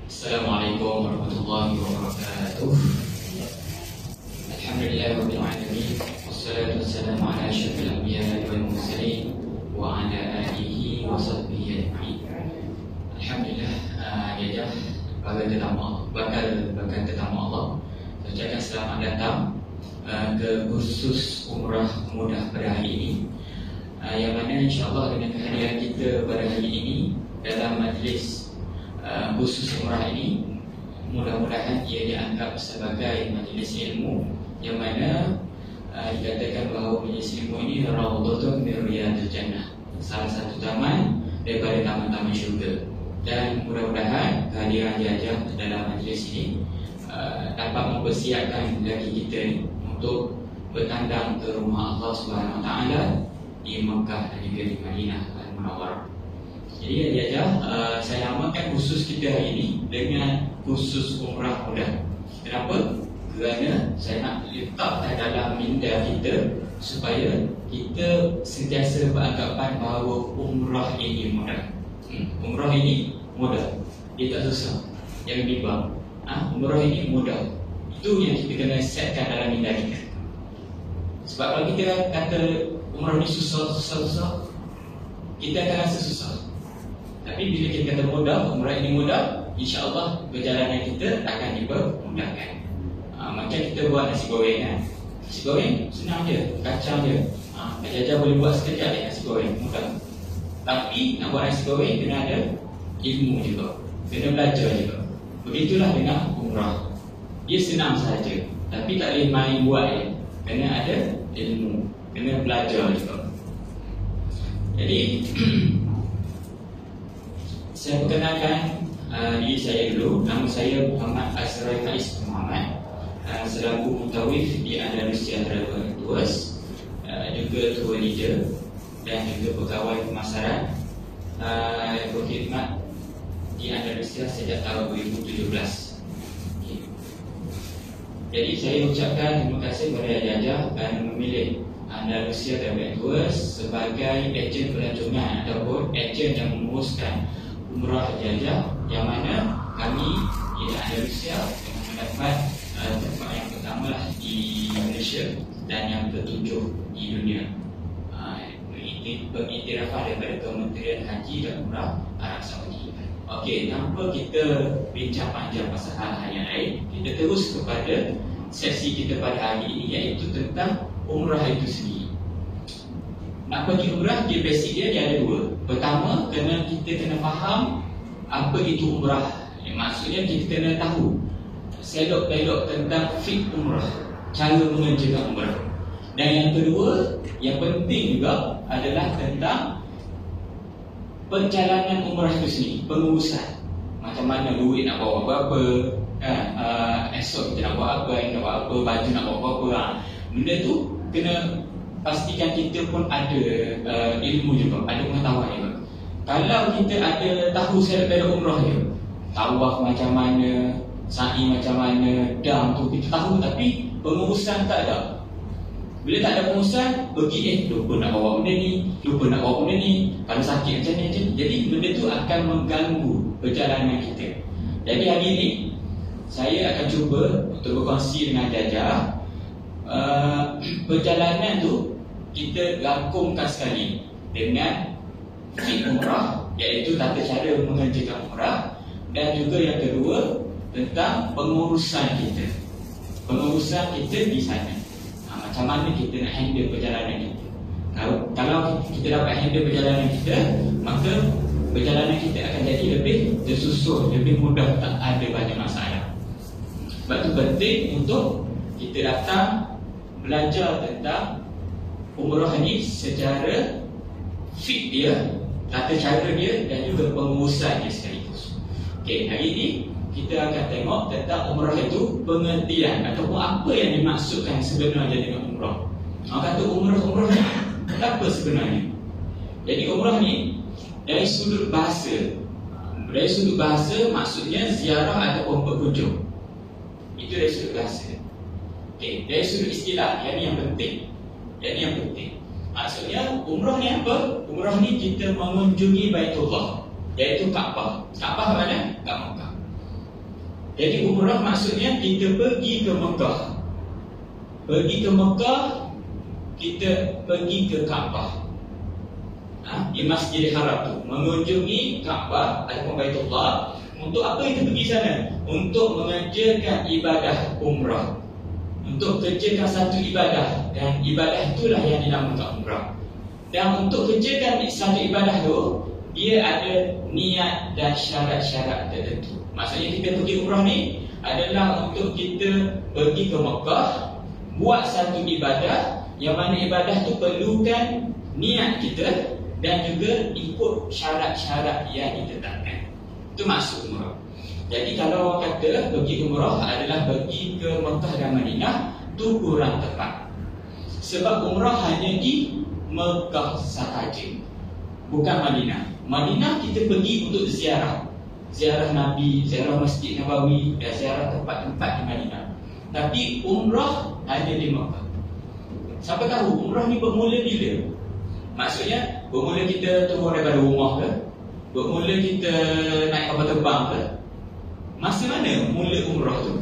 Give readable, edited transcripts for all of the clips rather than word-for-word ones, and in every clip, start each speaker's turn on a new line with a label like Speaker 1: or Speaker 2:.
Speaker 1: Assalamualaikum warahmatullahi wabarakatuh. Alhamdulillahirabbil alamin. Wassalatu wassalamu ala asyrafil anbiya'i wal mursalin wa ala alihi wa sahbihi ajma'in. Alhamdulillah, jajah bakal tetamu Allah. Ucapkan selamat datang ke kursus umrah mudah pada hari ini. Yang mana insya-Allah dengan kehadiran kita pada hari ini dalam majlis khusus umrah ini, mudah-mudahan ia dianggap sebagai majlis ilmu yang mana dikatakan bahawa majlis ilmu ini raudhatun min riyadil jannah, salah satu taman daripada taman-taman syurga. Dan mudah-mudahan kehadiran jajah dalam majlis ini dapat mempersiapkan diri kita untuk bertandang ke rumah Allah Subhanahu Wa Taala di Mekah dan juga di Madinah Al-Munawwarah. Jadi jajah, saya namakan khusus kita hari ini dengan khusus umrah mudah. Kenapa? Kerana saya nak letakkan dalam minda kita supaya kita sentiasa beranggapan bahawa umrah ini mudah. Umrah ini mudah, dia tak susah. Jangan bimbang. Umrah ini mudah. Itu yang kita kena setkan dalam minda kita. Sebab kalau kita kata umrah ini susah, kita akan rasa susah. Tapi bila kita kata mudah, umrah ini mudah, insya-Allah perjalanan kita akan dipermudahkan. Macam kita buat nasi goreng kan. Nasi goreng senang je, kacang je. Jajah boleh buat sekejap je nasi goreng, mudah. Tapi nak buat nasi goreng kena ada ilmu juga, kena belajar juga. Begitulah dengan umrah. Dia senang saja, tapi tak boleh main buat je. Kena ada ilmu, kena belajar juga. Jadi saya perkenalkan diri saya dulu. Nama saya Muhammad Azrai Faiz Muhammad, selaku mutawif di Andalusia Travel Tours, juga tour leader dan juga pegawai pemasaran berkhidmat di Andalusia sejak tahun 2017. Jadi saya ucapkan terima kasih kepada jajah kerana memilih Andalusia Travel Tours sebagai ejen pelancongan ataupun ejen yang menguruskan umrah jajah, yang mana kami di Andalusia mendapat tempat yang pertama di Malaysia dan yang ketujuh di dunia, beriktirafah daripada Kementerian Haji dan Umrah Arab Saudi. Okey, tanpa kita bincang panjang pasal hal-hal yang lain, kita terus kepada sesi kita pada hari ini, iaitu tentang umrah itu sendiri. Nak pergi umrah, dia basic dia ada dua. Pertama, kita kena faham apa itu umrah. Maksudnya kita kena tahu selok-belok tentang fik umrah, cara mengerjakan umrah. Dan yang kedua, yang penting juga adalah tentang perjalanan umrah itu sendiri, pengurusan. Macam mana duit nak bawa berapa, esok kita nak buat apa, nak buat apa, baju nak bawa berapa. Benda tu kena pastikan kita pun ada ilmu juga, ada pengetahuan juga. Kalau kita ada tahu selok-belok umrah je, tawaf macam mana, sa'i macam mana, dam tu kita tahu, tapi pengurusan tak ada. Bila tak ada pengurusan, pergi lupa nak bawa benda ni, lupa nak bawa benda ni, kalau sakit macam ni. Jadi benda tu akan mengganggu perjalanan kita. Jadi hari ini saya akan cuba untuk berkongsi dengan jajah perjalanan tu kita rangkumkan sekali dengan fik umrah, iaitu tata cara mengerjakan umrah, dan juga yang kedua tentang pengurusan kita di sana. Macam mana kita nak handle perjalanan kita. Kalau kita dapat handle perjalanan kita, maka perjalanan kita akan jadi lebih tersusun, lebih mudah, tak ada banyak masalah. Sebab itu penting untuk kita datang belajar tentang umrah ni secara fik dia, tata cara dia, dan juga pengurusan dia sekaligus. Okey, hari ini kita akan tengok tentang umrah itu, pengertian ataupun apa yang dimaksudkan sebenarnya dengan umrah. Orang kata umrah ni apa sebenarnya? Jadi umrah ni dari sudut bahasa maksudnya ziarah ataupun berkunjung. Itu dari sudut bahasa. Okey, dari sudut istilah, yang penting. Maksudnya umrah ni apa? Umrah ni kita mengunjungi Baitullah, iaitu Kaabah. Kaabah mana? Kat Mekah. Jadi umrah maksudnya kita pergi ke Mekah. Pergi ke Mekah, kita pergi ke Kaabah. Di Masjidil Haram tu, mengunjungi Kaabah ataupun Baitullah. Untuk apa kita pergi sana? Untuk mengerjakan ibadah umrah. Untuk kerjakan satu ibadah, dan ibadah itulah yang dinamakan umrah. Dan untuk kerjakan satu ibadah tu, dia ada niat dan syarat-syarat tertentu. Maksudnya kita pergi umrah ni adalah untuk kita pergi ke Mekah, buat satu ibadah, yang mana ibadah tu perlukan niat kita dan juga ikut syarat-syarat yang ditetapkan. Itu maksud umrah. Jadi kalau orang kata pergi umrah adalah pergi ke Mekah dan Madinah, itu kurang tepat. Sebab umrah hanya di Mekah sahaja, bukan Madinah. Madinah kita pergi untuk ziarah, ziarah Nabi, ziarah Masjid Nabawi, dan ziarah tempat-tempat di Madinah. Tapi umrah hanya di Mekah. Siapa tahu umrah ni bermula bila? Maksudnya bermula kita turun daripada rumah ke? Bermula kita naik kapal terbang ke? Masa mana mula umrah tu?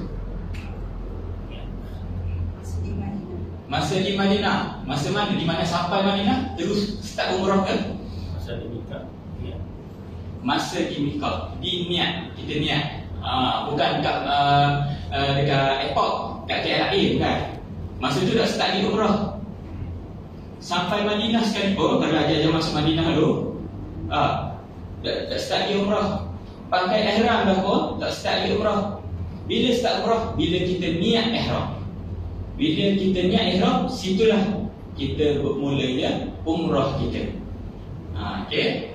Speaker 1: Masa di Madinah. Masa mana? Di mana sampai Madinah terus start umrah ke?
Speaker 2: Masa di Mekah.
Speaker 1: Masa di Mekah. Di niat. Kita niat. Bukan dekat airport, kat KLIA, bukan. Masa tu dah start di umrah. Sampai Madinah sekali pun, kalau ajar masuk Madinah dulu, dah start di umrah. Pakai ihram dah pun, tak start di umrah. Bila start umrah? Bila kita niat ihram. Bila kita niat ihram, situlah kita bermulanya umrah kita. Okey.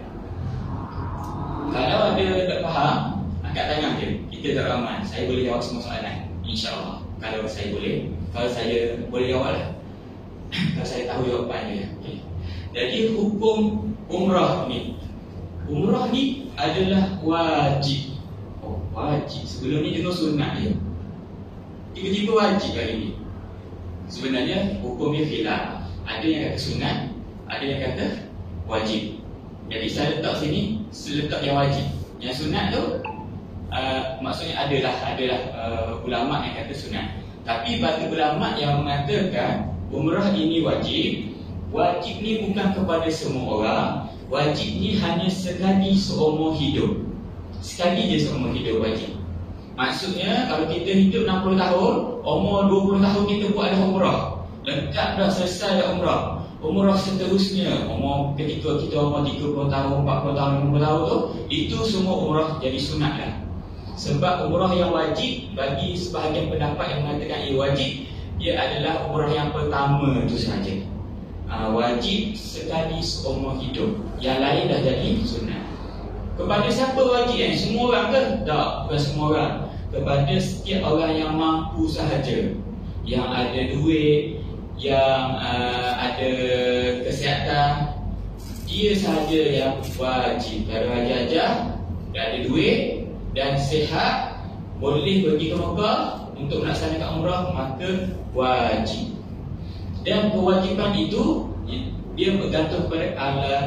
Speaker 1: Kalau ada tak faham, angkat tangan je. Kita tak ramai. Saya boleh jawab semua soalan, insya-Allah. Kalau saya boleh. Kalau saya boleh jawab lah. Kalau saya tahu jawapannya. Okay. Jadi hukum umrah ni, umrah ni adalah wajib. Wajib. Sebelum ni jenis sunat je. Tiba-tiba wajib kali ni. Sebenarnya hukumnya khilaf. Ada yang kata sunat, ada yang kata wajib. Jadi saya letak sini, letak yang wajib. Yang sunat tu maksudnya adalah ulama yang kata sunat. Tapi bagi ulama yang mengatakan umrah ini wajib, wajib ni bukan kepada semua orang. Wajib ni hanya sekali seumur hidup. Sekali je seumur hidup wajib. Maksudnya kalau kita hidup 60 tahun, umur 20 tahun kita buat dah umrah, lengkap dah, selesai dah umrah. Umrah seterusnya, umur ketika kita umur 30 tahun, 40 tahun, 50 tahun tu, itu semua umrah jadi sunat lah. Sebab umrah yang wajib, bagi sebahagian pendapat yang mengatakan ia wajib, ia adalah umrah yang pertama itu sahaja. Wajib sekali seumur hidup. Yang lain dah jadi sunat. Kepada siapa wajib? Semua orang ke? Tak, bukan semua orang. Kepada setiap orang yang mampu sahaja, yang ada duit, yang ada kesihatan, dia sahaja yang wajib. Kalau haji-hajah, dah ada duit dan sihat, boleh pergi ke Mekah untuk melaksanakan umrah, maka wajib. Dan kewajipan itu dia bergantung kepada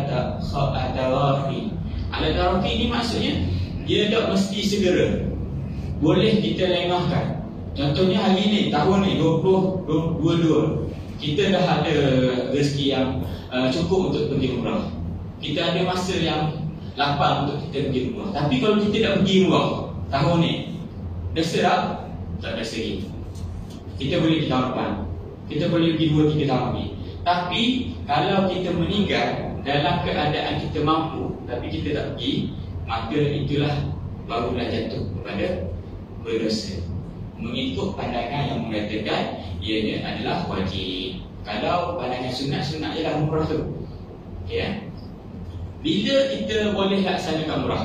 Speaker 1: al-tarafi. Al-tarafi ini maksudnya dia tak mesti segera, boleh kita lengahkan. Contohnya hari ni, tahun ni 2022, kita dah ada rezeki yang cukup untuk pergi umrah. Kita ada masa yang lapang untuk kita pergi umrah. Tapi kalau kita tak pergi umrah tahun ni, rasa tak? Tak rasa lagi. Kita boleh di tahun depan, kita boleh pergi 2-3 tahun lagi. Tapi kalau kita meninggal dalam keadaan kita mampu tapi kita tak pergi, maka itulah barulah jatuh kepada berdosa. Mengikut pandangan yang mengatakan ianya adalah wajib. Kalau pandangan sunat-sunat je lah umrah tu. Okay, bila kita boleh laksanakan umrah?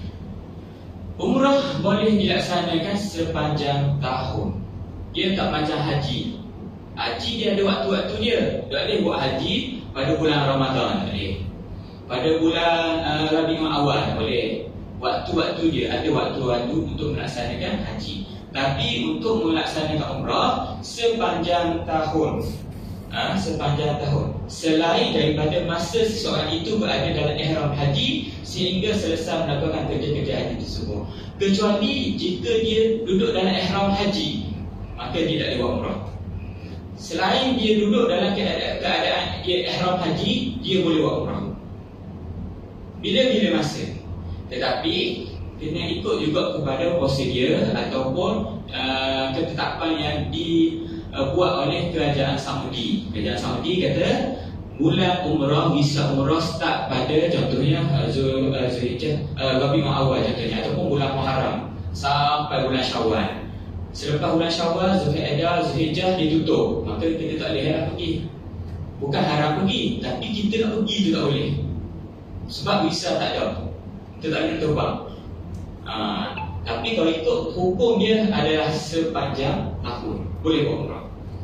Speaker 1: Umrah boleh dilaksanakan sepanjang tahun. Dia tak macam haji. Haji dia ada waktu-waktu dia. Tak boleh buat haji pada bulan Ramadan, tak boleh. Pada bulan Rabiul Awal boleh. Waktu-waktu dia, ada waktu-waktu untuk melaksanakan haji. Tapi untuk melaksanakan umrah sepanjang tahun. sepanjang tahun, selain daripada masa seseorang itu berada dalam ihram haji sehingga selesai melakukan kerja-kerja haji tersebut. Kecuali jika dia duduk dalam ihram haji, maka dia tak boleh buat umrah. Selain dia duduk dalam keadaan dia ihram haji, dia boleh buat umrah bila-bila masa. Tetapi kena ikut juga kepada prosedur ataupun ketetapan yang dibuat oleh kerajaan Saudi. Kerajaan Saudi kata bulan umrah, visa umrah start pada contohnya Zulhijjah, Rabiul Awal contohnya, ataupun bulan Muharram sampai bulan Syawal. Selepas bulan Syawal, Zulhijjah, Zulhijjah ditutup, maka kita tak boleh haram pergi. Bukan haram pergi, tapi kita nak pergi tu tak boleh, sebab visa tak ada, kita tak boleh terbang. Tapi kalau ikut hukum dia adalah sepanjang tahun boleh buat umrah.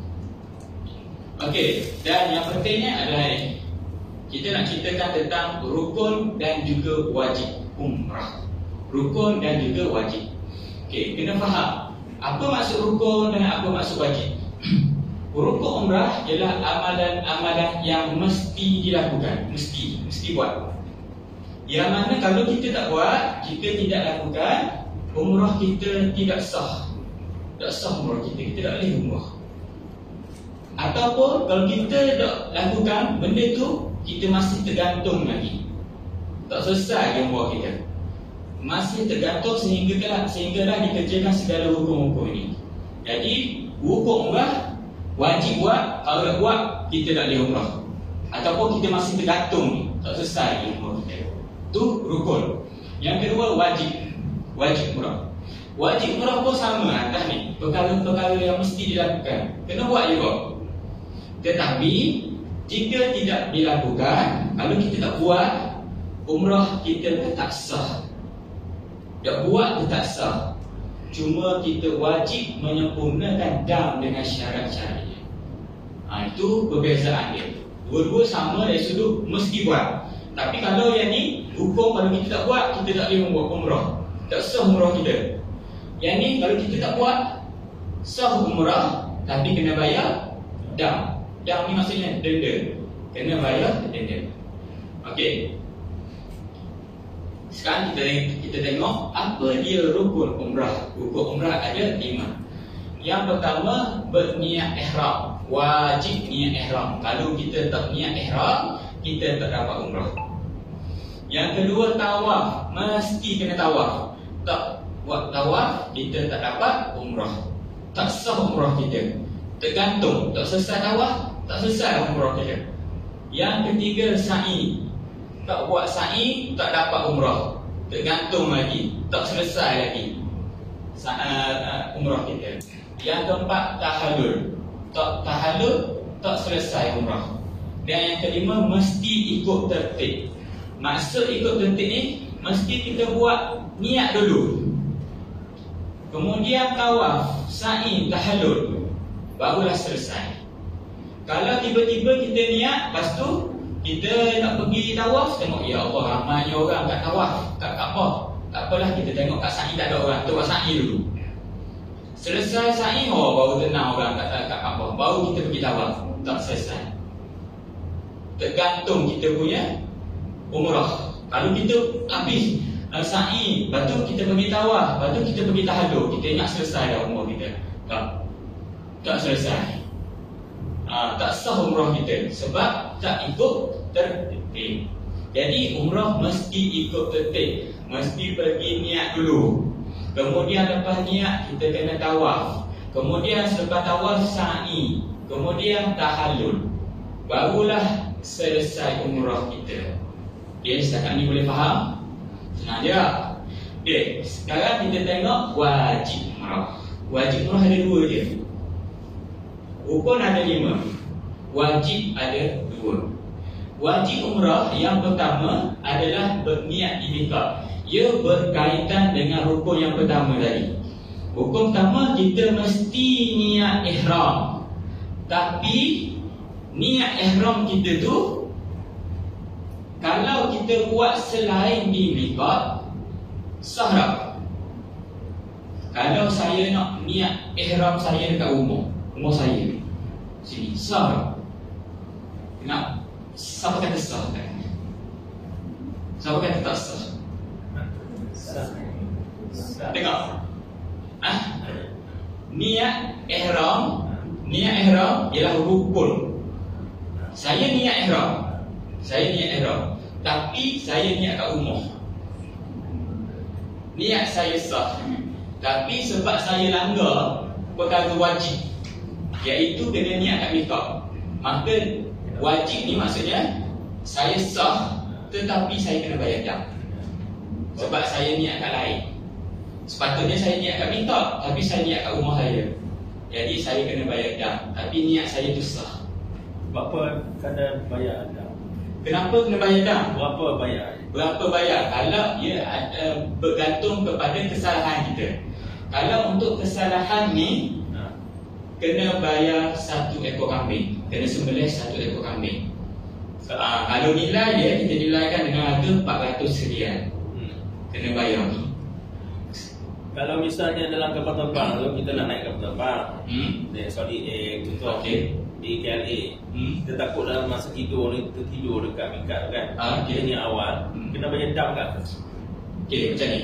Speaker 1: Okey, dan yang pentingnya adalah ini, kita nak ceritakan tentang rukun dan juga wajib umrah. Rukun dan juga wajib. Okey, kena faham apa maksud rukun dan apa maksud wajib. Rukun umrah ialah amalan-amalan yang mesti dilakukan, mesti buat. Yang mana kalau kita tak buat, jika tidak lakukan, umrah kita tidak sah. Tak sah umrah kita tak boleh umrah. Ataupun kalau kita tak lakukan benda tu, kita masih tergantung lagi, tak selesai umrah kita, masih tergantung sehinggalah dikerjakan segala hukum-hukum ini. Jadi hukum umrah wajib buat, kalau tak buat kita tak boleh umrah, ataupun kita masih tergantung, tak selesai umrah kita. Itu rukun. Yang kedua wajib umrah. Wajib umrah pun sama atas ni, perkara-perkara yang mesti dilakukan, kena buat juga. Tetapi jika tidak dilakukan, kalau kita tak buat, umrah kita tetap sah. Tak buat tetap sah. Cuma kita wajib menyempurnakan dam dengan syarat-syaratnya. Itu perbezaan dia. Dua-dua sama dari sudut mesti buat. Tapi kalau yang ni, hukum kalau kita tak buat, kita tak boleh buat umrah, tak sah umrah kita. Yang ni kalau kita tak buat, sah umrah, tapi kena bayar dam. Dam ni maksudnya denda, kena bayar denda. Okey, sekarang kita tengok apa dia rukun umrah. Rukun umrah ada 5. Yang pertama, berniat ihram. Wajib niat ihram. Kalau kita tak niat ihram, kita tak dapat umrah. Yang kedua, tawaf. Mesti kena tawaf. Tak buat tawaf, kita tak dapat umrah, tak sah umrah kita. Tergantung, tak selesai tawaf, tak selesai umrah kita. Yang ketiga, sa'i. Tak buat sa'i, tak dapat umrah, tergantung lagi, tak selesai lagi umrah kita. Yang keempat, tahallul. Tak tahallul, tak selesai umrah. Dan yang kelima, mesti ikut tertib. Maksud ikut tertib ni, mesti kita buat niat dulu, kemudian tawaf, sa'i, tahallul, barulah selesai. Kalau tiba-tiba kita niat, lepas tu kita nak pergi tawaf, tengok ya Allah ramainya orang kat tawaf, kat Kaabah, tak apalah kita tengok kat sa'i tak ada orang, kita buat sa'i dulu. Selesai sa'i, baru tenang orang kat Kaabah, baru kita pergi tawaf. Tak selesai. Tergantung kita punya umrah. Kalau kita habis sa'i, lepas tu kita pergi tawaf, lepas tu kita pergi tahallul, kita ingat selesai dah umrah kita. Tak selesai. Tak sah umrah kita sebab tak ikut tertib. Jadi umrah mesti ikut tertib. Mesti pergi niat dulu, kemudian lepas niat kita kena tawaf, kemudian selepas tawaf sa'i, kemudian tahallul, barulah selesai umrah kita. Setakat ni boleh faham? Senang je. Okay, sekarang kita tengok wajib umrah. Wajib umrah ada 2 je. Rukun ada 5, wajib ada 2. Wajib umrah yang pertama adalah berniat di miqat. Ia berkaitan dengan rukun yang pertama tadi. Rukun pertama, kita mesti niat ihram. Tapi niat ihram kita tu, kalau kita buat selain di miqat, sah tak? Kalau saya nak niat ihram saya dekat rumah saya sini, sah tak? Kenapa? Siapa kata sah? Siapa kata tak sah? Tengok. Niat ihram ialah rukun. Saya niat ihram, tapi saya niat kat rumah. Niat saya sah, tapi sebab saya langgar perkara wajib, iaitu dengan niat kat mikot, maka wajib ni maksudnya saya sah, tetapi saya kena bayar dam. Sebab saya niat kat lain. Sepatutnya saya niat kat mikot, tapi saya niat kat rumah saya. Jadi saya kena bayar dam, tapi niat saya tu sah.
Speaker 2: Berapa kena bayar dam?
Speaker 1: Kenapa kena bayar dam?
Speaker 2: Berapa bayar?
Speaker 1: Kalau ia bergantung kepada kesalahan kita. Kalau untuk kesalahan ni kena bayar 1 ekor kambing, kena sembelih 1 ekor kambing. Kalau nilai dia, kita nilaikan dengan harga 400 rial. Kena bayar.
Speaker 2: Kalau misalnya dalam kapal terbang tu, kita nak naik kapal terbang, sorry, contoh di KLA, kita takut dalam masa tidur ni tertidur dekat mikat tu kan, kita ni awal, kena bayar dam kan?
Speaker 1: Okey, macam ni.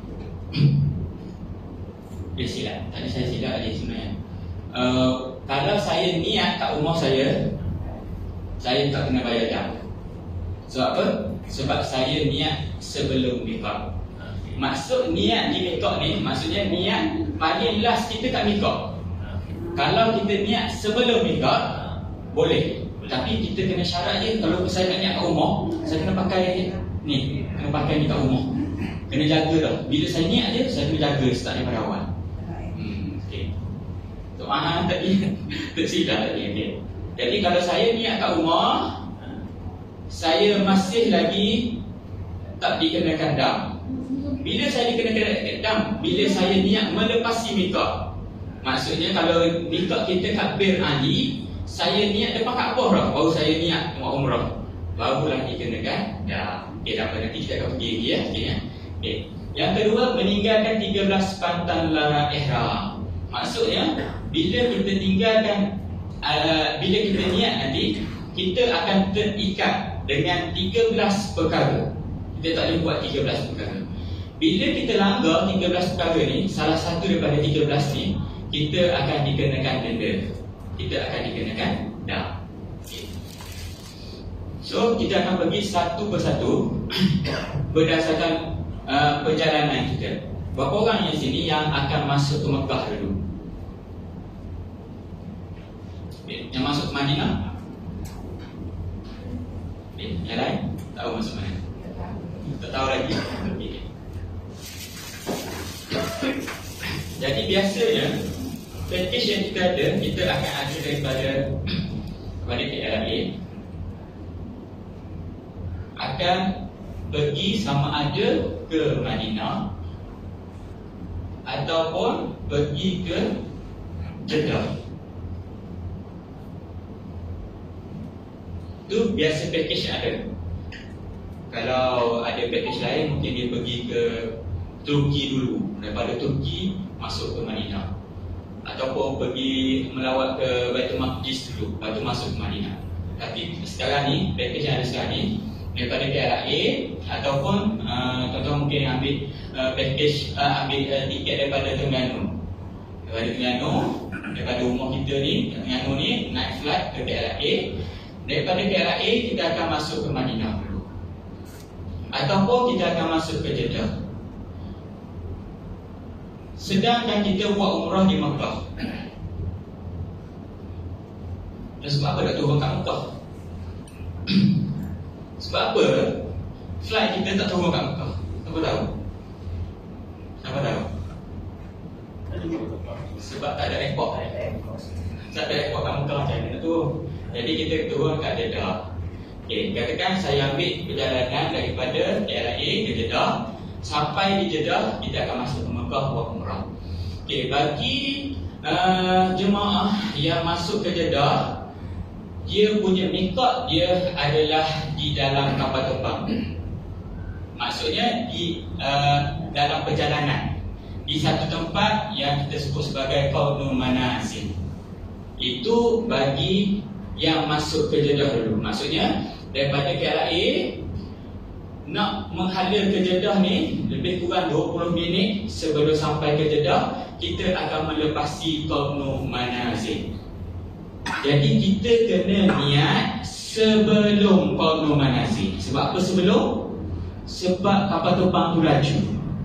Speaker 1: Dia silap, tadi saya silap tadi sebenarnya. Kalau saya niat kat rumah saya tak kena bayar dam. Sebab apa? Sebab saya niat sebelum mikot. Maksud niat di mikot ni, maksudnya niat paling last kita kat mikot. Kalau kita niat sebelum mikot, boleh. Tapi kita kena syarat je. Kalau saya nak niat kat rumah, saya kena pakai ni, kena pakai ni kat rumah. Kena jaga dah. Bila saya niat je, saya kena jaga start daripada awal. Okay. So, tadi tersilap tadi. Okay. Jadi kalau saya niat kat rumah, saya masih lagi tak dikenakan dam. Bila saya dikenakan dam? Bila saya niat melepasi mikot. Maksudnya kalau mikot kita kat Bir Ali, saya niat depan Kaabah dah, baru saya niat buat umrah, barulah dikenakan dam. Okay, tak apa, nanti kita akan pergi lagi ya. Okay. Yang kedua, meninggalkan 13 pantang larang ihram. Maksudnya bila kita tinggalkan, bila kita niat nanti, kita akan terikat dengan 13 perkara. Kita tak boleh buat 13 perkara. Bila kita langgar 13 perkara ni, salah satu daripada 13 ni, kita akan dikenakan denda. Kita akan dikenakan dam. Okay. So kita akan pergi satu persatu berdasarkan perjalanan kita. Berapa orang yang sini yang akan masuk ke Mekah dulu? Okay. Yang masuk ke Madinah? Okay. Yang lain? Tahu masuk mana? Tak tahu lagi. Okay. Jadi biasanya package yang kita ada, kita akan ada daripada KLA, akan pergi sama ada ke Madinah ataupun pergi ke Jeddah. Itu biasa package yang ada. Kalau ada package lain, mungkin dia pergi ke Turki dulu, daripada Turki masuk ke Madinah, ataupun pergi melawat ke Baitul Maqdis dulu, lepas tu masuk ke Madinah. Tapi sekarang ni, package yang ada sekarang ni, daripada KLA ataupun contoh mungkin ambil package, ambil tiket daripada Terengganu. Daripada Terengganu, daripada rumah kita ni, Terengganu ni, naik flight ke KLA. Daripada KLA kita akan masuk ke Madinah dulu, ataupun kita akan masuk ke Jeddah. Sedangkan kita buat umrah di Mekah. Dan sebab apa nak turun kat Mekah? Sebab apa flight kita tak turun kat Mekah? Siapa tahu? Siapa tahu? Sebab tak ada airport. Tak ada airport kat Mekah, macam mana tu? Jadi kita turun kat Jeddah. Okay, katakan saya ambil perjalanan daripada KLA ke Jeddah. Sampai di Jeddah, kita akan masuk ke Mekah buat umrah. Okay, bagi jemaah yang masuk ke Jeddah, dia punya mikot dia adalah di dalam kapal terbang. Maksudnya di dalam perjalanan, di satu tempat yang kita sebut sebagai Qaunul Manazil. Itu bagi yang masuk ke Jeddah dulu. Maksudnya daripada KLIA nak menghala ke Jeddah ni lebih kurang 20 minit sebelum sampai ke Jeddah, kita akan melepasi Qarnu Manazil. Jadi kita kena niat sebelum Qarnu Manazil. Sebab apa sebelum? Sebab kapal terbang tu laju.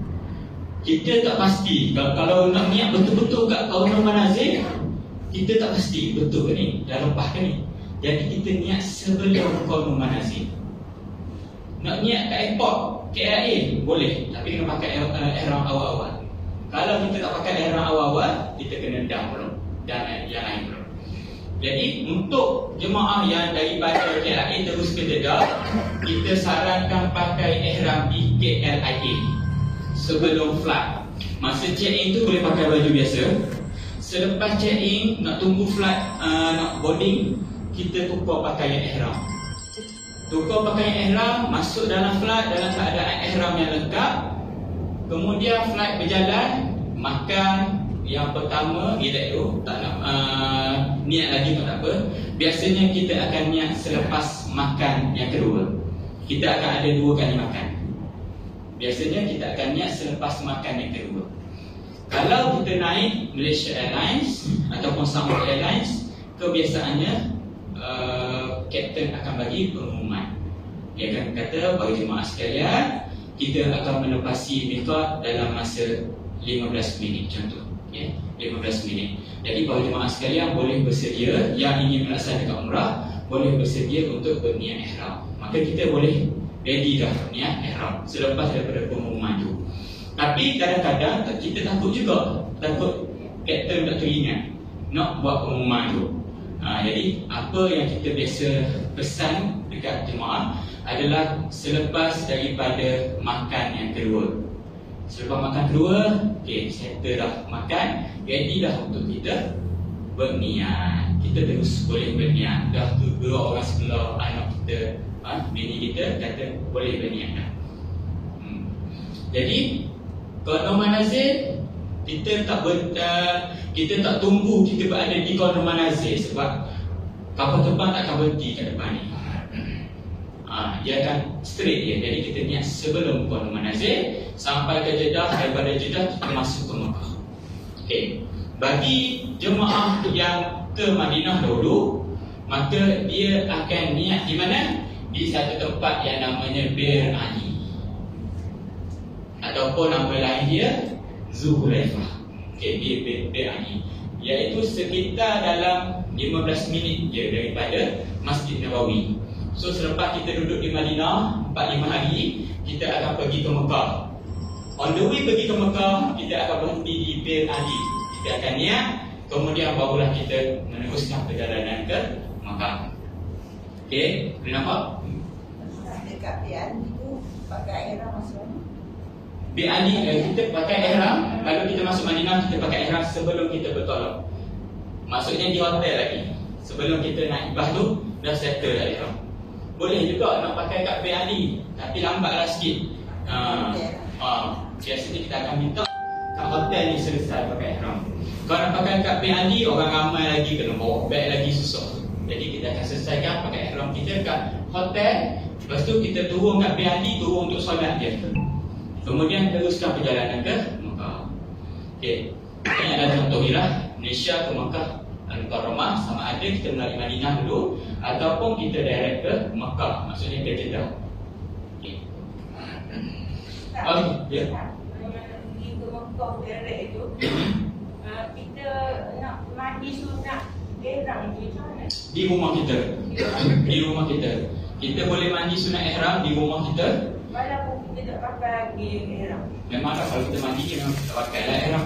Speaker 1: Kita tak pasti kalau nak niat betul-betul kat Qarnu Manazil, kita tak pasti betul ke ni, dah lepas ke ni. Jadi kita niat sebelum Qarnu Manazil. Nak niat kat airport KLIA boleh, tapi kena pakai ihram awal-awal. Kalau kita tak pakai ihram awal-awal, kita kena dam dulu dan yang lain dulu. Jadi untuk jemaah yang daripada KLIA terus ke Jeddah, kita sarankan pakai ihram di KLIA sebelum flight. Masa check-in tu boleh pakai baju biasa. Selepas check-in, nak tunggu flight, nak boarding, kita tukar pakaian ihram. Tukar pakaian ihram, masuk dalam flight dalam keadaan ihram yang lengkap. Kemudian flight berjalan, makan yang pertama, kita tak nak niat lagi pun tak apa. Biasanya kita akan niat selepas makan yang kedua. Kita akan ada 2 kali makan. Biasanya kita akan niat selepas makan yang kedua. Kalau kita naik Malaysia Airlines ataupun Sambal Airlines, kebiasaannya Kapten akan bagi pengumuman. Dia akan kata, bagi jemaah sekalian, kita akan melepasi miqat dalam masa 15 minit contoh. Okay? 15 minit. Jadi bagi jemaah sekalian boleh bersedia, yang ingin melaksanakan umrah boleh bersedia untuk berniat ihram. Maka kita boleh ready dah niat ihram selepas daripada pengumuman tu. Tapi kadang-kadang kita takut juga, takut kapten tak teringat nak buat pengumuman tu. Jadi apa yang kita biasa pesan dekat jemaah adalah selepas daripada makan yang kedua. Selepas makan kedua, okay, settle dah makan, ready dah untuk kita berniat. Kita terus boleh berniat. Dah tu 2 orang sebelah anak kita, bini kita kata boleh berniat dah. Jadi Qarnu Manazil kita tak tunggu kita berada di Qarnu Manazil, sebab kapal terbang tak akan berhenti kat depan ni. Dia akan straight dia. Jadi kita niat sebelum Qarnu Manazil sampai ke Jeddah, daripada Jeddah kita masuk ke Mekah. Okay. Bagi jemaah yang ke Madinah dahulu, maka dia akan niat di mana? Di satu tempat yang namanya Bir Ali, ataupun nama lain dia Zulhulaifah. Okay, Bir Ali, iaitu sekitar dalam 15 minit je daripada Masjid Nabawi. So selepas kita duduk di Madinah 4-5 hari, kita akan pergi ke Mekah. On the way pergi ke Mekah, kita akan berhenti di Bir Ali. Kita akan niat, kemudian barulah kita meneruskan perjalanan ke Mekah. Okay, boleh nampak?
Speaker 3: Dekat Bir Ali tu pakai ihram masuk.
Speaker 1: Bir Ali, kita pakai ihram. Kalau kita masuk Madinah, kita pakai ihram sebelum kita bertolak. Maksudnya di hotel lagi. Sebelum kita naik bas tu, dah settle dah ihram. Boleh juga nak pakai kat Bir Ali, tapi lambatlah sikit. Biasanya kita akan minta kat hotel ni selesai pakai ihram. Kalau nak pakai kat Bir Ali, orang ramai lagi, kena bawa beg lagi, susah. Jadi kita akan selesaikan pakai ihram kita kat hotel. Lepas tu kita turun kat Bir Ali, turun untuk solat dia. Kemudian teruskan perjalanan ke Mekah. Okay. Ini adalah contoh ialah Malaysia ke Mekah Al-Mukarramah, sama ada kita melalui Madinah dulu ataupun kita direct ke Mekah, maksudnya ke Jeddah. Okay. Ya.
Speaker 3: Pergi ke Mekah direct itu, kita nak mandi sunat ihram itu macam mana?
Speaker 1: Di rumah kita. Di rumah kita. Kita boleh mandi sunat ihram di rumah kita.
Speaker 3: Walaupun kita tak pakai lagi ihram.
Speaker 1: Memanglah kalau kita mandi memang kita pakai lah ihram.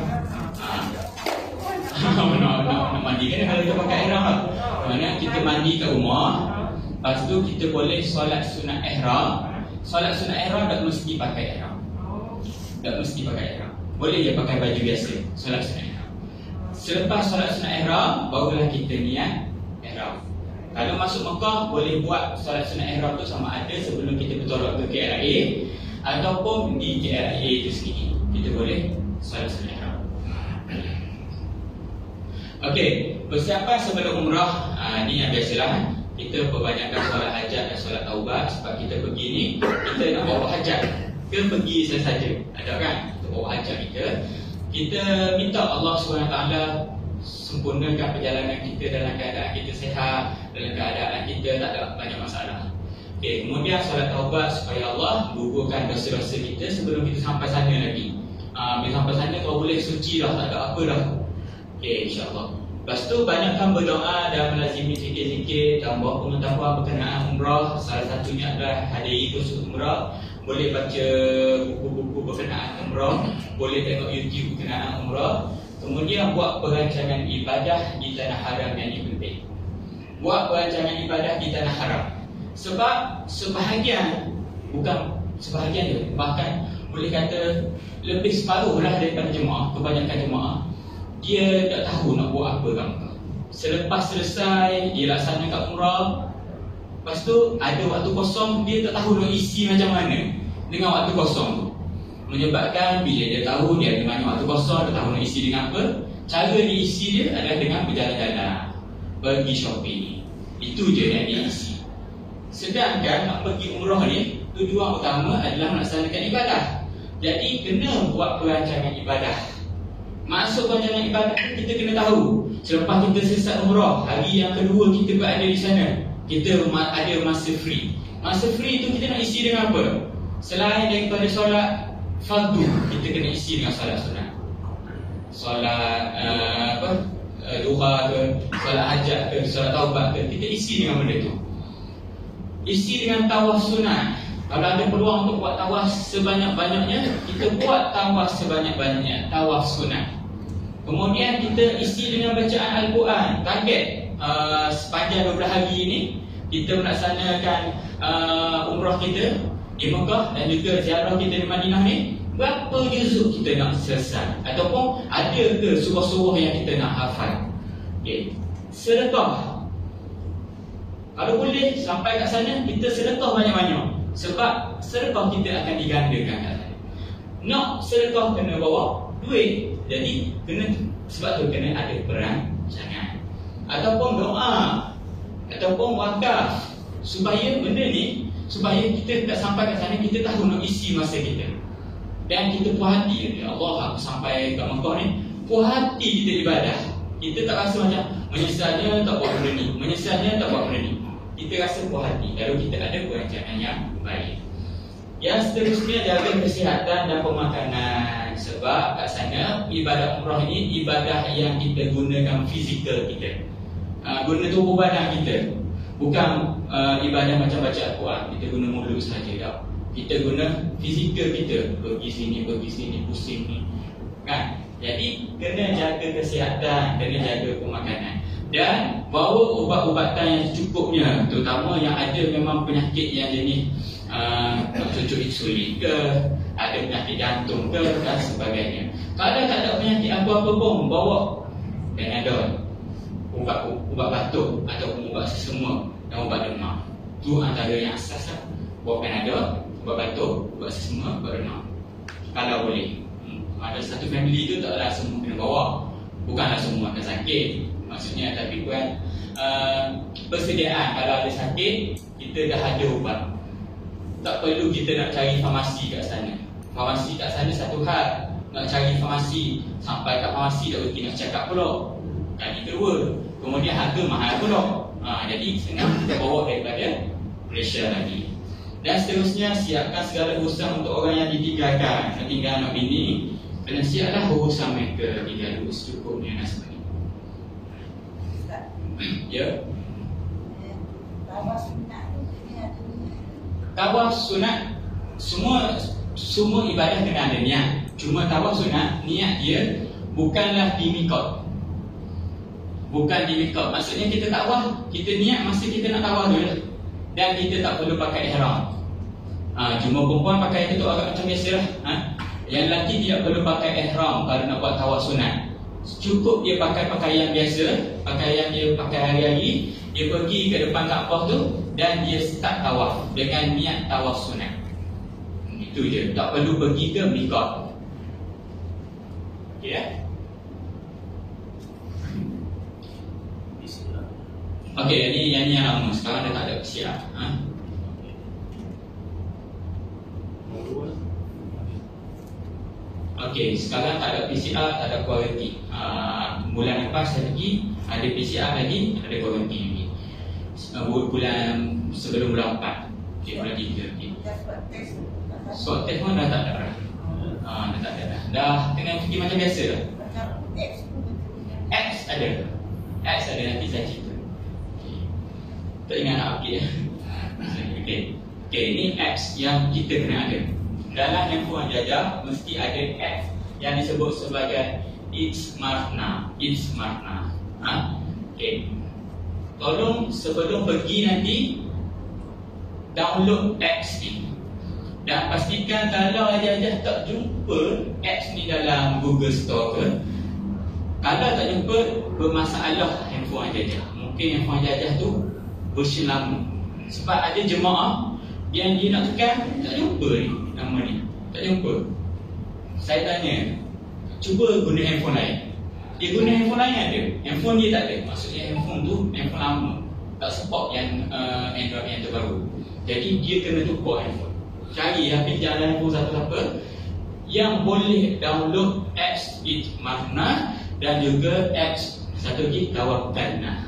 Speaker 1: Nak mandi kan kalau kita pakai ihram lah. Maksudnya kita mandi kat rumah, lepas tu kita boleh solat sunat ihram. Solat sunat ihram tak mesti pakai ihram. Tak mesti pakai ihram. Boleh je pakai baju biasa solat sunat ihram. Selepas solat sunat ihram, barulah kita niat ihram. Kalau masuk Mekah, boleh buat solat sunat ihram tu sama ada sebelum kita bertolak ke KLIA ataupun di KLIA itu sendiri. Kita boleh solat sunat ihram. Okey, persiapan sebelum umrah ni yang biasalah. Kita perbanyakkan solat hajat dan solat taubat. Sebab kita pergi ni, kita nak bawa hajat ke pergi sahaja. Ada kan? Kita bawa hajat kita minta Allah SWT sempurnakan perjalanan kita dalam keadaan kita sihat, dalam keadaan kita tak ada banyak masalah. Okey, kemudian solat taubat supaya Allah gugurkan dosa-dosa kita sebelum kita sampai sana lagi. Bila sampai sana kau boleh suci dah, tak ada apa dah. Okey, insya-Allah. Lepas tu banyakkan berdoa dan melazimi zikir-zikir dan buat pengetahuan berkenaan umrah. Salah satunya adalah hadiri khusus umrah. Boleh baca buku-buku berkenaan umrah, boleh tengok YouTube berkenaan umrah. Kemudian buat perancangan ibadah di tanah haram yang ini penting. Buat perancangan ibadah di tanah haram. Sebab sebahagian, bukan sebahagian je, bahkan boleh kata lebih separuh lah daripada jemaah, kebanyakan jemaah, dia tak tahu nak buat apa kan. Selepas selesai dia laksanakan umrah, lepas tu ada waktu kosong, dia tak tahu nak isi macam mana dengan waktu kosong tu. Menyebabkan bila dia tahu dia ada banyak waktu kosong, dia tahu nak isi dengan apa, cara diisi dia adalah dengan berjalan-jalan, pergi shopping. Itu je yang diisi. Sedangkan nak pergi umrah ni, tujuan utama adalah melaksanakan ibadah. Jadi kena buat perancangan ibadah. Masuk perancangan ibadah kita kena tahu. Selepas kita selesai umrah, hari yang kedua kita berada di sana, kita ada masa free. Masa free tu kita nak isi dengan apa? Selain daripada solat fardu, kita kena isi dengan solat sunat. Solat duha ke, solat hajat ke, solat taubat ke, kita isi dengan benda tu. Isi dengan tawaf sunat. Kalau ada peluang untuk buat tawaf sebanyak-banyaknya, kita buat tawaf sebanyak-banyaknya, tawaf sunat. Kemudian kita isi dengan bacaan Al-Quran. Target sepanjang 12 hari ini kita melaksanakan umrah kita di Mekah dan juga ziarah kita di Madinah ni. Berapa juzuk kita nak selesai? Ataupun ada ke surah-surah yang kita nak hafal? Okay. Sedekah. Kalau boleh sampai kat sana, kita sedekah banyak-banyak. Sebab sedekah kita akan digandakan kat sana. Nak sedekah kena bawa duit. Jadi sebab tu kena ada perancangan. Ataupun doa, ataupun wakaf, supaya benda ni, supaya kita tak sampai kat sana kita tahu nak isi masa kita. Dan kita puas hati, ya Allah, aku sampai kat Mekah ni, puas hati kita ibadah. Kita tak rasa macam menyesalnya tak buat benda ni, menyesalnya tak buat benda ni. Kita rasa puas hati kalau kita ada perancangan yang baik. Yang seterusnya, jaga kesihatan dan pemakanan. Sebab kat sana ibadah umrah ini ibadah yang kita gunakan fizikal kita, guna tubuh badan kita. Bukan ibadah macam baca Al-Quran, kita guna mulut saja tak. Kita guna fizikal kita, pergi sini, pusing ni kan. Jadi kena jaga kesihatan, kena jaga pemakanan. Dan bawa ubat-ubatan yang secukupnya, terutama yang ada memang penyakit yang jenis cucuk insulin ke, ada penyakit jantung ke dan sebagainya. Kalau tak ada penyakit apa-apa pun, bawa Panadol, ubat batuk ataupun ubat sesemua dan ubat demam. Itu antara yang asas lah. Bawa Panadol, ubat batuk, ubat sesemua, ubat demam. Kalau boleh. Ada satu family tu taklah semua kena bawa. Bukanlah semua akan sakit. Maksudnya tapi bukan persediaan. Kalau ada sakit, kita dah ada ubat. Tak perlu kita nak cari farmasi kat sana. Farmasi kat sana satu hal, nak cari farmasi, sampai kat farmasi dah berhenti nak cakap pula. Kali kedua, kemudian harga mahal pula. Jadi senang kita bawa daripada Malaysia lagi. Dan seterusnya, siapkan segala urusan untuk orang yang ditinggalkan. Yang tinggal anak bini, kena siaplah urusan mereka, dijaga secukupnya dan sebagainya. Ya. Tawaf sunat, semua ibadah kena ada niat. Cuma tawaf sunat, niat dia bukanlah di mikot. Bukan di mikot. Maksudnya kita tawaf, kita niat masa kita nak tawaf dulu. Dan kita tak perlu pakai ihram. Cuma perempuan pakai itu agak macam biasa lah. Yang lelaki tidak perlu pakai ihram kalau nak buat tawaf sunat. Cukup dia pakai pakaian biasa, pakaian dia pakai hari-hari. Dia pergi ke depan Kaabah tu dan dia start tawaf dengan niat tawaf sunat. Itu je, tak perlu pergi ke mikot. Okey ya? Okey, yang ni yang lama. Sekarang dah tak ada PCR. Okey, sekarang tak ada PCR, tak ada kuarantin. Bulan lepas lagi ada PCR lagi, ada kuarantin lagi. Bulan sebelum bulan 4, bulan 3. Swab test pun dah tak ada. Dah tak ada dah. Dah tengah pergi macam biasa dah. X ada. X ada, nanti saya cerita. Tak ingat nak update. Okey, ini apps yang kita kena ada. Dalam handphone jajah mesti ada apps yang disebut sebagai Itsmartna. Okey. Tolong sebelum pergi nanti download apps ni. Dan pastikan kalau jajah tak jumpa apps ni dalam Google Store ke, kalau tak jumpa, bermasalah handphone jajah. Mungkin handphone jajah tu version lama. Sebab ada jemaah yang dia nak tekan, tak jumpa ni nama ni, tak jumpa. Saya tanya, cuba guna handphone lain. Dia guna handphone lain ada, handphone dia tak ada. Maksudnya handphone tu handphone lama, tak support yang Android yang terbaru. Jadi dia kena tukar handphone. Cari HP jalan handphone siapa-siapa yang boleh download apps Itsmartna dan juga apps satu lagi Tawakkalna.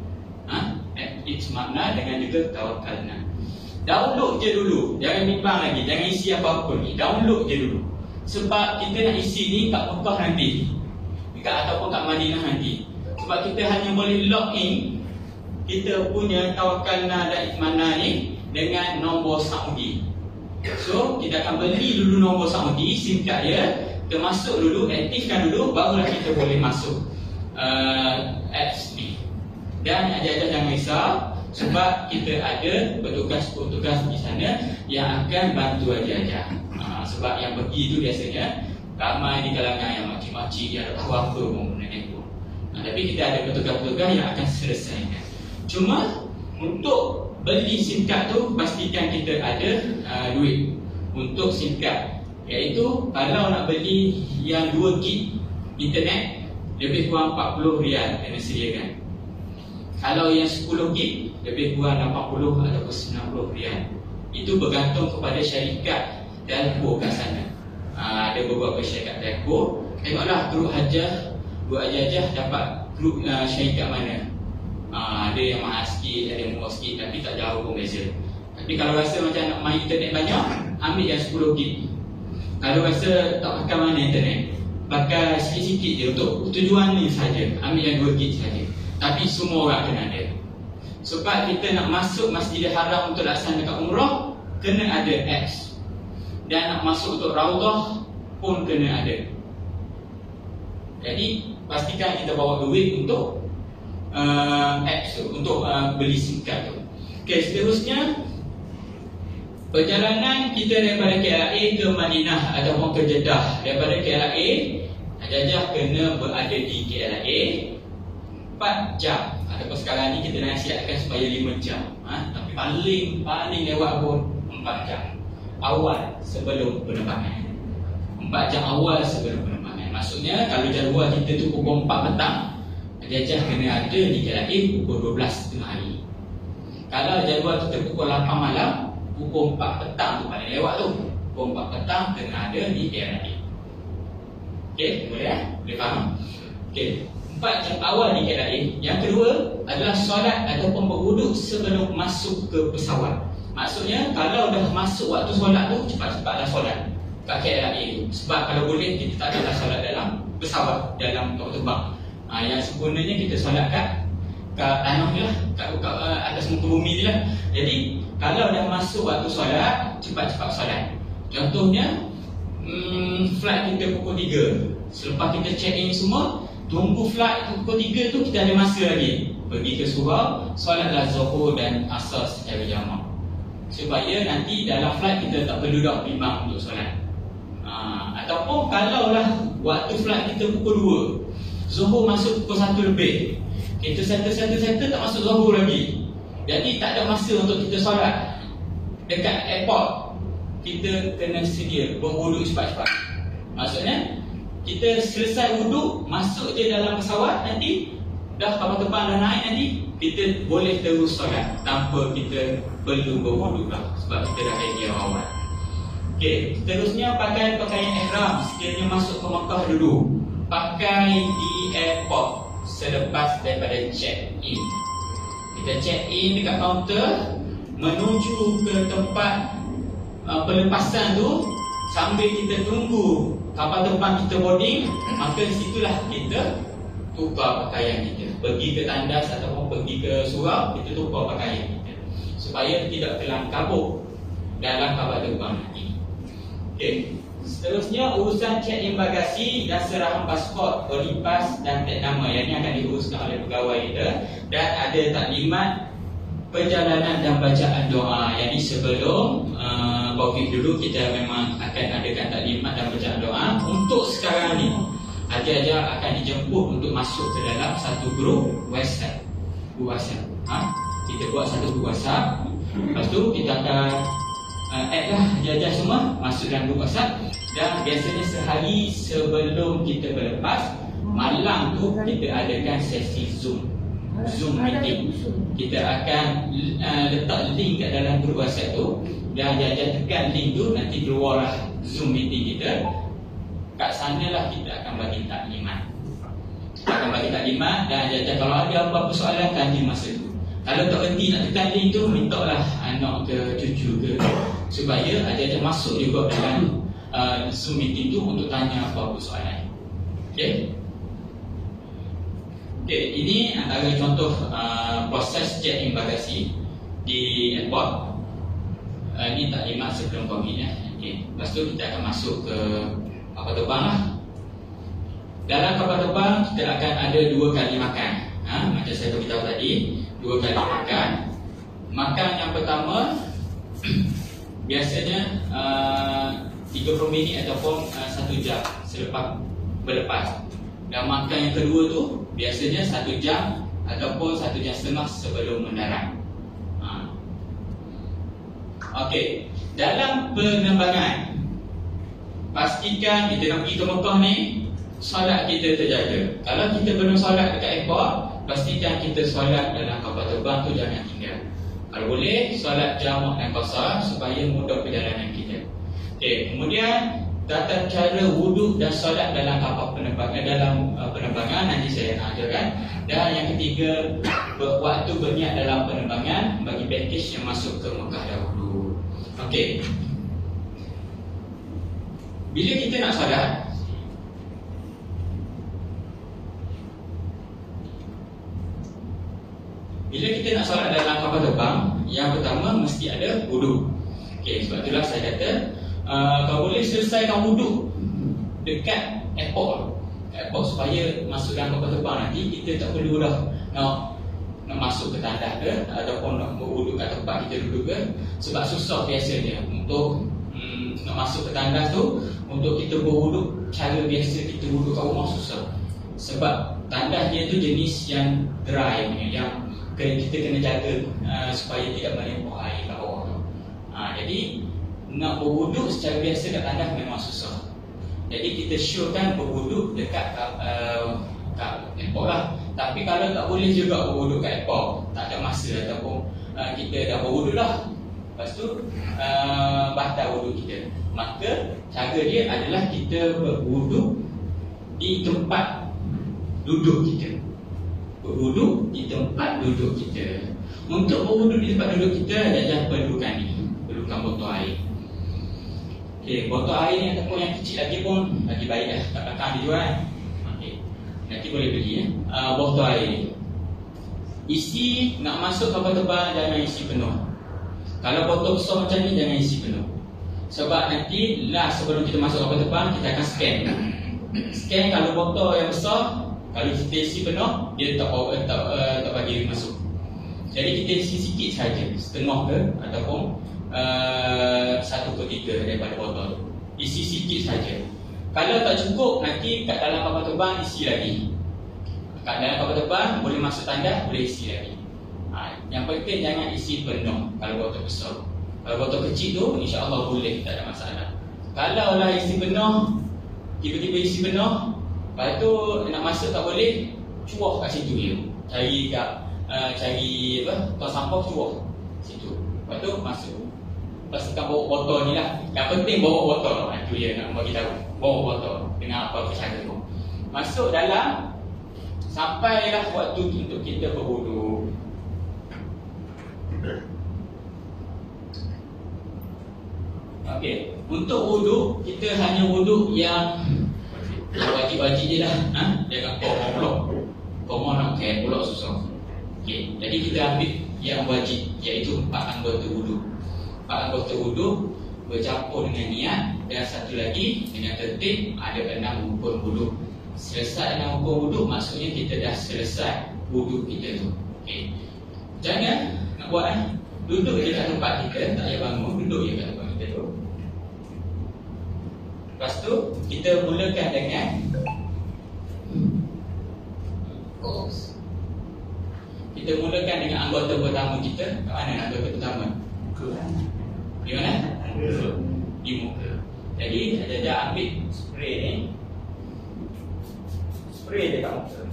Speaker 1: Itsmartna dengan juga Tawakkalna. Download je dulu, jangan bimbang lagi, jangan isi apa-apa ni. Download je dulu. Sebab kita nak isi ni kat Mekah nanti, ataupun kat Madinah nanti. Sebab kita hanya boleh log in kita punya Tawakkalna dan Itsmartna ni dengan nombor Saudi. So kita akan beli dulu nombor Saudi, SIM card dia, kita masuk dulu, aktifkan dulu, barulah kita boleh masuk apps ni. Dan ajar-ajar jangan risau, sebab kita ada petugas-petugas di sana yang akan bantu ajar-ajar. Sebab yang pergi tu biasanya ramai di kalangan yang makcik-makcik, yang tak tahu apa pun guna handphone. Tapi kita ada petugas-petugas yang akan selesaikan. Cuma untuk beli SIM card tu, pastikan kita ada duit untuk SIM card. Iaitu kalau nak beli yang 2 gig internet, lebih kurang RM40 kena sediakan. Kalau yang 10 gig, lebih kurang RM80 ataupun RM90. Itu bergantung kepada syarikat telco kat sana. Ada beberapa syarikat telco. Tengoklah grup ajar dapat grup syarikat mana. Ada yang mahal sikit, ada yang murah sikit, tapi tak jauh pun beza. Tapi kalau rasa macam nak main internet banyak, ambil yang 10 gig. Kalau rasa tak pakai mana internet, pakai sikit-sikit je untuk tujuan ni saja, ambil yang 2 gig saja. Tapi semua orang kena ada. Sebab kita nak masuk Masjidil Haram untuk laksanakan umrah, kena ada apps. Dan nak masuk untuk Raudah pun kena ada. Jadi pastikan kita bawa duit untuk apps tu, untuk beli SIM card tu. Okey, seterusnya perjalanan kita daripada KLA ke Madinah ataupun ke Jeddah. Daripada KLA, ajar-ajar kena berada di KLA 4 jam. Ataupun sekarang ni kita nak siapkan supaya 5 jam. Tapi paling lewat pun 4 jam awal sebelum penerbangan. 4 jam awal sebelum penerbangan. Maksudnya kalau jadual kita tu pukul 4 petang, ajar-ajar kena ada di KLA pukul 12 tengah hari. Kalau jadual kita pukul 8 malam, pukul 4 petang tu paling lewat tu. Pukul 4 petang kena ada di KLA. Okey, boleh boleh faham? Okey, 4 jam awal di KLA. Yang kedua adalah solat ataupun berwuduk sebelum masuk ke pesawat. Maksudnya kalau dah masuk waktu solat tu, cepat-cepatlah solat kat KLA tu. Sebab kalau boleh kita tak adalah solat dalam pesawat, dalam kapal terbang. Yang sempurnanya kita solat kat tanah ni lah, kat atas muka bumi ni lah. Jadi kalau dah masuk waktu solat, cepat-cepat solat. Contohnya flight kita pukul 3. Selepas kita check in semua, tunggu flight pukul 3 tu kita ada masa lagi. Pergi ke surau, solatlah Zuhur dan Asar secara jamak. Supaya nanti dalam flight kita tak perlu dah bimbang untuk solat. Ataupun kalau lah waktu flight kita pukul 2, Zuhur masuk pukul 1 lebih, kita settle tak masuk Zuhur lagi. Jadi tak ada masa untuk kita solat. Dekat airport kita kena sedia berwuduk cepat-cepat. Maksudnya kita selesai wuduk, masuk je dalam pesawat, nanti dah kapal terbang dah naik nanti, kita boleh terus solat tanpa kita perlu berwudu lah, sebab kita dah ready awal. Okey, seterusnya pakai pakaian ihram sekiranya masuk ke Makkah dulu. Pakai di airport selepas daripada check-in. Kita check-in dekat kaunter, menuju ke tempat pelepasan tu, sambil kita tunggu kapal terbang kita boarding, maka di situlah kita tukar pakaian kita. Pergi ke tandas ataupun pergi ke surau, kita tukar pakaian kita supaya tidak kelam kabut dalam kapal terbang nanti. Okey. Seterusnya urusan check-in bagasi dan serahan pasport, berlipas dan tag nama. Yang ini akan diuruskan oleh pegawai kita. Dan ada taklimat perjalanan dan bacaan doa. Jadi sebelum COVID dulu kita memang akan adakan taklimat dan bacaan doa. Untuk sekarang ni ajar-ajar akan dijemput untuk masuk ke dalam satu grup WhatsApp. Kita buat satu grup WhatsApp. Lepas tu kita akan add lah ajar-ajar semua masuk dalam grup WhatsApp. Dan biasanya sehari sebelum kita berlepas, malam tu kita adakan sesi Zoom meeting. Kita akan letak link kat dalam grup WhatsApp tu, dan ajar-ajar tekan link tu, nanti keluarlah Zoom meeting kita. Kat sanalah kita akan bagi taklimat. Dan ajar-ajar kalau ada apa-apa soalan, tanya masa tu. Kalau tak berhenti nak tekan link tu, mintalah anak ke cucu ke, supaya ajar-ajar masuk juga dalam Zoom meeting tu untuk tanya apa-apa soalan. Okey. Okey, ini antara contoh proses check-in bagasi di airport. Ini taklimat sebelum COVID ya. Okey. Lepas tu kita akan masuk ke kapal terbang lah. Dalam kapal terbang kita akan ada 2 kali makan. Macam saya beritahu tadi, 2 kali makan. Makan yang pertama biasanya 30 minit ataupun 1 jam selepas berlepas. Dan makan yang kedua tu biasanya 1 jam ataupun 1 jam setengah sebelum mendarat. Okey, dalam penerbangan pastikan kita nak pergi ke Mekah ni, solat kita terjaga. Kalau kita belum solat dekat airport, pastikan kita solat dalam kapal terbang tu jangan tinggal. Kalau boleh, solat jamak dan qasar supaya mudah perjalanan kita. Okey, kemudian tata cara wuduk dan solat dalam kapal penerbangan nanti saya nak ajarkan. Dan yang ketiga, waktu berniat dalam penerbangan bagi package yang masuk ke Mekah dahulu. Okey. Bila kita nak solat, dalam kapal terbang, yang pertama mesti ada wuduk. Okey, sebab itulah saya kata kalau boleh selesaikan wuduk dekat airport supaya masuk dalam kapal terbang nanti kita tak perlu dah nak masuk ke tandas ke ataupun nak berwuduk kat tempat kita duduk ke, sebab susah biasanya untuk nak masuk ke tandas tu. Untuk kita berwuduk cara biasa kita wuduk kat rumah susah, sebab tandas dia tu jenis yang dry punya, yang kita kena jaga supaya tidak melimpah air kat bawah tu. Jadi nak berwuduk secara biasa kat tandas memang susah. Jadi kita syorkan berwuduk dekat airport lah. Tapi kalau tak boleh juga berwuduk kat airport, tak ada masa ataupun kita dah berwuduk dah, lepas tu batal wuduk kita, maka cara dia adalah kita berwuduk di tempat duduk kita. Berwuduk di tempat duduk kita. Untuk berwuduk di tempat duduk kita, ajar perlukan botol air. Okey, botol air ni ataupun yang kecil lagi pun lagi baik dah, kat belakang dia jual. Okey, nanti boleh beli botol air ni. Isi nak masuk kapal terbang jangan isi penuh. Kalau botol besar macam ni jangan isi penuh, sebab nanti sebelum kita masuk kapal terbang kita akan scan. Kalau botol yang besar, kalau kita isi penuh, dia tak bagi masuk. Jadi kita isi sikit saja, setengah ke ataupun 1/3 daripada botol tu. Isi sikit saja. Kalau tak cukup, nanti kat dalam kapal terbang isi lagi. Kat dalam kapal terbang boleh masuk tandas, boleh isi lagi. Yang penting jangan isi penuh kalau botol besar. Kalau botol kecil tu insya-Allah boleh, tak ada masalah. Kalau lah isi penuh, tiba-tiba isi penuh, lepas tu nak masuk tak boleh, cuah kat situ dia. Cari apa, tong sampah cuah situ. Lepas tu masuk. Pastikan bawa botol ni lah. Yang penting bawa botol. Itu dia nak bagi tahu. Bawa botol dengan apa cara tu. Masuk dalam, sampailah waktu untuk kita berwuduk. Okey, untuk wuduk kita hanya wuduk yang wajib-wajib je lah. Jangan kau nak kayak pula susah. Okey, jadi kita ambil yang wajib, iaitu 4 anggota wuduk. 4 anggota wuduk bercampur dengan niat, dan satu lagi dengan tertib ada 6 rukun wuduk. Selesai 6 rukun wuduk, maksudnya kita dah selesai wuduk kita tu. Okey. Jangan nak buat duduk je kat tempat kita, tak payah bangun, duduk je kat tempat kita tu. Lepas tu kita mulakan dengan kita mulakan dengan anggota pertama kita. Kat mana anggota pertama? Di mana? Di muka. Jadi Jajah ambil spray ni, spray dia kat muka.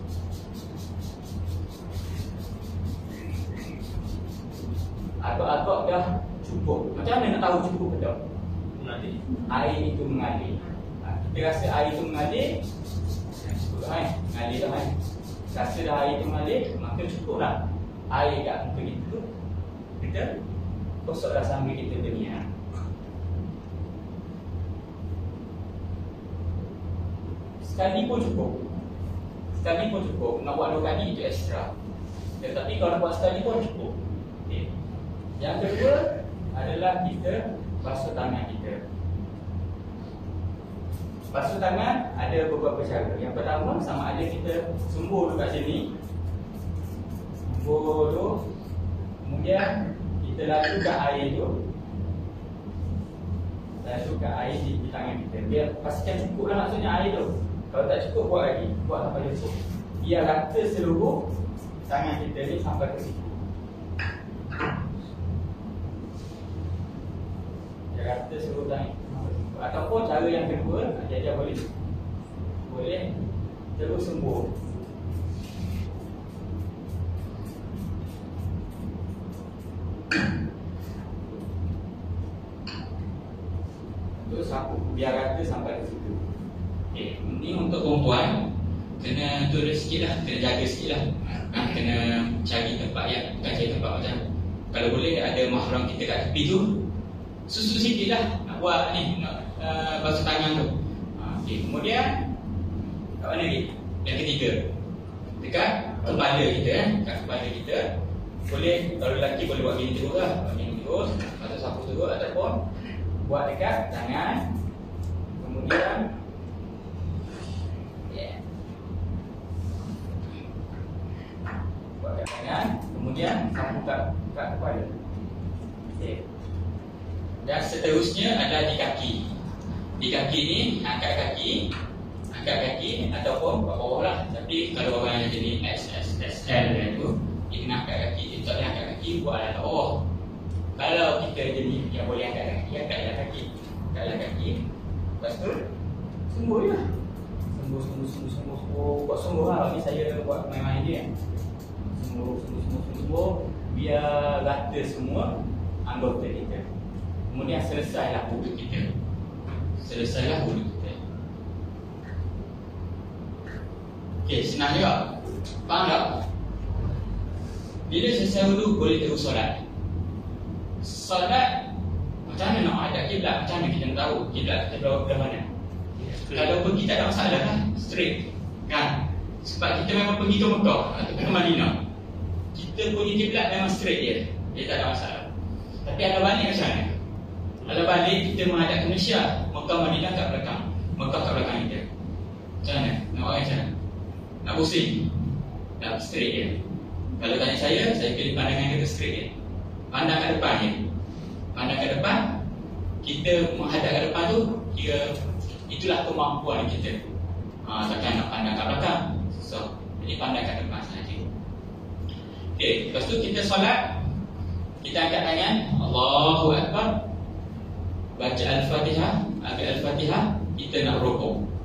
Speaker 1: Agak-agak dah cukup. Macam mana nak tahu cukup ke tak?
Speaker 2: Mengalir.
Speaker 1: Air itu mengalir. Kita rasa air itu mengalir, cukup dah mengalir dah Rasa dah air itu mengalir, maka cukuplah air kat muka kita tu. Kita gosoklah sambil kita berniat. Sekali pun cukup. Sekali pun cukup. Nak buat 2 kali itu ekstra. Tetapi kalau nak buat sekali pun cukup. Okay. Yang kedua adalah kita basuh tangan kita. Basuh tangan ada beberapa cara. Yang pertama, sama ada kita sembur dulu kat sini. Sembur dulu. Kemudian kita lakukan air tu. Lakukan air di tangan kita. Biar pastikan cukup lah maksudnya air tu. Kalau tak cukup, buat lagi. Buat sampai cukup. Biar rata seluruh tangan kita ni sampai ke situ. Biar rata seluruh tangan. Ataupun cara yang kedua, Jajah boleh terus sembur. Terus sapu biar rata sampai ke situ. Okey, ini untuk perempuan kena turun sikit lah, kena jaga sikit lah. Kena cari tempat yang, bukan cari tempat macam, kalau boleh ada mahram kita kat tepi tu, susu sikit lah nak buat ni, nak basuh tangan tu. Okey, kemudian kat mana lagi? Yang ketiga, dekat kepala kita kat kepala kita. Boleh, kalau lelaki boleh buat gini terus lah, buat gini terus, atau sapu terus, ataupun buat dekat tangan. Kemudian buat dekat tangan, kemudian sapu kat kepala. Okay. Dan seterusnya adalah di kaki. Di kaki ni, angkat kaki ataupun buat bawah lah. Tapi kalau orang yang jenis XXL tu, dia kena angkat kaki. Dia tak boleh angkat kaki, buat atas bawah. Kalau kita jenis yang boleh angkat kaki, angkatlah kaki. Angkatlah kaki. Lepas tu, sembur je lah. Sembur. Buat sembur lah. Ni saya buat main-main je. Sembur. Biar rata semua anggota kita. Kemudian selesailah wuduk kita. Okey, senang juga. Faham tak? Bila selesai wuduk, boleh terus solat. Solat, macam mana nak hadap kiblat? Macam mana kita nak tahu kiblat kita belah mana? Kalau pergi tak ada masalah lah, straight kan? Sebab kita memang pergi ke Mekah atau ke Madinah, kita punya kiblat memang straight je, dia tak ada masalah. Tapi ada balik macam mana? Kalau balik kita menghadap ke Malaysia, Mekah Madinah kat belakang, Mekah kat belakang kita. Macam mana? Nak buat macam mana? Nak pusing? Tak, straight je. Kalau tanya saya pilih pandangan kita straight je. Pandang ke depan je. Pandang ke depan, kita menghadap ke depan tu, kira itulah kemampuan kita. Takkan nak pandang ke belakang. So, jadi pandang ke depan sahaja. Okey, lepas tu kita solat, kita angkat tangan, Allahu Akbar, baca Al-Fatihah, ambil Al-Fatihah, kita nak rukuk.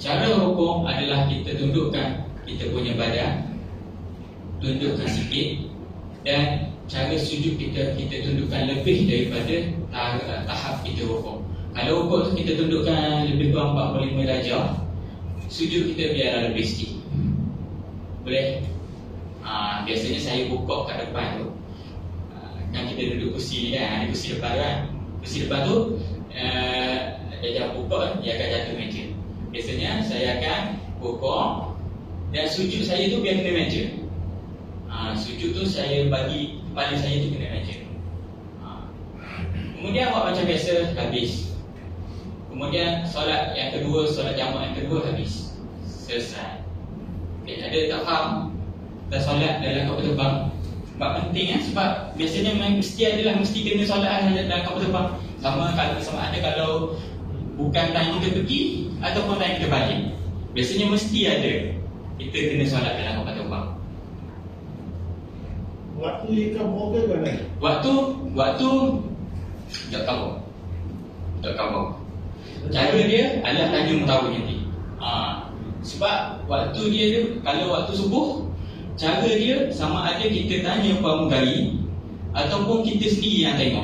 Speaker 1: Cara rokok adalah kita tundukkan kita punya badan, tundukkan sikit, dan cara sujud kita tundukkan lebih daripada tahap kita rokok. Kalau rokok tu kita tundukkan lebih kurang 45 darjah, sujud kita biarlah lebih sikit. Boleh? Biasanya saya bukok kat depan tu. Kan kita duduk kursi kan, ada kursi depan kan. Kursi depan tu dia bukok, dia akan jatuh meja. Biasanya saya akan bukok dan sujud saya tu biar kena meja. Sujud tu saya bagi kepala saya tu kena meja. Kemudian buat macam biasa, habis. Kemudian solat yang kedua, solat jamak yang kedua habis. Selesai. Okay, ada tak faham? Dan solat dalam kapal terbang sebab penting sebab biasanya mesti kena solat dalam kapal terbang. Sama ada kalau bukan time kita pergi ataupun time kita balik. Biasanya mesti ada kita kena solat dalam kapal terbang.
Speaker 4: Waktu ikan moga mana?
Speaker 1: Waktu tak kabur. Cara dia adalah tanya mutawif nanti. Sebab waktu dia tu, kalau waktu subuh, cara dia sama ada kita tanya pramugari ataupun kita sendiri yang tengok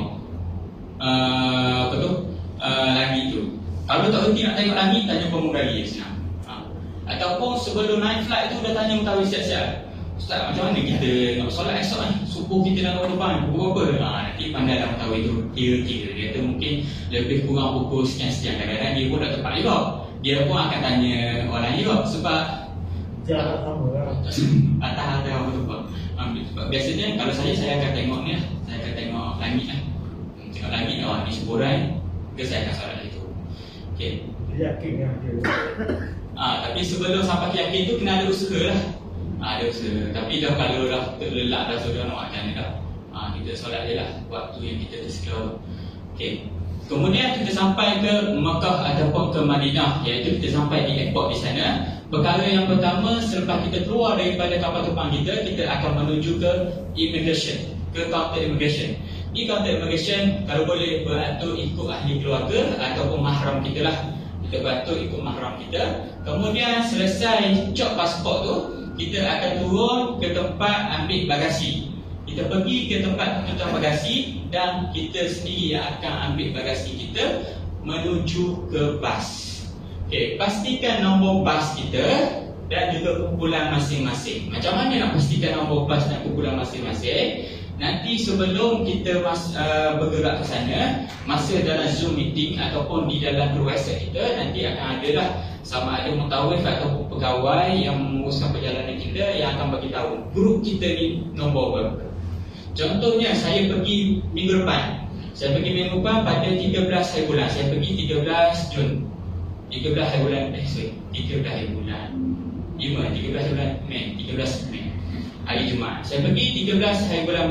Speaker 1: langit tu. Kalau tak berhenti nak tengok langit, tanya pramugari je senang. Ataupun sebelum naik flight tu dah tanya mutawif siap-siap. Ustaz, macam mana kita nak solat esok ni? Subuh kita nak ke depan, pukul berapa? Nanti pandai lah mutawif tu kira-kira. Dia tu mungkin lebih kurang pukul sekian-sekian. Kadang-kadang dia pun dah tepat juga. Dia pun akan tanya orang juga. Sebab
Speaker 4: jarak sama lah.
Speaker 1: atas apa tu Pak. Sebab biasanya kalau saya akan tengok ni lah. Saya akan tengok langit lah. Tengok langit, ni seburan ke saya akan solat itu. Okay.
Speaker 4: Yakin lah dia.
Speaker 1: Tapi sebelum sampai yakin tu kena ada usaha lah. Ada usaha. Tapi dah kalau dah terlelak dah sudah nak macam ni dah. Kita solat je lah waktu yang kita tersedia. Okay. Kemudian kita sampai ke Mekah ataupun ke Madinah, iaitu kita sampai di airport di sana. Perkara yang pertama, selepas kita keluar daripada kapal terbang kita akan menuju ke immigration, ke counter immigration. Di counter immigration, kalau boleh beratur ikut ahli keluarga ataupun mahram kita lah. Kita beratur ikut mahram kita. Kemudian selesai cop pasport tu, kita akan turun ke tempat ambil bagasi. Kita pergi ke tempat penuntutan bagasi dan kita sendiri yang akan ambil bagasi kita menuju ke bas. Okey, pastikan nombor bas kita dan juga kumpulan masing-masing. Macam mana nak pastikan nombor bas dan kumpulan masing-masing? Nanti sebelum kita bergerak ke sana, masa dalam Zoom meeting ataupun di dalam website kita, nanti akan ada lah sama ada mutawif ataupun pegawai yang menguruskan perjalanan kita yang akan bagi tahu grup kita ni nombor berapa. Contohnya saya pergi minggu depan. Saya pergi minggu depan pada 13 hari bulan. Saya pergi 13 Jun. 13 hari bulan 13 hari bulan 13 hari bulan Mei, 13 Mei. Hari Jumaat. Saya pergi 13 hari bulan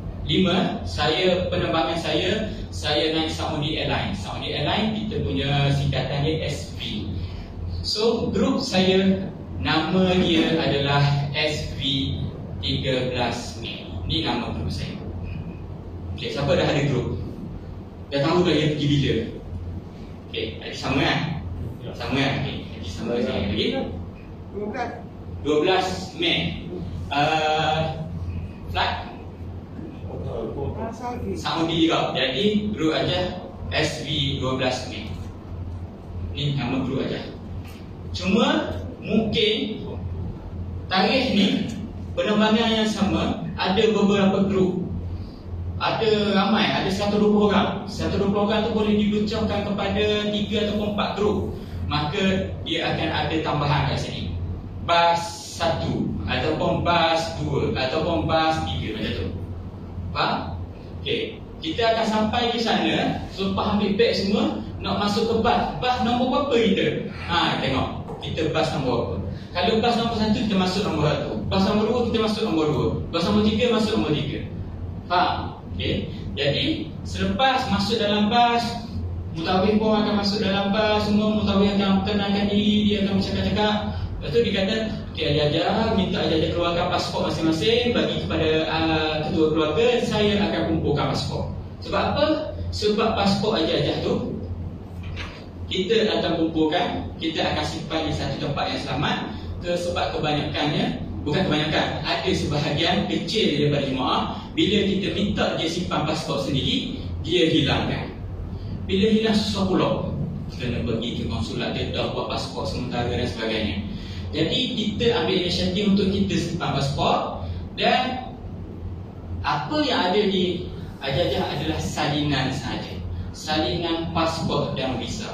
Speaker 1: 5. Penerbangan saya naik Saudi Airlines. Saudi Airlines kita punya singkatannya SV. So grup saya nama dia adalah SV 13 Mei. Ini nama grup saya. Okay, siapa dah ada grup? Dah tahu dah dia pergi bila? Okay, sama kan? Sama kan? Okay, sama saya lagi. 12 Mei. Flight Saudi juga. Jadi grup aja SV 12 Mei. Ini nama grup aja. Cuma mungkin tarikh ni penerbangan yang sama, ada beberapa grup. Ada ramai, ada 120 orang. 120 orang tu boleh dibecahkan kepada 3 ataupun 4 grup. Maka dia akan ada tambahan kat sini. Bas 1 ataupun bas 2 ataupun bas 3 macam tu. Faham? Okey. Kita akan sampai di sana, selepas ambil beg semua, nak masuk ke bas. Bas nombor berapa kita? Tengok. Kita bas nombor berapa? Kalau bas nombor 1 kita masuk nombor 1. Bas nombor 2 kita masuk nombor 2. Bas nombor 3 masuk nombor 3. Faham? Okey. Jadi selepas masuk dalam bas, mutawif pun akan masuk dalam bas. Semua mutawif akan kenalkan diri, dia akan bercakap-cakap. Lepas tu dia kata, okey, ajar-ajar minta ajar-ajar keluarkan pasport masing-masing, bagi kepada ketua keluarga. Saya akan kumpulkan pasport. Sebab apa? Sebab pasport ajar-ajar tu kita akan kumpulkan, kita akan simpan di satu tempat yang selamat. Sebab kebanyakannya, bukan kebanyakan, ada sebahagian kecil daripada jemaah, bila kita minta dia simpan pasport sendiri, dia hilangkan. Bila hilang susah pula, kena pergi ke konsulat, dia dah buat pasport sementara dan sebagainya. Jadi kita ambil inisiatif untuk kita simpan pasport, dan apa yang ada di Ajajah adalah salinan sahaja, salinan pasport dan visa.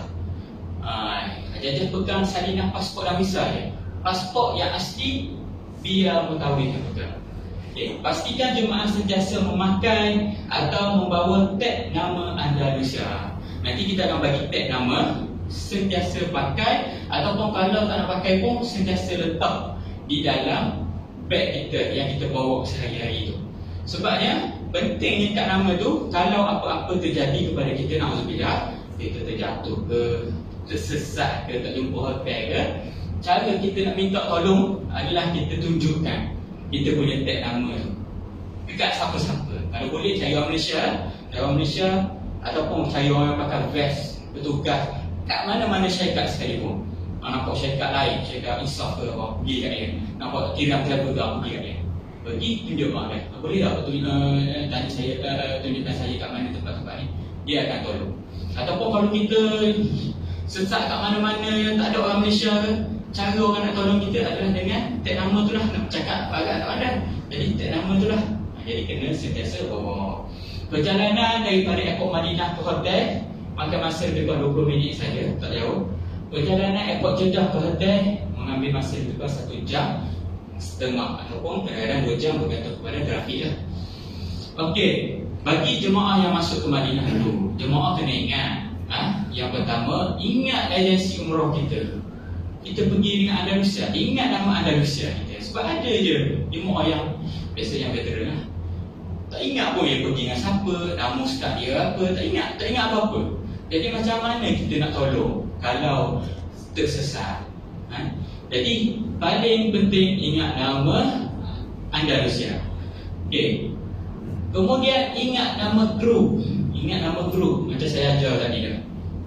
Speaker 1: Ajajah pegang salinan pasport dan visa je. Pasport yang asli biar mengetahui yang pegang. Okay. Pastikan jemaah sentiasa memakai atau membawa tag nama Andalusia. Nanti kita akan bagi tag nama, sentiasa pakai, ataupun kalau tak nak pakai pun sentiasa letak di dalam beg kita yang kita bawa sehari-hari itu. Sebabnya pentingnya kat nama tu, kalau apa-apa terjadi kepada kita, na'udzubillah, kita terjatuh ke, tersesat ke, tak jumpa hotel ke, cara kita nak minta tolong adalah kita tunjukkan kita punya tag nama tu dekat siapa-siapa. Kalau boleh cari orang Malaysia, ataupun cari orang yang pakai vest, petugas kat mana-mana syarikat sekalipun. Nampak syarikat lain, syarikat Insaf ke, pergi kat dia. Nampak tiram telaga ke, pergi kat dia. Pergi tunjuk dia. Boleh tak tanya saya, tunjukkan saya kat mana tempat-tempat ni, dia akan tolong. Ataupun kalau kita sesat kat mana-mana yang tak ada orang Malaysia ke, cara orang nak tolong kita adalah dengan tag nama tu lah. Nak bercakap agak tak pandai, jadi tag nama tu lah. Jadi kena sentiasa bawa. Perjalanan daripada airport Madinah ke hotel makan masa lebih kurang 20 minit saja, tak jauh. Perjalanan airport Jeddah ke hotel mengambil masa lebih kurang 1 jam setengah ataupun kadang-kadang 2 jam bergantung kepada trafik lah. Okey, bagi jemaah yang masuk ke Madinah dulu, jemaah kena ingat, yang pertama, ingat agensi umrah kita. Kita pergi dengan Andalusia, ingat nama Andalusia kita. Sebab ada je jemaah yang biasa yang veteran lah, tak ingat pun dia pergi dengan siapa, nama ustaz dia apa, tak ingat apa-apa. Jadi macam mana kita nak tolong kalau tersesat? Jadi paling penting ingat nama Andalusia. Okey. Kemudian ingat nama kru. Macam saya ajar tadi dah.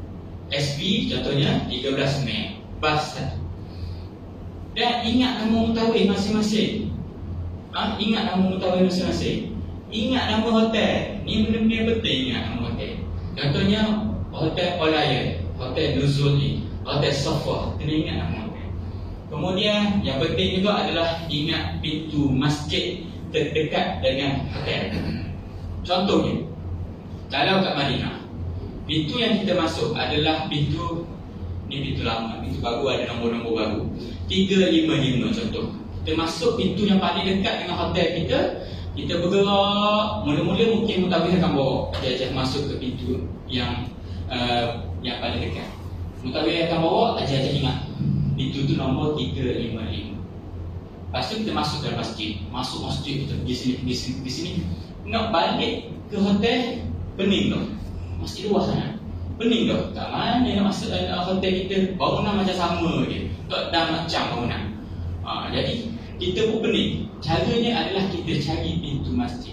Speaker 1: SB contohnya 13 Mei, bas 1. Dan ingat nama mutawif masing-masing. Ingat nama mutawif masing-masing. Ingat nama hotel. Ni benda-benda yang penting, ingat nama hotel. Contohnya Hotel Olayan, Hotel Nuzuli, Hotel Safa. Kena ingat nama hotel. Kemudian yang penting juga adalah ingat pintu masjid terdekat dengan hotel. Contohnya, kalau kat Madinah, pintu yang kita masuk adalah pintu, ni pintu lama, pintu baru ada nombor-nombor baru, 355 contoh. Kita masuk pintu yang paling dekat dengan hotel kita. Kita bergerak, mula-mula mungkin mutawif akan bawa Ajajah masuk ke pintu yang paling dekat. Mutawif akan bawa Ajajah ingat pintu tu nombor 355. Lepas tu kita masuk dalam masjid. Masuk masjid, kita pergi sini. Nak balik ke hotel, pening tau. Masjid luas sangat, pening tau. Tak mana nak masuk hotel kita, bangunan macam sama je, tak dah macam bangunan. Jadi kita pun pening. Caranya adalah kita cari pintu masjid.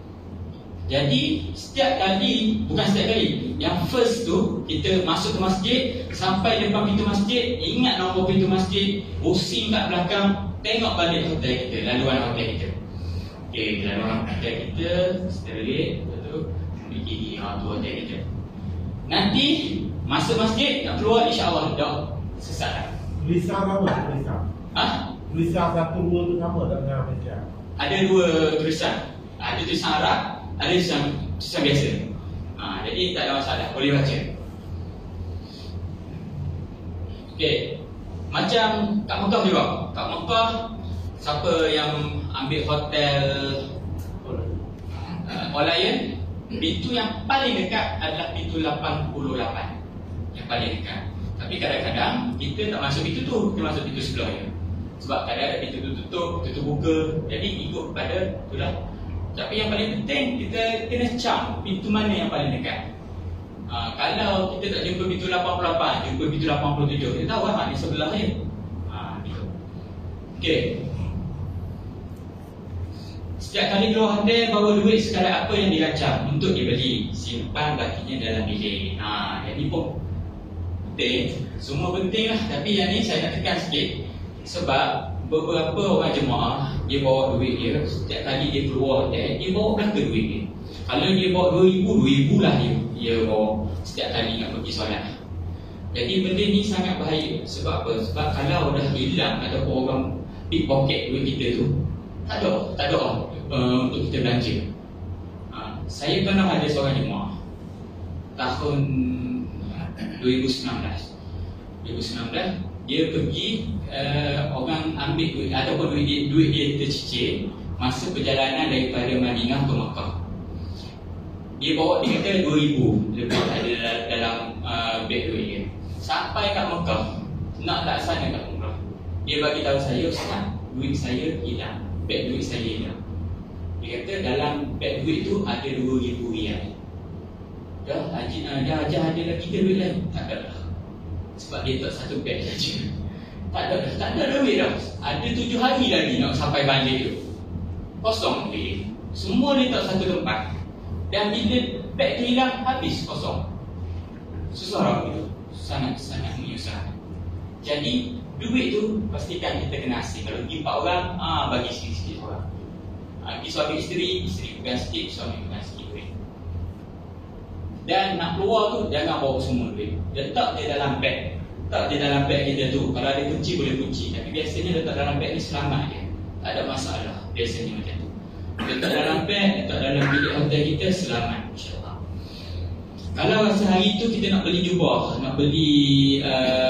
Speaker 1: Jadi setiap kali, bukan setiap kali, yang first tu kita masuk ke masjid, sampai depan pintu masjid, ingat nombor pintu masjid, pusing kat belakang, tengok balik hotel kita, laluan hotel kita. Okey, laluan hotel kita, straight, betul, ambil kiri, tu hotel kita. Nanti masuk masjid, nak keluar, insya-Allah dah sesat dah.
Speaker 4: Tulisan sama, tulisan. Tulisan 1, 2 tu sama tak dengan Malaysia?
Speaker 1: Ada 2 tulisan. Ada tulisan Arab, ada tulisan biasa. Jadi tak ada masalah, boleh baca. Okey. Macam kat Mekah juga. Kat Mekah, siapa yang ambil hotel Olayan, pintu yang paling dekat adalah pintu 88. Yang paling dekat. Tapi kadang-kadang kita tak masuk pintu tu, kita masuk pintu sebelah je. Sebab kadang ada pintu tu tutup, pintu tu buka. Jadi ikut pada itulah. Tapi yang paling penting, kita kena cam pintu mana yang paling dekat. Kalau kita tak jumpa pintu 88, jumpa pintu 87, kita tahu lah di sebelah je. Gitu. Okey. Setiap kali keluar hotel, bawa duit sekadar apa yang dirancang untuk dibeli, simpan bakinya dalam bilik. Jadi pun penting, semua penting lah. Tapi yang ni saya nak tekan sikit. Sebab beberapa orang jemaah, dia bawa duit dia, setiap kali dia keluar hotel, dia bawa belaka duit dia. Kalau dia bawa 2,000 lah dia bawa setiap kali nak pergi solat. Jadi benda ni sangat bahaya. Sebab apa? Sebab kalau dah hilang ataupun orang pickpocket duit kita tu, tak ada untuk kita belanja. Saya pernah ada seorang jemaah tahun 2019, dia pergi, orang ambil duit ataupun duit dia tercicir masa perjalanan daripada Madinah ke Makkah. Dia bawa, dia kata 2,000 lebih ada dalam beg duit dia. Sampai kat Makkah, nak laksanakan umrah, dia bagi tahu saya, Ustaz, duit saya hilang, beg duit saya hilang. Dia kata dalam beg duit tu ada 2,000 riyal. Dah ada lagi ke duit lain? Tak ada dah. Sebab dia tak satu beg saja. Tak ada duit dah. Ada 7 hari lagi nak sampai balik tu. Kosong dia. Semua dia tak satu tempat. Dan bila beg tu hilang, habis kosong. Susah lah gitu. Sangat-sangat menyusahkan. Jadi duit tu pastikan kita kena asing. Kalau pergi 4 orang, bagi sikit-sikit orang. Pergi suami isteri pegang sikit, suami pegang sikit duit. Dan nak keluar tu, jangan bawa semua duit. Letak dia dalam beg. Letak dia dalam beg kita tu. Kalau ada kunci, boleh kunci. Tapi biasanya letak dalam beg ni selamat je. Tak ada masalah. Biasanya macam tu. Letak dalam beg, letak dalam bilik hotel kita, selamat, insyaAllah. Kalau sehari tu kita nak beli jubah, nak beli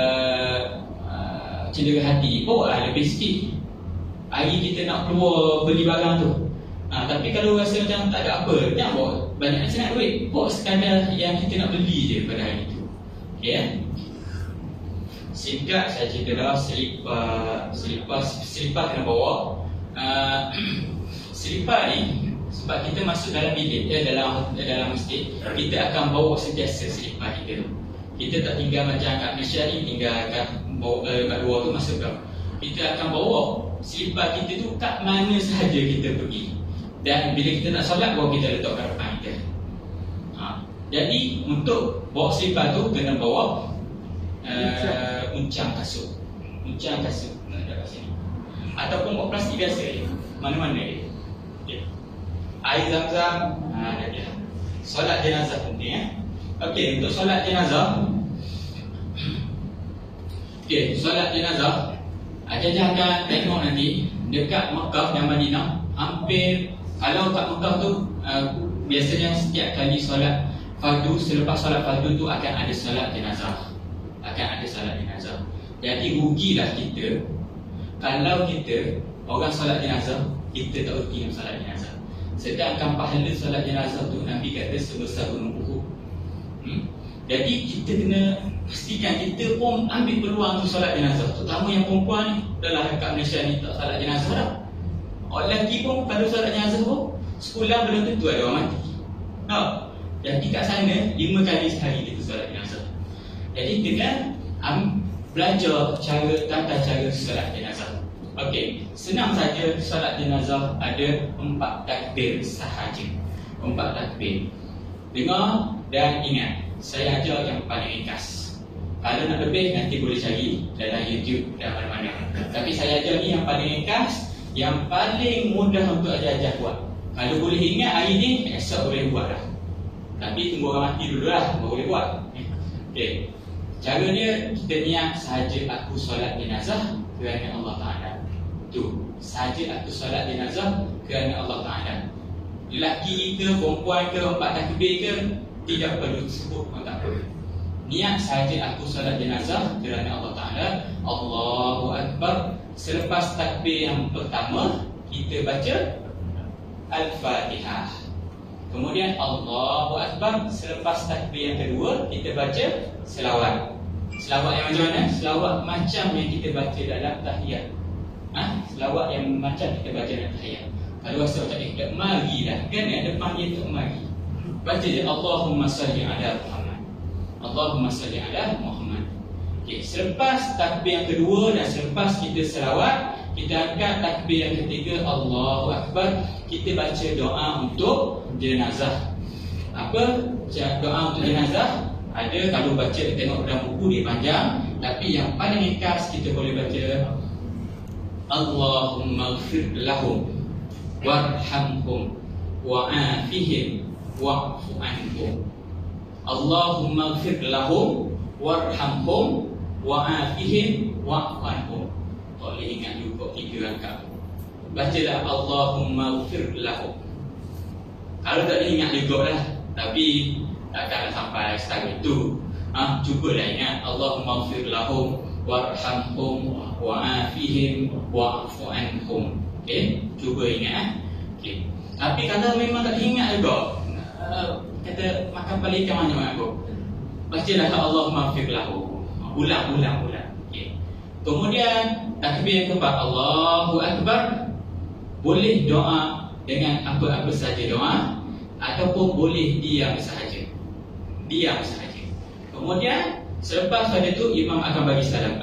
Speaker 1: cendera hati, bawa lah lebih sikit. Hari kita nak keluar beli barang tu. Tapi kalau rasa macam tak ada apa, jangan bawa banyak sangat duit. Bawa sekadar yang kita nak beli je pada hari tu. Okay, singkat saya cerita dah, selipar kena bawa. Selipar ni, sebab kita masuk dalam bilik, dalam masjid, kita akan bawa sentiasa selipar kita tu. Kita tak tinggal macam kat Malaysia ni, tinggalkan bawa kat luar tu masuk ke. Kita akan bawa selipar kita tu kat mana sahaja kita pergi. Dan bila kita nak solat, bawa kita letak kat depan kita. Jadi untuk bawa selipar tu kena bawa uncang kasut. Uncang kasut ada kat sini. Ataupun bawa plastik biasa je. Mana-mana je. Okay. Air zam-zam, ada dia. Solat jenazah penting. Okey, untuk solat jenazah. Okey, solat jenazah. Ajak akan tengok nanti dekat Makkah dan Madinah, hampir, kalau kat Makkah tu biasanya setiap kali solat fardu, selepas solat fardu tu akan ada solat jenazah. Jadi rugilah kita kalau kita orang solat jenazah, kita tak erti dengan solat jenazah. Sedangkan pahala solat jenazah tu Nabi kata sebesar gunung Uhud. Jadi kita kena pastikan kita pun ambil peluang untuk solat jenazah. Terutama yang perempuan ni, dalam kat Malaysia ni tak solat jenazah dah. Orang lelaki pun kalau solat jenazah pun sekolah belum tentu ada orang mati. Jadi kat sana 5 kali sehari kita solat jenazah. Jadi dengan belajar tata cara solat jenazah. Okey, senang saja solat jenazah ada 4 takbir sahaja. 4 takbir. Dengar dan ingat. Saya ajar yang paling ringkas. Kalau nak lebih nanti boleh cari dalam YouTube dan mana-mana. Tapi saya ajar ni yang paling ringkas, yang paling mudah untuk ajar-ajar buat. Kalau boleh ingat hari ni, esok boleh buat dah. Tapi tunggu orang mati dulu lah, baru boleh buat. Okey. Cara dia, kita niat sahaja aku solat jenazah kerana Allah Ta'ala. Tu, sahaja aku solat jenazah kerana Allah Ta'ala. Lelaki ke, perempuan ke, 4 takbir ke, tidak perlu sebut pun tak perlu. Niat sahaja aku solat jenazah kerana Allah Ta'ala. Allahu Akbar. Selepas takbir yang pertama, kita baca Al-Fatihah. Kemudian Allahu Akbar. Selepas takbir yang kedua, kita baca selawat. Selawat yang macam mana? Selawat macam yang kita baca dalam tahiyat. Selawat yang macam kita baca dalam tahiyat. Kalau rasa macam tak marilah, kan yang depan dia tu mari. Baca je Allahumma salli ala Muhammad. Allahumma salli ala Muhammad. Okay, selepas takbir yang kedua dan selepas kita selawat, kita angkat takbir yang ketiga, Allahu Akbar. Kita baca doa untuk jenazah. Apa doa untuk jenazah? Ada kalau baca tengok dalam buku dia panjang, tapi yang paling ringkas kita boleh baca Allahumma ighfir lahum warhamhum wa'afihim wa'fu anhum. Allahumma ighfir lahum warhamhum wa'afihim wa'fu anhum. Boleh ingat juga 3 rakaat. Bacalah Allahumma ighfir lahum. Kalau tak boleh ingat juga lah, tapi takkanlah sampai setakat itu. Cubalah ingat Allahumma ighfir lahum warhamhum wa'afihim wa'fu anhum. Okey, cuba ingat. Okey. Tapi kalau memang tak ingat juga, kata makan balik ikan mana aku, bacalah Allahumma ighfir lahum. Ulang. Okey. Kemudian takbir keempat, Allahu Akbar. Boleh doa dengan apa-apa saja doa, ataupun boleh diam sahaja. Kemudian selepas pada itu imam akan bagi salam.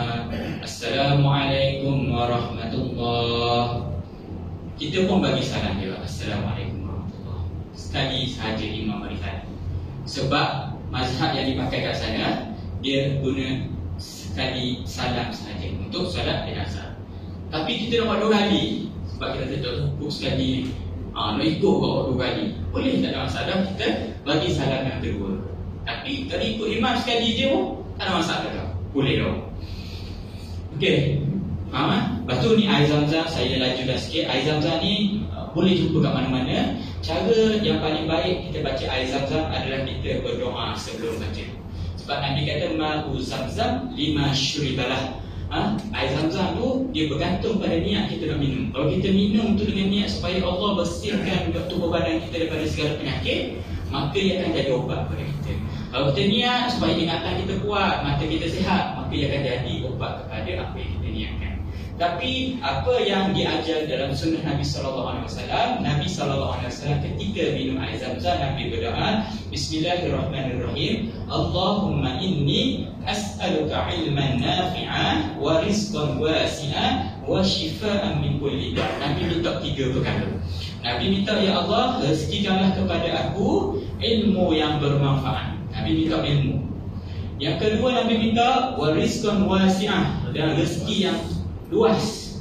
Speaker 1: Assalamualaikum warahmatullahi. Kita pun bagi salam juga. Assalamualaikum warahmatullahi. Sekali sahaja imam bagi salam. Sebab mazhab yang dipakai kat sana, dia guna sekali salam sahaja untuk solat jenazah. Tapi kita nak buat 2 kali, sebab kita tak cukup sekali. Nak ikut bawa 2 kali, boleh tak ada masalah, kita bagi salam yang kedua. Tapi kalau ikut imam sekali je pun tak ada masalah tak? Boleh tak? Okey, faham tak? Lepas tu ni air zam-zam, saya laju dah sikit. Air zam-zam ni boleh jumpa kat mana-mana. Cara yang paling baik kita baca air zam-zam adalah kita berdoa sebelum baca. Sebab Nabi kata ma'u zam-zam lima syuribalah. Air zam-zam tu dia bergantung pada niat kita nak minum. Kalau kita minum tu dengan niat supaya Allah bersihkan tubuh badan kita daripada segala penyakit, maka ia akan jadi obat kepada kita. Kalau kita niat supaya ingatan kita kuat, mata kita sihat, maka ia akan jadi obat kepada apa yang kita niatkan. Tapi apa yang diajar dalam sunnah Nabi SAW, Nabi SAW ketika minum air zam-zam, Nabi berdoa, Bismillahirrahmanirrahim, Allahumma inni as'aluka ilman nafi'an wa rizqan wasi'an wa shifaan min kulli da'. Nabi minta 3 perkara. Nabi minta, ya Allah, rezekikanlah kepada aku ilmu yang bermanfaat. Nabi minta ilmu. Yang kedua, Nabi minta wa rizqan wasi'an, dan rezeki yang luas,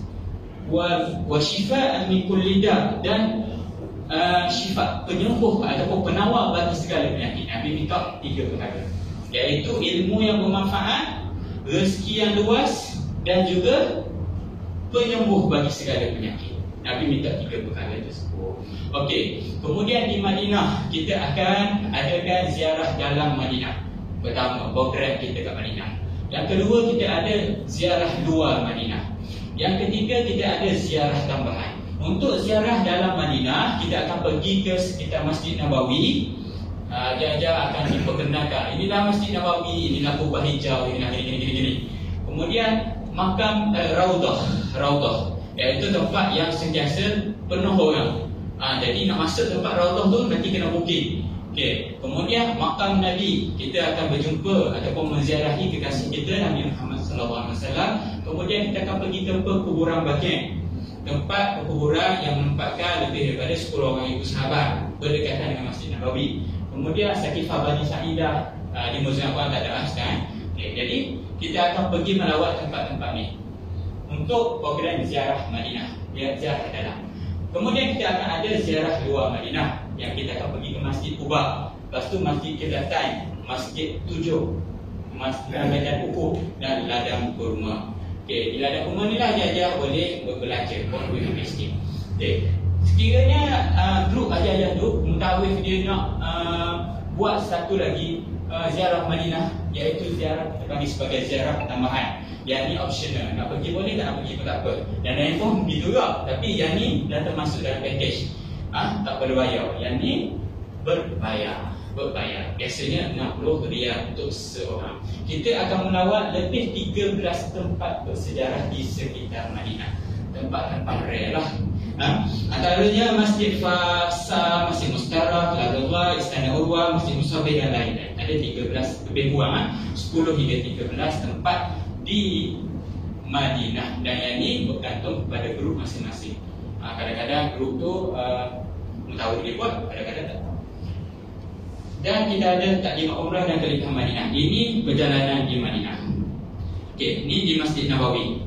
Speaker 1: wa shifaan min kulli da', dan syifa, penyembuh ataupun penawar bagi segala penyakit. Nabi minta 3 perkara, iaitu ilmu yang bermanfaat, rezeki yang luas, dan juga penyembuh bagi segala penyakit. Nabi minta 3 perkara tersebut. Okey, kemudian di Madinah kita akan adakan ziarah dalam Madinah. Pertama, program kita kat Madinah. Yang kedua, kita ada ziarah luar Madinah. Yang ketiga, kita ada ziarah tambahan. Untuk ziarah dalam Madinah, kita akan pergi ke sekitar Masjid Nabawi. Dia akan diperkenalkan, inilah Masjid Nabawi, inilah kubah hijau, inilah gini. Kemudian makam Raudah, iaitu tempat yang sentiasa penuh orang. Jadi nak masuk tempat Raudah tu nanti kena booking. Okey, kemudian makam Nabi, kita akan berjumpa ataupun menziarahi kekasih kita Nabi Muhammad SAW. Kemudian kita akan pergi ke perkuburan Baqi', tempat perkuburan yang menempatkan lebih daripada 10 orang ibu sahabat berdekatan dengan Masjid Nabawi. Kemudian Sakifah Bani Sa'idah di Museum Awal tak ada sekarang. Okay, jadi kita akan pergi melawat tempat-tempat ni untuk program ziarah Madinah, ziarah dalam. Kemudian kita akan ada ziarah luar Madinah, yang kita akan pergi ke Masjid Quba, lepas tu Masjid Qiblatain, Masjid 7, Masjid Medan Uhud dan Ladang Kurma. Okey, di Ladang Kurma ni lah dia boleh berbelanja, buat duit miskin. Okey, sekiranya grup ajar-ajar tu mentawif dia nak buat satu lagi ziarah Madinah, iaitu ziarah kita panggil sebagai ziarah tambahan. Yang ni optional, nak pergi boleh, tak nak pergi pun tak apa. Dan lain pun begitu juga, tapi yang ni dah termasuk dalam package. Tak perlu bayar. Yang ni berbayar. Biasanya 60 riyal untuk seorang. Kita akan melawat lebih 13 tempat bersejarah di sekitar Madinah. Tempat-tempat rare lah. Antaranya Masjid Fasa, Masjid Mustaraf, Ladullah, Istana Urwa, Masjid Musabih dan lain-lain. Ada 13, lebih kurang 10 hingga 13 tempat di Madinah. Dan yang ini bergantung kepada grup masing-masing. Kadang-kadang grup tu tahu dia buat, kadang-kadang tak tahu. Dan kita ada taklimat umrah dan kelikah Madinah. Ini perjalanan di Madinah. Okey, ini di Masjid Nabawi.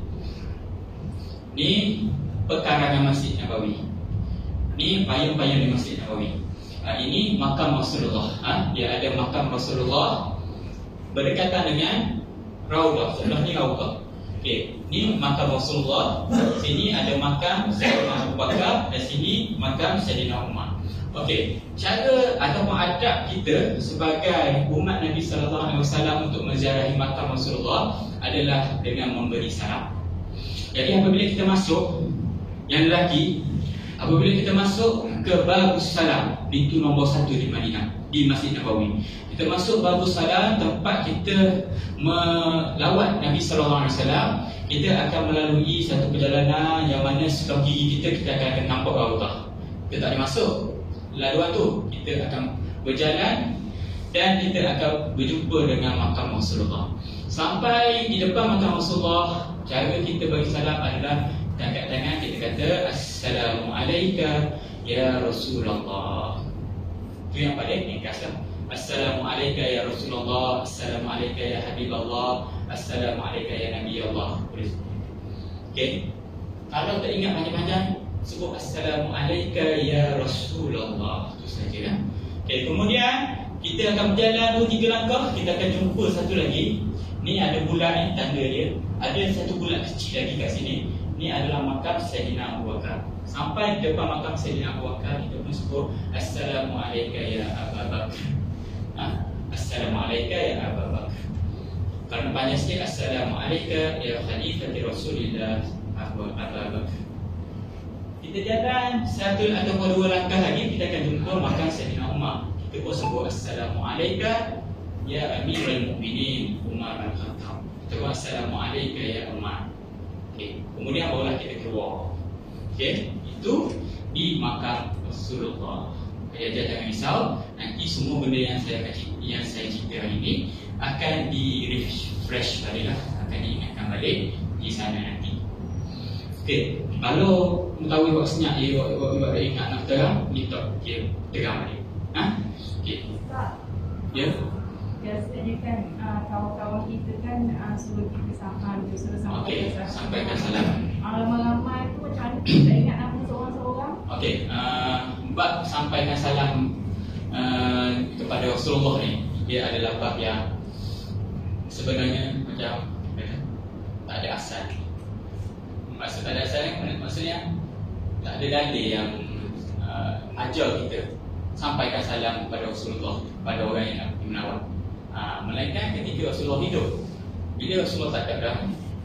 Speaker 1: Ini pekarangan Masjid Nabawi. Ini payung-payung di Masjid Nabawi. Ini makam Rasulullah. Dia ada makam Rasulullah berdekatan dengan Raudah. Sebelah ni Raudah. Okey, ni makam Rasulullah. Sini ada makam Sayyidina Abu Bakar dan sini makam Sayyidina Umar. Okey, cara ataupun adab kita sebagai umat Nabi sallallahu alaihi wasallam untuk menziarahi makam Rasulullah adalah dengan memberi salam. Jadi apabila kita masuk, yang lelaki, apabila kita masuk ke Babus Salam, pintu nombor 1 di Madinah, di Masjid Nabawi, kita masuk Babus Salam, tempat kita melawat Nabi sallallahu alaihi wasallam. Kita akan melalui satu perjalanan yang mana sebelah kiri kita akan nampak Raudah. Kita tak boleh masuk laluan tu. Kita akan berjalan dan kita akan berjumpa dengan makam Rasulullah. Sampai di depan makam Rasulullah, cara kita bagi salam adalah angkat tangan, kita kata Assalamualaikum ya Rasulullah. Itu yang paling ringkas lah. Assalamualaikum ya Rasulullah, Assalamualaikum ya Habiballah, Assalamualaikum ya Nabi Allah. Okey. Kalau tak ingat panjang-panjang, sebut Assalamualaikum ya Rasulullah. Itu sajalah. Okey, kemudian kita akan berjalan 2-3 langkah, kita akan jumpa satu lagi. Ni ada bulat ni, tanda dia. Ada satu bulat kecil lagi kat sini. Ni adalah makam Sayyidina Abu Bakar. Sampai di depan makam Sayyidina Abu Bakar, kita pun sebut Assalamualaikum ya Abu Bakar. Assalamualaikum ya Abu Bakar. Karena panjang sikit, Assalamualaikum ya Khalifati Rasulillah Abu Bakar. Kita jalan satu atau 2 langkah lagi, kita akan jumpa makam Sayyidina Umar. Kita pun sebut Assalamualaikum ya Amirul Mukminin Umar Al-Khattab. Kita pun Assalamualaikum ya Umar. Okay. Kemudian barulah kita keluar. Okay. Itu di makam Rasulullah. Jadi jangan risau, nanti semua benda yang saya cerita hari ini akan di-refresh balik lah, akan diingatkan balik di sana nanti. Okey, kalau mengetahui buat senyap je, buat ingat nak terang, ni tak dia terang balik. Okey. Ya.
Speaker 3: Biasanya kan kawan-kawan kita kan suruh kita
Speaker 1: sampaikan salam.
Speaker 3: Lama-lama itu macam mana kita ingat nama seorang-seorang?
Speaker 1: Okey, bab sampaikan salam kepada Rasulullah ni, dia adalah bab yang sebenarnya macam tak ada asal. Maksud tak ada asal ni, maksudnya tak ada dalil yang ajar kita sampaikan salam kepada Rasulullah, pada orang yang nak menawar. Melainkan ketika Rasulullah hidup, bila Rasulullah tak ada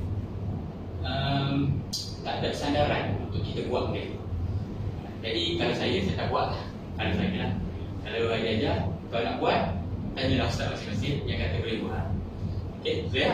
Speaker 1: tak ada sandaran untuk kita buat benda. Jadi kalau saya tak buat lah. Kalau saya lah, kalau orang ajar, kalau nak buat, tanyalah ustaz masing-masing yang kata boleh buat. Okey, saya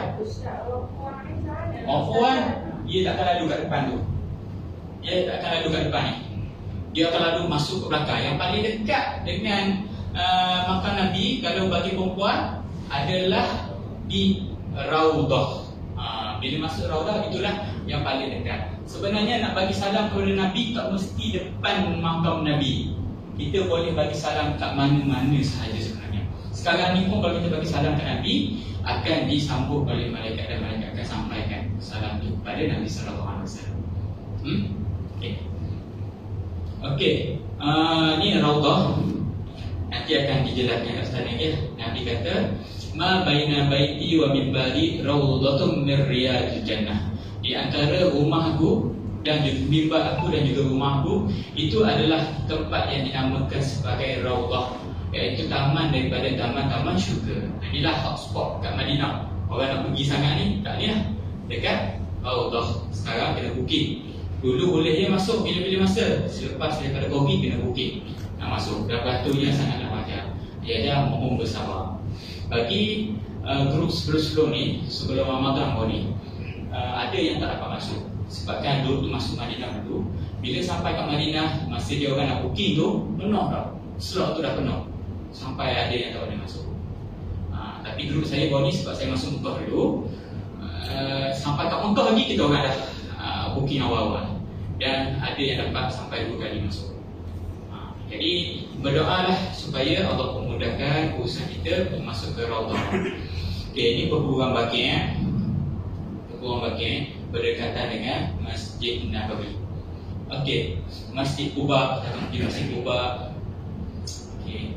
Speaker 1: Puan, dia tak akan lalu kat depan tu. Dia tak akan lalu kat depan ni. Dia akan lalu masuk ke belakang. Yang paling dekat dengan makam Nabi kalau bagi perempuan adalah di Raudah. Bila masuk Raudah, itulah yang paling dekat. Sebenarnya nak bagi salam kepada Nabi tak mesti depan makam Nabi. Kita boleh bagi salam kat mana-mana sahaja sebenarnya. Sekarang ni pun kalau kita bagi salam kat Nabi, akan disambut oleh malaikat dan malaikat akan sampaikan salam itu kepada Nabi sallallahu alaihi wasallam. Okey. Okey. Ni Raudah. Nanti akan dijelaskan kat sana ya. Nabi kata, "Ma baina baiti wa minbari raudhatun min riyadil jannah." Di antara rumahku dan mimbar aku dan juga rumahku itu adalah tempat yang dinamakan sebagai Raudah, iaitu taman daripada taman-taman syurga. Inilah hotspot kat Madinah. Orang nak pergi sangat ni, tak ni lah, dekat Raudah. Sekarang kena booking. Dulu boleh je masuk bila-bila masa. Selepas daripada COVID kena booking nak masuk. Dan batunya sangatlah wajar. Dia ada mohon bersabar. Bagi grup sebelum ni, sebelum Ramadan ni, ada yang tak dapat masuk. Sebabkan dulu masuk Madinah dulu, bila sampai kat Madinah, masa dia orang nak booking tu, penuh dah. Slot tu dah penuh. Sampai ada yang tak boleh masuk. Tapi grup saya baru ni, sebab saya masuk Mekah dulu, sampai kat Mekah lagi kita orang dah booking awal-awal. Dan ada yang dapat sampai 2 kali masuk. Jadi berdoalah supaya Allah memudahkan urusan kita untuk masuk ke Raudhah. Okey, ini perguruan Baqi'. Perguruan Baqi' berdekatan dengan Masjid Nabawi. Okey, Masjid Quba, di Masjid Quba. Okey.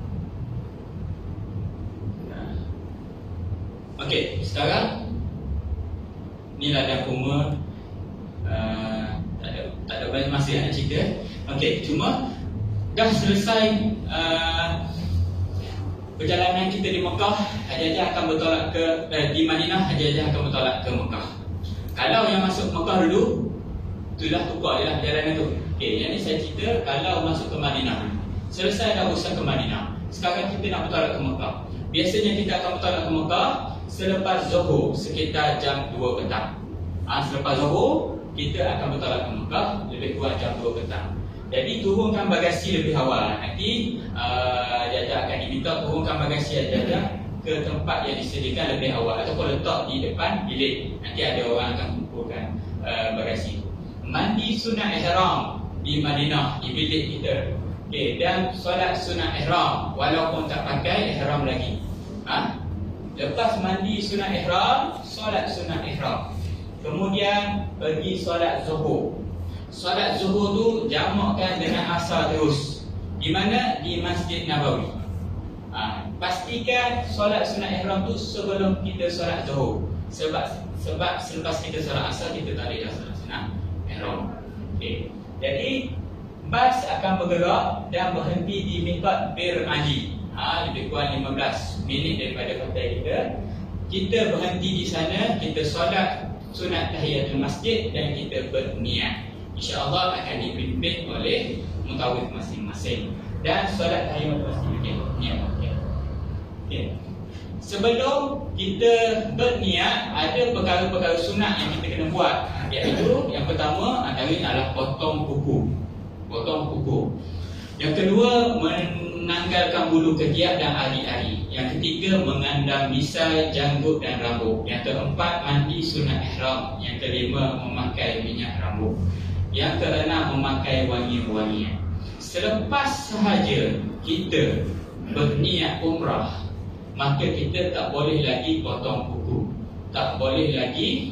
Speaker 1: Okey, sekarang ni ladang kurma. Tak ada banyak masa nak cerita. Okey, cuma dah selesai perjalanan kita di Mekah, Hajjaj akan bertolak ke di Madinah, Hajjaj akan bertolak ke Mekah. Kalau yang masuk Mekah dulu, itulah tukar je lah perjalanan tu. Okey, yang ni saya cerita kalau masuk ke Madinah. Selesai dah urusan ke Madinah. Sekarang kita nak bertolak ke Mekah. Biasanya kita akan bertolak ke Mekah selepas Zuhur, sekitar jam 2 petang. Selepas Zuhur, kita akan bertolak ke Mekah lebih kurang jam 2 petang. Jadi turunkan bagasi lebih awal. Nanti Jajah akan diminta turunkan bagasi Jajah ke tempat yang disediakan lebih awal ataupun letak di depan bilik. Nanti ada orang akan kumpulkan bagasi. Mandi sunat ihram di Madinah, di bilik kita. Okey, dan solat sunat ihram walaupun tak pakai ihram lagi. Lepas mandi sunat ihram, solat sunat ihram. Kemudian pergi solat zuhur. Solat zuhur tu jamakkan dengan asar terus. Di mana? Di Masjid Nabawi. Pastikan solat sunat ihram tu sebelum kita solat zuhur. Sebab selepas kita solat asar, kita tak boleh dah solat sunat ihram. Okay. Jadi bas akan bergerak dan berhenti di Miqat Bir Ali. Lebih kurang 15 minit daripada hotel kita. Kita berhenti di sana, kita solat sunat tahiyatul masjid dan kita berniat. InsyaAllah akan dipimpin oleh mutawif masing-masing. Dan solat tahiyatul masjid niat. Okay. Sebelum kita berniat, ada perkara-perkara sunat yang kita kena buat. Iaitu yang pertama adalah potong kuku. Potong kuku. Yang kedua, menanggalkan bulu ketiak dan ari-ari. Yang ketiga, mengandam misai, janggut dan rambut. Yang keempat, mandi sunat ihram. Yang kelima, memakai minyak rambut. Yang keenam, memakai wangi-wangian. Selepas sahaja kita berniat umrah, maka kita tak boleh lagi potong kuku, tak boleh lagi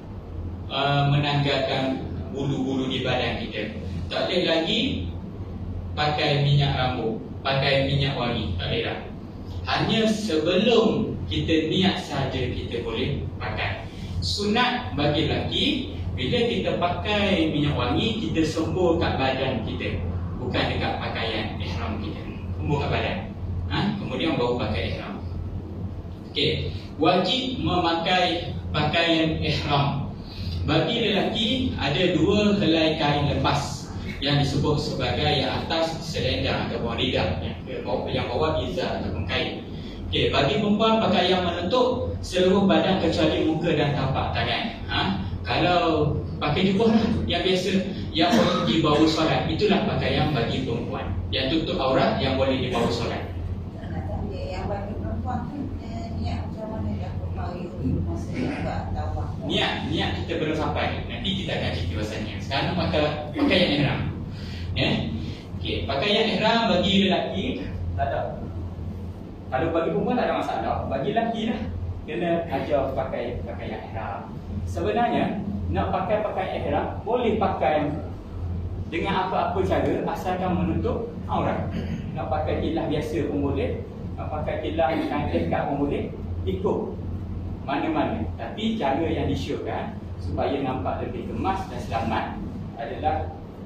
Speaker 1: menanggalkan bulu-bulu di badan kita, tak boleh lagi pakai minyak rambut, pakai minyak wangi, tak boleh dah. Hanya sebelum kita niat saja kita boleh pakai. Sunat bagi lelaki, bila kita pakai minyak wangi, kita sembur kat badan kita, bukan dekat pakaian ihram kita. Sembur kat badan, kemudian baru pakai ihram. Okey, wajib memakai pakaian ihram. Bagi lelaki ada dua helai kain lepas yang disebut sebagai yang atas selendang ataupun ridha, yang bawah izar ataupun kain. Okey, bagi perempuan pakai yang menutup seluruh badan kecuali muka dan tapak tangan. Kalau pakai jubah lah, yang biasa yang boleh dibawa solat, itulah pakaian bagi perempuan. Yang tutup aurat yang boleh dibawa solat.
Speaker 3: Yang bagi perempuan tu niat macam mana dia pergi masa dia tawaf.
Speaker 1: Niat kita belum sampai. Nanti kita akan cerita pasalnya. Sekarang pakaian ihram. Okey, pakaian ihram bagi lelaki tak ada. Kalau bagi perempuan tak ada masalah. Bagi lelaki lah kena ajar pakai pakaian ihram. Sebenarnya nak pakai pakaian ihram boleh pakai dengan apa-apa cara asalkan menutup aurat. Nak pakai tilah biasa pun boleh, nak pakai tilah kain ikat pun boleh, ikut mana-mana. Tapi cara yang disyorkan supaya nampak lebih kemas dan selamat adalah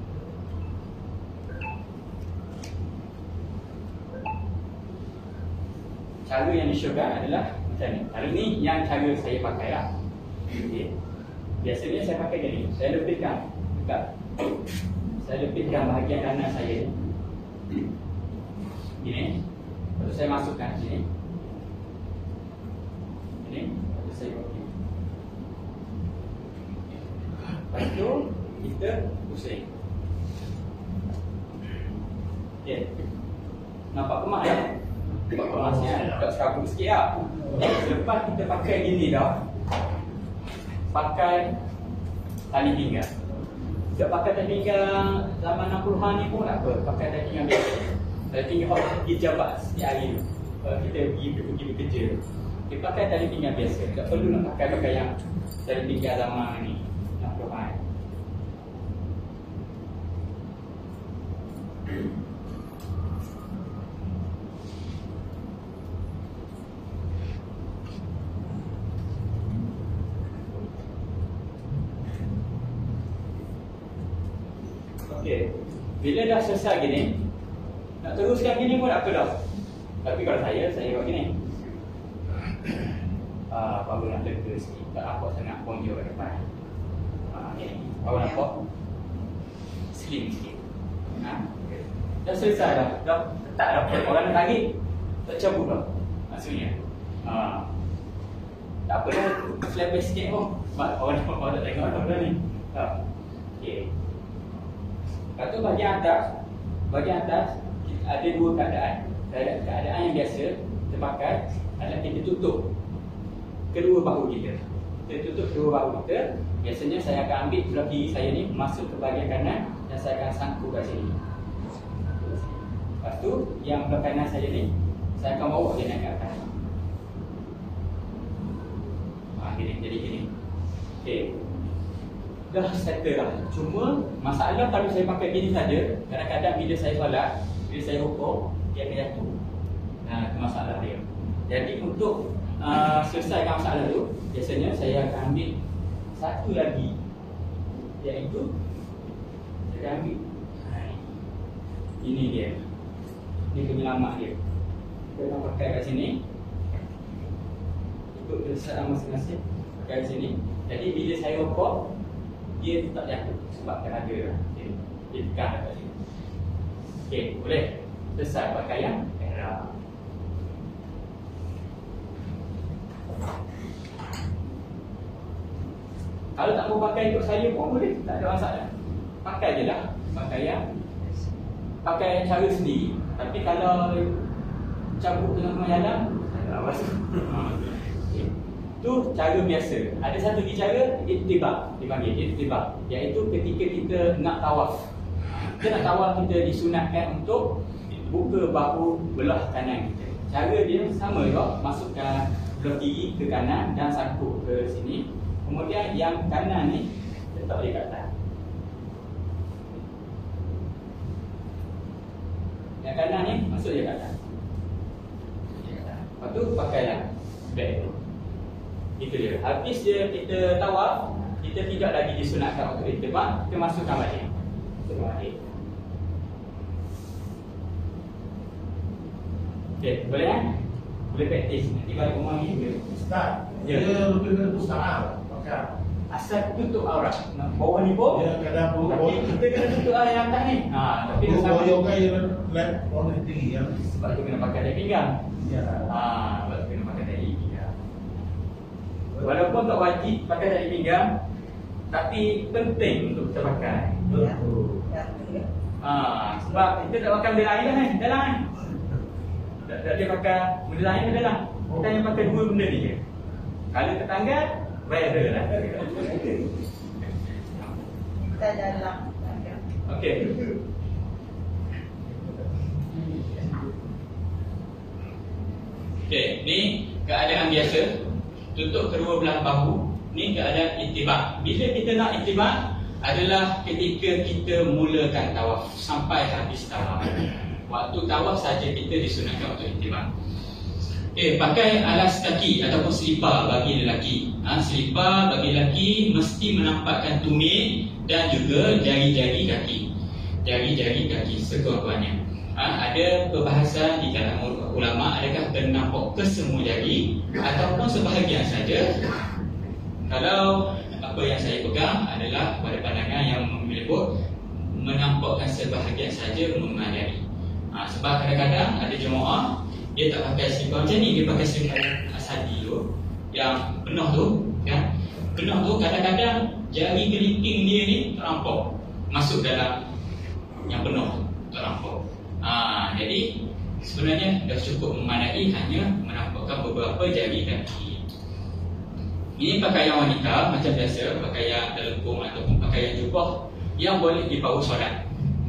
Speaker 1: cara yang disyorkan adalah macam ni. Cara ni yang cara saya pakai lah. Okay. Biasanya saya pakai gini. Saya lepitkan dekat, saya lepitkan bahagian kanan saya gini. Lepas saya masukkan sini. Ini lepas saya pakai. Lepas tu kita pusing. Okay. Nampak kemas ya? Nampak kemasnya. Tak serabut sikit lah. Lepas kita pakai gini dah, pakai tali pinggang.
Speaker 5: Tak pakai tali pinggang zaman 60-an ni pun tak apa, pakai tali pinggang biasa. Tali pinggang orang pergi jabat setiap hari tu. Kalau kita pergi bekerja, kita pakai tali pinggang biasa. Tak perlu nak pakai yang tali pinggang zaman ni 60-an. Okey, bila dah selesai gini, nak teruskan gini pun tak apa dah. Tapi kalau saya buat gini. Baru nak lega sikit, tak nampak sangat ponjol kat depan. Gini, baru nampak slim sikit. Dah selesai dah tak dapat orang nak tarik, tak cabut dah maksudnya. Tak apa dah, selebih sikit pun orang tak tengok dah ni. Okey. Lepas tu bahagian atas ada dua keadaan. Keadaan yang biasa kita pakai adalah kita tutup kedua bahu kita. Kita tutup kedua bahu kita. Biasanya saya akan ambil belah kiri saya ni masuk ke bahagian kanan dan saya akan sangkut kat sini. Lepas tu yang belah kanan saya ni saya akan bawa dia naik ke atas. Gini, jadi gini. Okey. Dah settle dah. Cuma masalah kalau saya pakai gini saja, kadang-kadang bila saya solat, bila saya rukuk, dia akan jatuh. Itu masalah dia. Jadi untuk selesaikan masalah tu, biasanya saya akan ambil satu lagi, iaitu saya akan ambil ini dia. Ini penyelamat dia. Kita nak pakai kat sini. Ikut kesedaran masing-masing. Pakai kat sini. Jadi bila saya rukuk, dia tak jatuh sebab kan ada dia tekan kat sini. Okey, boleh. Selesai pakai yang ihram. Kalau tak mau pakai ikut saya pun boleh, tak ada masalah. Pakai je lah. Pakai cara sendiri. Tapi kalau cabut dengan pemayalan, tak ada apa. Itu cara biasa. Ada satu lagi cara, ittiba, dipanggil ittiba, iaitu ketika kita nak tawaf. Kita nak tawaf, kita disunatkan untuk buka bahu belah kanan kita. Cara dia sama juga, masukkan belah kiri ke kanan dan sangkut ke sini. Kemudian yang kanan ni letak dia kat atas. Yang kanan ni masuk dia kat atas. Lepas tu pakailah beg tu. Itu dia. Habis dia kita tawaf, kita tidak lagi disunatkan waktu ittiba, kita masukkan balik. Okey, boleh kan? Boleh praktis. Nanti balik rumah ni boleh.
Speaker 4: Ustaz,
Speaker 5: Ya.
Speaker 4: dia lebih dari usaha pakai.
Speaker 5: Asal tutup aurat. Bawah ni pun.
Speaker 4: Ya, kadang
Speaker 5: Tapi kita kena tutup yang atas ni. Tapi sama
Speaker 4: boyong kaya lek orang tinggi yang
Speaker 5: sebab tu kena pakai tali pinggang.
Speaker 4: ya.
Speaker 5: Sebab tu kena pakai tali pinggang. Walaupun tak wajib pakai tali pinggang, tapi penting untuk kita pakai.
Speaker 4: Betul.
Speaker 5: Sebab kita tak pakai benda lain kan dalam kan. Tak dia pakai benda lain dalam. Kita hanya pakai dua benda ni je. Kalau tertanggal, viral lah.
Speaker 3: Kita dalam.
Speaker 5: Okey. Okey, ni keadaan biasa. Tutup kedua belah bahu. Ni keadaan ittiba. Bila kita nak ittiba adalah ketika kita mulakan tawaf sampai habis tawaf. Waktu tawaf saja kita disunatkan untuk ittiba. Pakai alas kaki ataupun selipar bagi lelaki. Selipar bagi lelaki mesti menampakkan tumit dan juga jari-jari kaki. Jari-jari kaki sekurang-kurangnya. Ada perbahasan di kalangan ulama, adakah kena nampak ke semua jari ataupun sebahagian saja. Kalau apa yang saya pegang adalah pada pandangan yang menyebut menampakkan sebahagian saja memadai. Sebab kadang-kadang ada jemaah dia tak pakai selipar macam ni, dia pakai selipar asadi tu yang penuh tu kan. Penuh tu kadang-kadang jari kelingking dia ni terampau masuk dalam yang penuh terampau. Jadi sebenarnya dah cukup memadai hanya menampakkan beberapa jari kaki. Ini pakaian wanita macam biasa, pakaian telekung ataupun pakaian jubah yang boleh dibawa solat.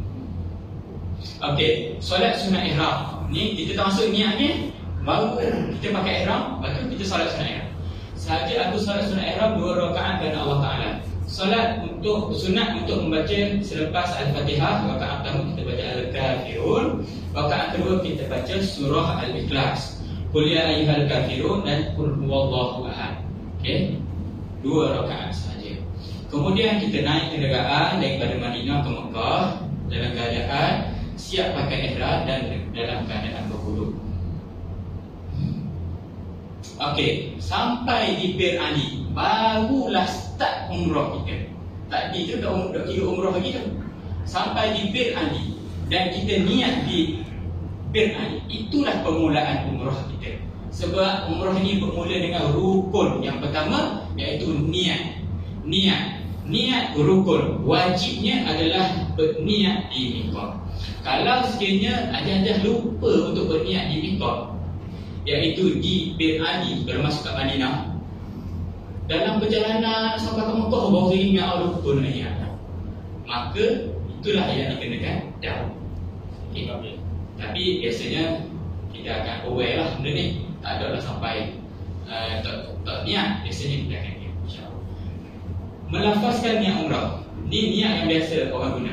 Speaker 5: Okey, solat sunat ihram. Ni kita termasuk niat ni, baru kita pakai ihram, lepas tu kita solat sunat ihram. Sahaja aku solat sunat ihram 2 rakaat kerana Allah Ta'ala. Solat untuk sunat untuk membaca selepas Al-Fatihah. Rakaat pertama kita baca Al-Kafirun, rakaat kedua kita baca surah Al-Ikhlas, Qul ya ayyuhal kafirun dan Qul huwallahu ahad. Okey, 2 rakaat sahaja. Kemudian kita naik kenderaan daripada Madinah ke Mekah dalam keadaan siap pakai ihram dan dalam keadaan berwuduk. Okey, sampai di Bir Ali barulah start umrah kita. Tadi tu dah kira umrah lagi tu. Sampai di Bir Ali dan kita niat di Bir Ali, itulah permulaan umrah kita. Sebab umrah ini bermula dengan rukun yang pertama, iaitu niat. Niat rukun. Wajibnya adalah berniat di miqat. Kalau sekiranya ada lupa untuk berniat di miqat, iaitu di Bir Ali, kalau masuk ke Madinah, dalam perjalanan sampai ke Mekah baru ingat lupa nak niat, maka itulah yang dikenakan dam. Okay. Tapi biasanya kita akan aware lah benda ni. Tak ada lah sampai tak niat. Biasanya kita akan niat, insyaAllah. Melafazkan niat umrah, ni niat yang biasa orang guna.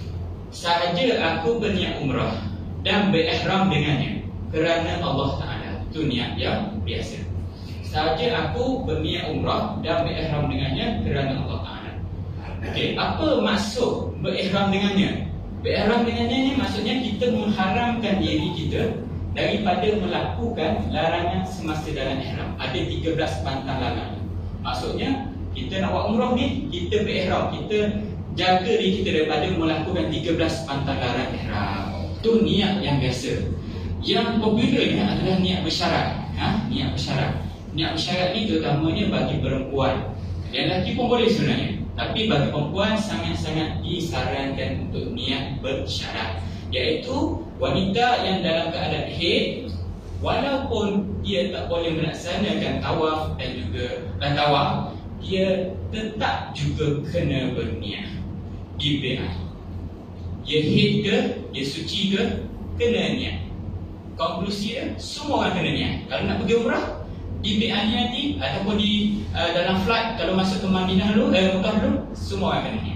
Speaker 5: Sahaja aku berniat umrah dan berihram dengannya kerana Allah Ta'ala, itu niat yang biasa. Sahaja aku berniat umrah dan berihram dengannya kerana Allah Ta'ala. Okay, apa maksud berihram dengannya? Berihram dengannya ni maksudnya kita mengharamkan diri kita daripada melakukan larangan semasa dalam ihram. Ada 13 pantang larangan. Maksudnya kita nak buat umrah ni, kita berihram, kita jaga diri kita daripada melakukan 13 pantang larangan ihram. Itu niat yang biasa. Yang popularnya adalah niat bersyarat. Niat bersyarat. Niat bersyarat ni terutamanya bagi perempuan. Yang lelaki pun boleh sebenarnya, tapi bagi perempuan sangat-sangat disarankan untuk niat bersyarat, iaitu wanita yang dalam keadaan haid, walaupun dia tak boleh melaksanakan tawaf dan juga tawaf, dia tetap juga kena berniat di Bir Ali. Dia haid ke, dia suci ke, kena niat. Konklusi dia, semua orang kena niat. Kalau nak pergi umrah di Bir Ali nanti, ataupun di dalam flight, kalau masuk ke Madinah dulu, Mekah dulu, semua orang kena niat.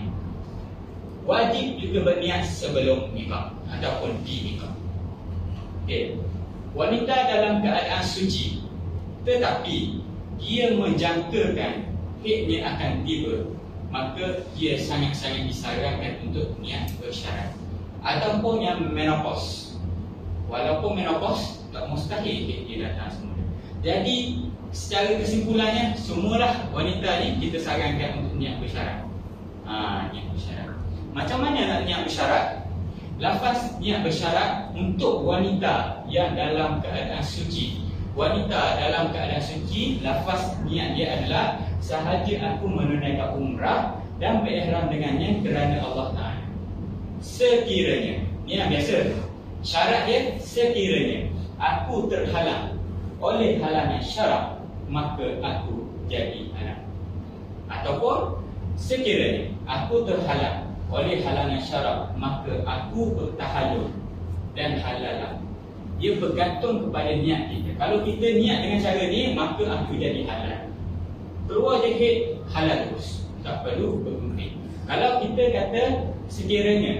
Speaker 5: Wajib juga berniat sebelum miqat ataupun di miqat. Okay. Wanita dalam keadaan suci, tetapi dia menjangkakan haidnya akan tiba, maka dia sangat-sangat disarankan untuk niat bersyarat. Ataupun yang menopause, walaupun menopause tak mustahil dia datang semula. Jadi secara kesimpulannya, semualah wanita ni kita sarankan untuk niat bersyarat. Niat bersyarat. Macam mana nak niat bersyarat? Lafaz niat bersyarat untuk wanita yang dalam keadaan suci. Wanita dalam keadaan suci, lafaz niat dia adalah sahaja aku menunaikan umrah dan berihram dengannya kerana Allah Ta'ala. Sekiranya, ni yang biasa, syarat dia sekiranya aku terhalang oleh halangan syarak, maka aku jadi halal. Ataupun sekiranya aku terhalang oleh halangan syarak, maka aku bertahallul dan halal. Dia bergantung kepada niat kita. Kalau kita niat dengan cara ni, maka aku jadi halal. Keluar je haid, halal terus, tak perlu berhenti. Kalau kita kata sekiranya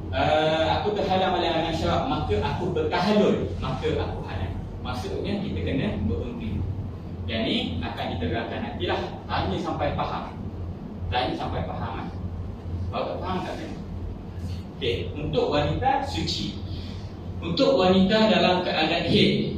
Speaker 5: aku terhalang oleh halangan syarak, maka aku bertahallul, maka aku halal. Maksudnya kita kena berhenti. Yang ni akan diterangkan nantilah. Tanya sampai faham. Tanya sampai faham. Kalau tak faham tak kena. Okey, untuk wanita suci. Untuk wanita dalam keadaan haid,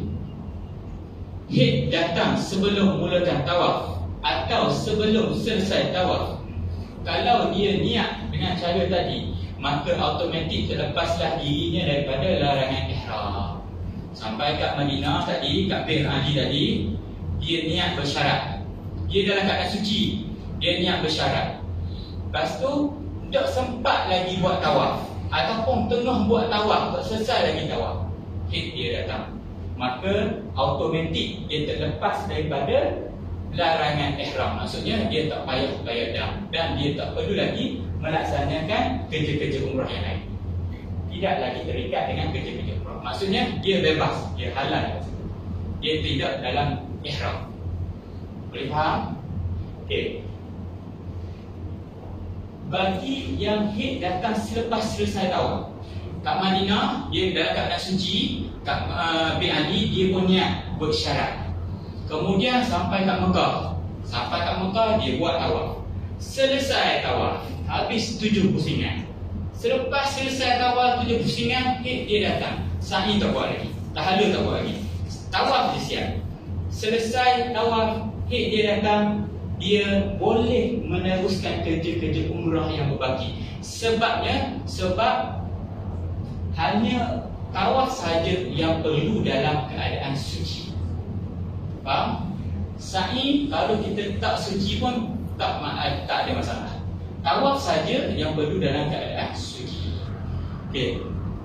Speaker 5: haid datang sebelum mulakan tawaf atau sebelum selesai tawaf, kalau dia niat dengan cara tadi, maka automatik terlepaslah dirinya daripada larangan ihram. Sampai kat Madinah tadi, kat Bir Ali tadi, dia niat bersyarat. Dia dalam keadaan suci, dia niat bersyarat. Lepas tu tak sempat lagi buat tawaf, ataupun tengah buat tawaf, tak selesai lagi tawaf, haid dia datang, maka automatik dia terlepas daripada larangan ihram. Maksudnya dia tak payah bayar dam, dan dia tak perlu lagi melaksanakan kerja-kerja umrah yang lain. Tidak lagi terikat dengan kerja-kerja umrah. Maksudnya dia bebas, dia halal. Dia tidak dalam ihram. Boleh faham? Okey. Bagi yang haid datang selepas selesai tawaf. Kat Madinah, dia dalam keadaan suci. Kat bin Ali, dia pun niat buat syarat. Kemudian sampai kat Mekah. Sampai kat Mekah, dia buat tawaf. Selesai tawaf, habis 7 pusingan. Selepas selesai tawaf 7 pusingan, dia datang. Sa'i tak buat lagi, tahalul tak buat lagi, tawaf dia siap. Selesai tawaf, dia datang. Dia boleh meneruskan kerja-kerja umrah yang berbaki. Sebab hanya tawaf saja yang perlu dalam keadaan suci. Faham? Sa'i kalau kita tak suci pun tak ada masalah. Tawaf saja yang perlu dalam keadaan suci. Okey.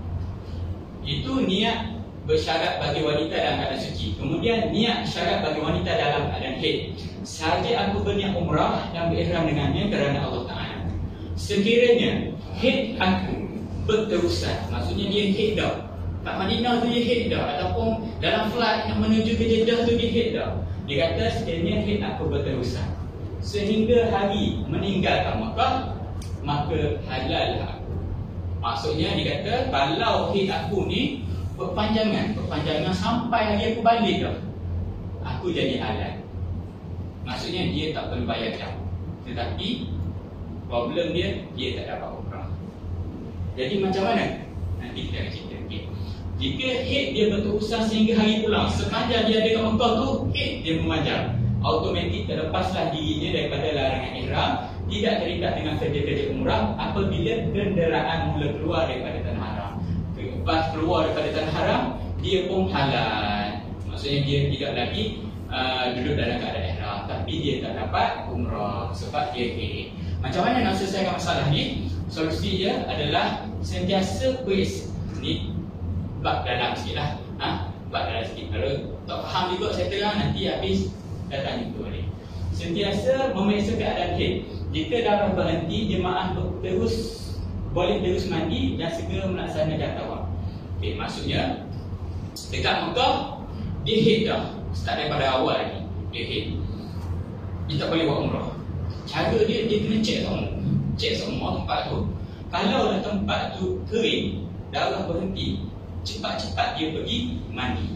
Speaker 5: Itu niat bersyarat bagi wanita dalam keadaan suci. Kemudian niat syarat bagi wanita dalam keadaan haid. Sahaja aku berniat umrah dan berihram dengannya kerana Allah Ta'ala. Sekiranya haid aku berterusan, maksudnya dia haid dah. Kat Madinah tu dia haid dah, ataupun dalam flight yang menuju ke Jeddah tu dia haid dah. Dia kata sekiranya haid aku berterusan sehingga hari meninggalkan Makkah, maka halal aku. Maksudnya dia kata kalau haid aku ni perpanjangan sampai hari aku balik dah, aku jadi halal. Maksudnya dia tak perlu bayar jam. Tetapi problem dia tak dapat umrah. Jadi macam mana? Nanti kita akan cerita. Okay. Jika haid dia berterusan sehingga hari pulang, sepanjang dia ada kat Mekah tu, haid dia memanjang, automatik terlepaslah dirinya daripada larangan ihram, tidak terikat dengan kerja-kerja umrah apabila kenderaan mula keluar daripada tanah haram. Lepas keluar daripada tanah haram, dia pun halal. Maksudnya dia tidak lagi duduk dalam keadaan ihram, tapi dia tak dapat umrah sebab dia haid. Macam mana nak selesaikan masalah ni? Solusi dia adalah sentiasa quiz. Ni bab dalam sikit lah. Bab dalam sikit. Kalau tak faham juga saya terang, nanti habis datang itu balik. Sentiasa memeriksa keadaan haid. Jika darah berhenti, jemaah boleh terus mandi dan segera melaksanakan tawaf. Okay, maksudnya dekat Mekah dia haid dah, start daripada awal lagi dia haid. Dia tak boleh buat umrah. Cara dia kena cek semua tempat tu. Kalau tempat tu kering, darah berhenti, cepat-cepat dia pergi mandi.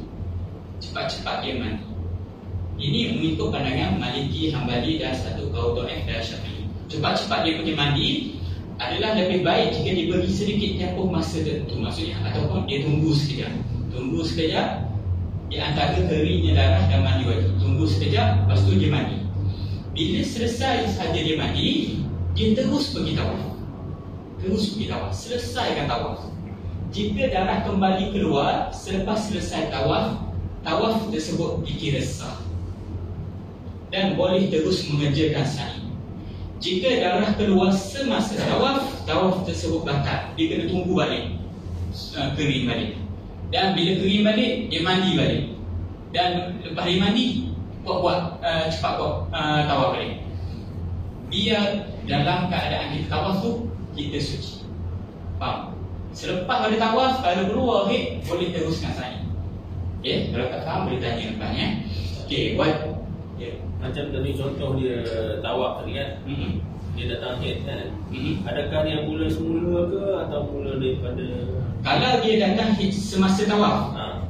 Speaker 5: Ini mengikut pandangan Maliki, Hambali dan satu kaum Taif dan Syafi'i. Cepat-cepat dia pergi mandi adalah lebih baik jika diberi sedikit tempoh masa tertentu, maksudnya, ataupun dia tunggu sekejap di antara keringnya darah dan mandi wajib. Tunggu sekejap, lepas tu dia mandi. Bila selesai sahaja dia mandi, dia terus pergi tawaf. Selesaikan tawaf. Jika darah kembali keluar selepas selesai tawaf tersebut dikira sah dan boleh terus mengerjakan sa'i. Jika darah keluar semasa tawaf tersebut batal. Dia kena tunggu balik, kering balik. Dan bila kering balik, dia mandi balik. Dan lepas dia mandi, cepat buat tawaf balik. Biar dalam keadaan kita tawaf tu, kita suci. Faham? Selepas ada tawaf, kalau keluar haid, boleh teruskan sa'i. Okay? Kalau tak faham, boleh tanya lepas ya. Okay,
Speaker 2: Macam tadi contoh dia tawaf tadi kan, dia datang haid kan. Adakah dia mula semula ke atau mula daripada?
Speaker 5: Kalau dia datang haid semasa tawaf,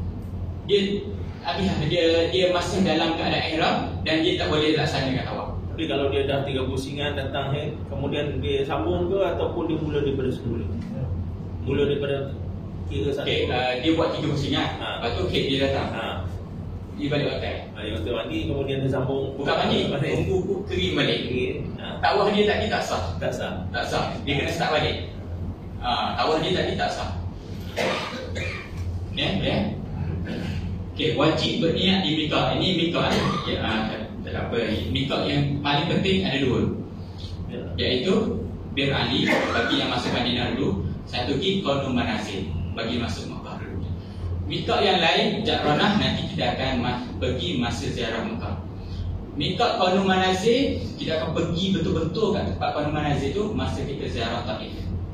Speaker 5: dia masih dalam keadaan ihram dan dia tak boleh laksanakan tawaf.
Speaker 2: Tapi kalau dia dah 3 pusingan datang haid, kemudian dia sambung ke ataupun dia mula daripada semula? Mula daripada kira satu.
Speaker 5: Dia buat 3 pusingan, lepas tu haid dia datang. Dia balik hotel.
Speaker 2: Dia hotel mandi, kemudian dia sambung.
Speaker 5: Bukan mandi, tunggu kering balik. Tawaf dia tadi tak sah. Tak sah. Dia kena start balik. Tawaf dia tadi tak sah. Ya. Okey, wajib berniat di miqat. Ini miqat. Tak apa. Miqat yang paling penting ada 2. Iaitu Bir Ali bagi yang masuk Madinah dulu. Satu lagi Qanun Manazil bagi masuk Makkah dulu. Miqat yang lain Ja'ranah nanti kita akan pergi masa ziarah Makkah. Mikot Qanu Manazil, kita akan pergi betul-betul kat tempat Qanu Manazil tu masa kita ziarah Taif.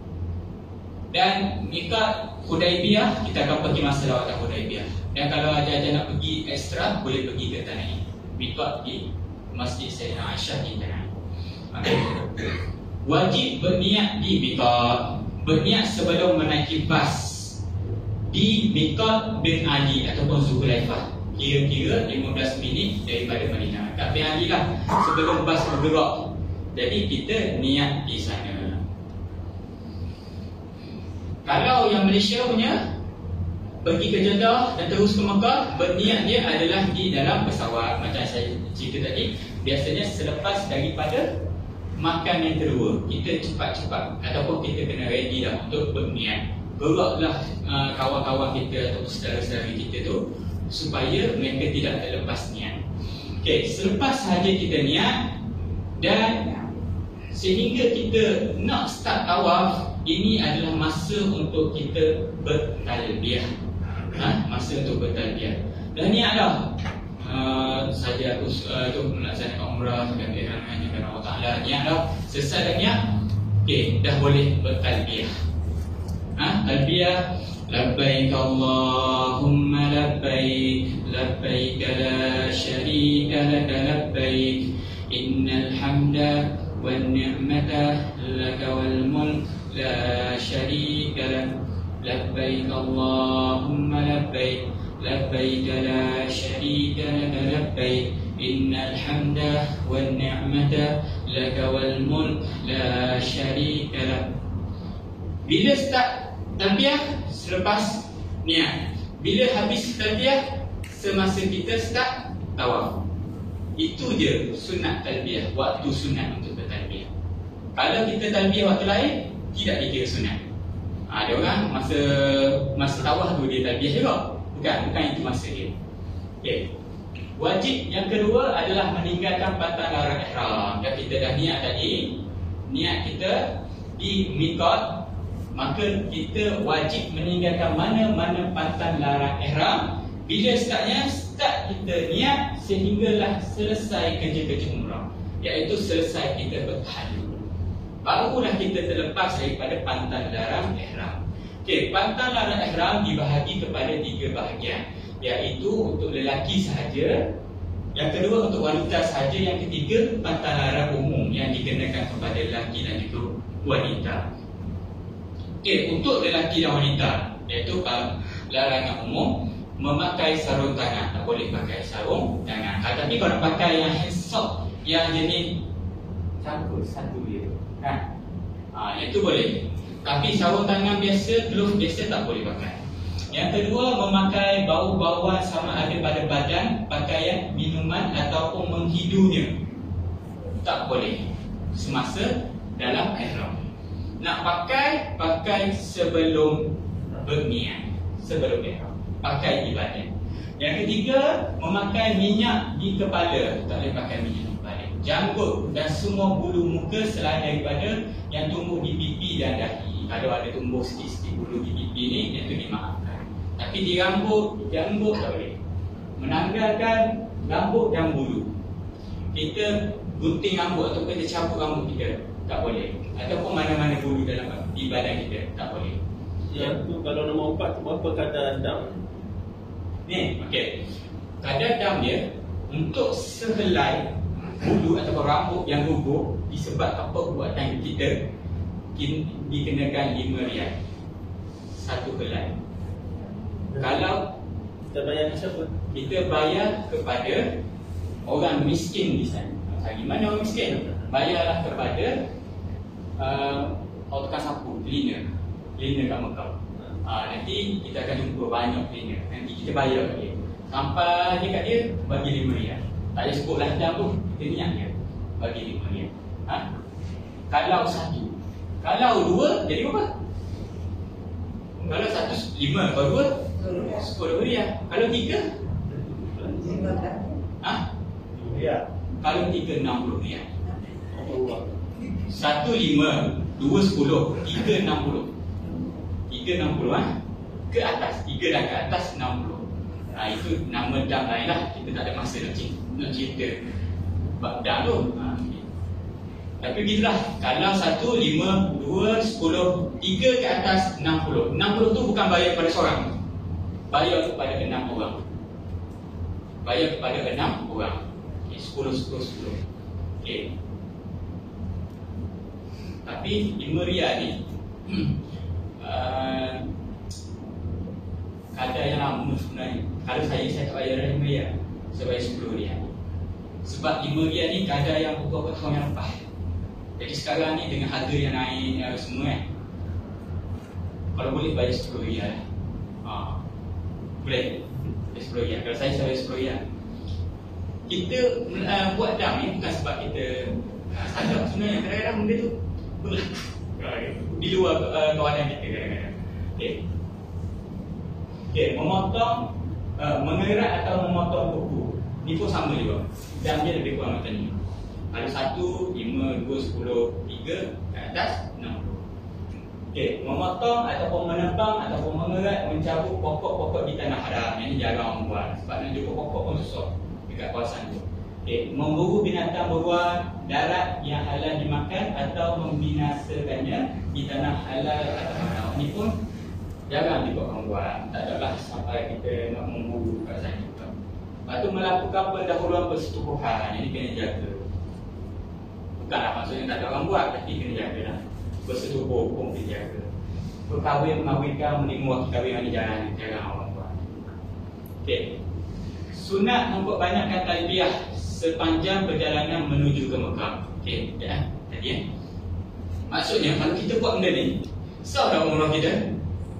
Speaker 5: Dan mikot Hudaibiyah, kita akan pergi masa lawatan Hudaibiyah. Dan kalau ada nak pergi ekstra, boleh pergi ke Tanah. Mikot di Masjid Sayyidina Aisyah di Tanah. Okay. Wajib berniat di mikot, berniat sebelum menaiki bas di Mikot bin Ali ataupun Zulhulaifah. Kira-kira 15 minit daripada Madinah. Kat bin Ali lah sebelum bas bergerak. Jadi kita niat di sana. Kalau yang Malaysia punya pergi ke Jeddah dan terus ke Mekah, berniat dia adalah di dalam pesawat. Macam saya cerita tadi, biasanya selepas daripada makan yang kedua, kita cepat-cepat ataupun kita kena ready dah untuk berniat. Geraklah kawan-kawan kita atau saudara-saudara kita tu supaya mereka tidak terlepas niat. Okey, selepas sahaja kita niat dan sehingga kita nak start tawaf, ini adalah masa untuk kita bertalbiyah. Masa untuk bertalbiyah. Dan niatlah saja aku tu melaksanakan umrah dan hanya kerana Allah Taala. Niatlah selesai dah niat, okey, dah boleh bertalbiyah. Talbiyah, labbaik Allahumma labbaik, labbaik la syarika laka labbaik, innal hamda wan ni'mata laka wal mulk la syarika lak, labbaik Allahumma labbaik, labbaik la syarika laka labbaik, innal hamda wan ni'mata laka wal mulk la syarika lak. Bila start talbiyah? Selepas niat. Bila habis talbiyah? Semasa kita start tawaf. Itu je sunat talbiyah, waktu sunat untuk bertalbiyah. Kalau kita talbiyah waktu lain, tidak dikira sunat. Ada orang masa tawaf tu dia talbiyah juga. Bukan itu masa dia. Okay. Wajib yang kedua adalah meninggalkan pantang larang ihram. Dan kita dah niat tadi, niat kita di mikot, maka kita wajib meninggalkan mana-mana pantang larang ihram. Bila startnya, start kita niat sehinggalah selesai kerja-kerja umrah, iaitu selesai kita bertahlul. Barulah kita terlepas daripada pantang larang ihram. Okey, pantang larang ihram dibahagi kepada 3 bahagian, iaitu untuk lelaki sahaja, yang kedua untuk wanita sahaja, yang ketiga pantang larang umum yang dikenakan kepada lelaki dan juga wanita. Okey, untuk lelaki dan wanita, iaitu larangan umum, memakai sarung tangan, tak boleh pakai sarung tangan. Tapi kalau nak pakai yang handsock, yang jenis cangkul satu dia, itu boleh. Tapi sarung tangan biasa, glove biasa tak boleh pakai. Yang kedua, memakai bau-bauan sama ada pada badan, pakaian, minuman ataupun menghidunya, tak boleh semasa dalam ihram. Nak pakai sebelum berniat, sebelum ihram, pakai di badan. Yang ketiga, memakai minyak di kepala, tak boleh pakai minyak di kepala. Janggut dan semua bulu muka selain daripada yang tumbuh di pipi dan dahi. Kalau ada tumbuh sikit-sikit bulu di pipi ni, itu dimaafkan. Tapi di rambut tak boleh. Menanggalkan rambut dan bulu. Kita gunting rambut atau kita cabut rambut kita, tak boleh. Ataupun mana-mana bulu dalam di badan kita, tak boleh.
Speaker 2: Yang tu kalau nombor 4 tu berapa kadar dam?
Speaker 5: Ni, okey. Kadar dam dia untuk sehelai bulu ataupun rambut yang gugur disebabkan perbuatan kita, dikenakan RM5 satu helai. Kalau
Speaker 2: kita bayar ke siapa?
Speaker 5: Kita bayar kepada orang miskin di sana. Gimana orang miskin? Bayarlah kepada orang tukang sapu, cleaner kat Mekah. Nanti kita akan jumpa banyak cleaner. Nanti kita bayar kat dia. Sampai dia kat dia, bagi RM5. Tak boleh sebutlah jam tu, kita niat dia bagi RM5. Kalau satu, kalau dua, jadi berapa? Kalau satu, 5. Kalau dua, RM10. Kalau tiga, kalau tiga, RM60. Satu 5, 2 10, 3 60. 3 60 ke atas, 3 dah ke atas 60. Itu nama dam lain lah. Kita tak ada masa nak cerita. Dah tu. Tapi begitulah. Kalau 1, 5, 2, 10, 3 ke atas 60. 60 tu bukan bayar pada seorang. Bayar kepada 6 orang. Bayar kepada 6 orang. Okay, 10, 10, 10. Okay. Tapi 5 riyal ni kadar yang lama sebenarnya. Kalau saya tak bayar 5 riyal, saya bayar 10 riyal. Sebab 5 riyal ni kadar yang beberapa tahun yang lepas. Jadi sekarang ni dengan harga yang naik semua kalau boleh bayar 10 riyal. Boleh 10 riyal. Kalau saya bayar 10 riyal. Kita buat dam ni bukan sebab kita sadar sebenarnya. Kadang-kadang benda tu berlaku di luar kawanan kita kadang-kadang. Okay, memotong, mengerat atau memotong kuku ni pun sama juga. Dam dia lebih kurang macam ni. Ada 1, 5, 2, 10, 3 ke atas 60. Okay, memotong ataupun menebang ataupun mengerat, mencabut pokok-pokok di tanah haram. Yang ni jarang orang buat sebab nak jumpa pokok pun susah dekat kawasan tu. Okay, memburu binatang beruang darat yang halal dimakan atau membinasakannya di tanah halal atau haram. Ni pun jarang juga orang buat. Tak adalah sampai kita nak memburu kat sana. Lepas tu melakukan pendahuluan persetubuhan. Yang ni kena jaga. Bukanlah maksudnya tak ada orang buat, tapi kena jaga lah. Bersetubuh pun kena jaga. Berkahwin, mengawinkan, menimu wakil kahwin ni jarang orang buat. Okay. Sunat memperbanyakkan talbiyah sepanjang perjalanan menuju ke Mekah. Okay, ya, tadi maksudnya kalau kita buat benda ni, sah tak umrah kita?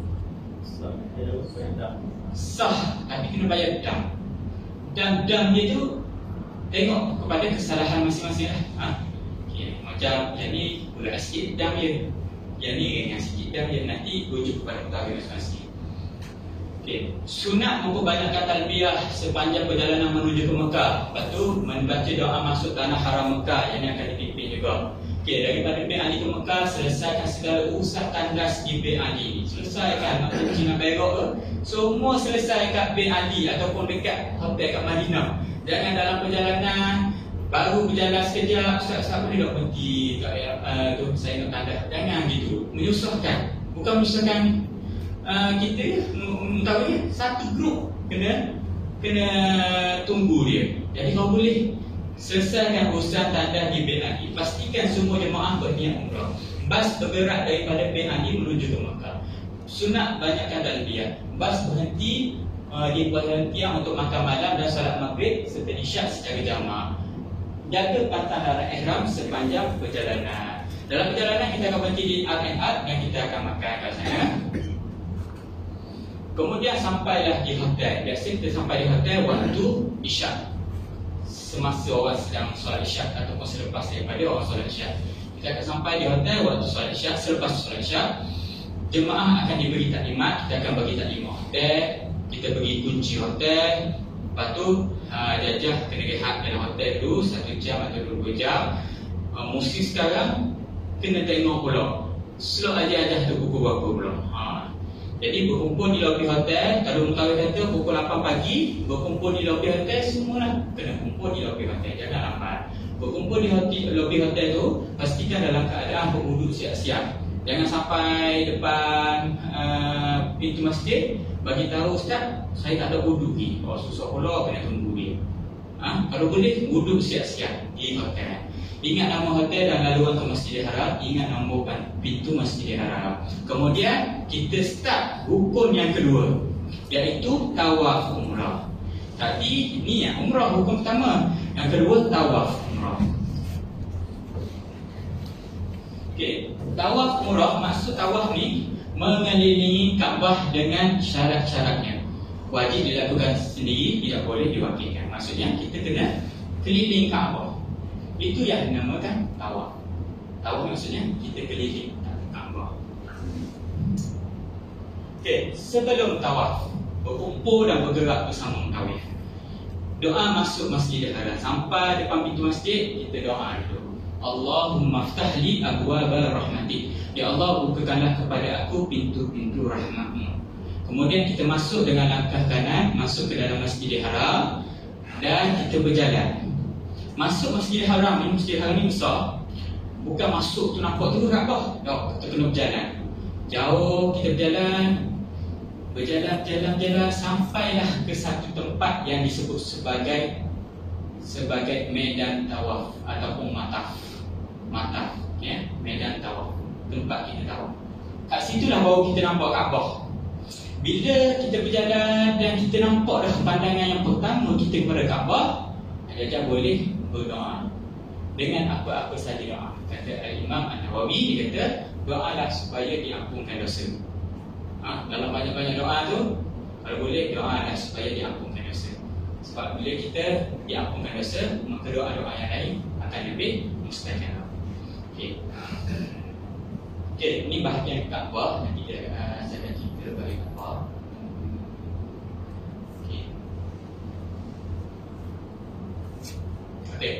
Speaker 5: Sah, tapi kena bayar dam. Dan dam dia tu tengok kepada kesalahan masing-masing lah. Okay, macam yang ni pula sikit dam dia, yang ni yang sikit dam dia, nanti rujuk kepada perkara masing-masing. Okay. Sunat memperbanyakkan talbiyah sepanjang perjalanan menuju ke Mekah. Lepas tu membaca doa masuk tanah haram Mekah yang akan dipimpin juga. Okay, daripada bin Ali ke Mekah, selesaikan segala urusan tandas di bin Ali. Selesaikan nak cuci nak berak ke, semua selesai kat bin Ali ataupun dekat hotel kat Madinah. Jangan dalam perjalanan baru berjalan sekejap, ustaz-ustaz boleh tak pergi kat tu saya nak tandas. Jangan gitu, menyusahkan. Bukan menyusahkan kita tahu ni satu grup kena tunggu dia. Jadi kau boleh selesaikan urusan tandas di bin Ali. Pastikan semua jemaah berniat umrah. Bas bergerak daripada bin Ali menuju ke Mekah. Sunat banyakkan talbiyah. Bas berhenti di perhentian untuk makan malam dan salat maghrib serta isyak secara jamak. Jaga pantang larang ihram sepanjang perjalanan. Dalam perjalanan kita akan berhenti di Al-An'ad dan kita akan makan kat sana. Kemudian sampailah di hotel. Biasa kita sampai di hotel waktu isyak, semasa orang sedang solat isyak ataupun selepas daripada orang solat isyak. Kita akan sampai di hotel waktu solat isyak. Selepas solat isyak, jemaah akan diberi taklimat. Kita akan bagi taklimat hotel, kita bagi kunci hotel. Lepas tu jajah kena rehat dalam hotel dulu 1 jam atau 2 jam. Musim sekarang kena tengok pula slot aja tu pukul berapa pula. Jadi berkumpul di lobi hotel. Kalau mengkawin kata pukul 8 pagi, berkumpul di lobi hotel, semualah kena kumpul di lobi hotel. Jangan lambat. Berkumpul di lobi hotel tu, pastikan dalam keadaan berwuduk siap-siap. Jangan sampai depan pintu masjid bagi tahu, ustaz, saya tak ada wuduk ni. Oh, susah pula, kena tunggu dia. Kalau boleh wuduk siap-siap di hotel. Ingat nama hotel dan laluan ke Masjidil Haram. Ingat nombor pintu Masjidil Haram. Kemudian kita start rukun yang kedua, iaitu tawaf umrah. Tadi ni yang umrah rukun pertama. Yang kedua tawaf umrah. Okey, tawaf umrah, maksud tawaf ni mengelilingi Kaabah dengan syarat-syaratnya. Wajib dilakukan sendiri, tidak boleh diwakilkan. Maksudnya kita kena keliling Kaabah. Itu yang dinamakan tawaf. Tawaf maksudnya kita keliling Kaabah. Okey, sebelum tawaf, berkumpul dan bergerak bersama mengkawin. Doa masuk Masjidil Haram. Sampai depan pintu masjid, kita doa dulu. Allahumma ftahli abwaba rahmatik. Ya Allah, bukakanlah kepada aku pintu-pintu rahmatmu. Kemudian kita masuk dengan langkah kanan, masuk ke dalam Masjidil Haram dan kita berjalan. Masuk Masjidil Haram ni, Masjidil Haram ni besar. Bukan masuk tu nampak tu Kaabah. Tak, kita kena berjalan. Jauh kita berjalan sampailah ke satu tempat yang disebut sebagai medan tawaf ataupun mataf, ya, medan tawaf, tempat kita tawaf. Kat situlah baru kita nampak Kaabah. Bila kita berjalan dan kita nampak dah pandangan yang pertama kita kepada Kaabah, Hajjah boleh berdoa dengan apa-apa saja doa. Kata Imam An-Nawawi, dia kata doalah supaya diampunkan dosa. Dalam banyak-banyak doa tu, kalau boleh doalah supaya diampunkan dosa. Sebab bila kita diampunkan dosa, maka doa-doa yang lain akan lebih mustajab. Okey, ini bahagian Kaabah. Nanti saya akan cerita bagi Kaabah. Okey.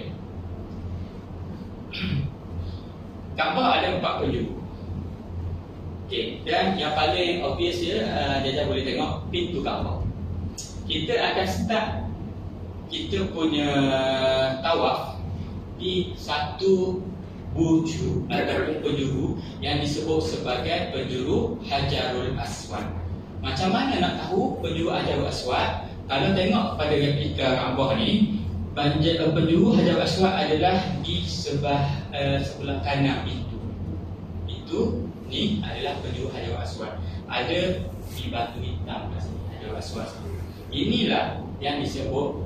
Speaker 5: Kaabah ada 4 penjuru. Okey, dan yang paling obvious Jajah boleh tengok pintu Kaabah. Kita akan start kita punya tawaf di satu bujur ataupun penjuru yang disebut sebagai penjuru Hajarul Aswad. Macam mana nak tahu penjuru Hajarul Aswad? Kalau tengok pada replika Kaabah ni, penjuru Hajarul Aswad adalah di sebelah kanan pintu. Itu ni adalah penjuru Hajarul Aswad. Ada di batu hitam kat sini Hajarul Aswad. Inilah yang disebut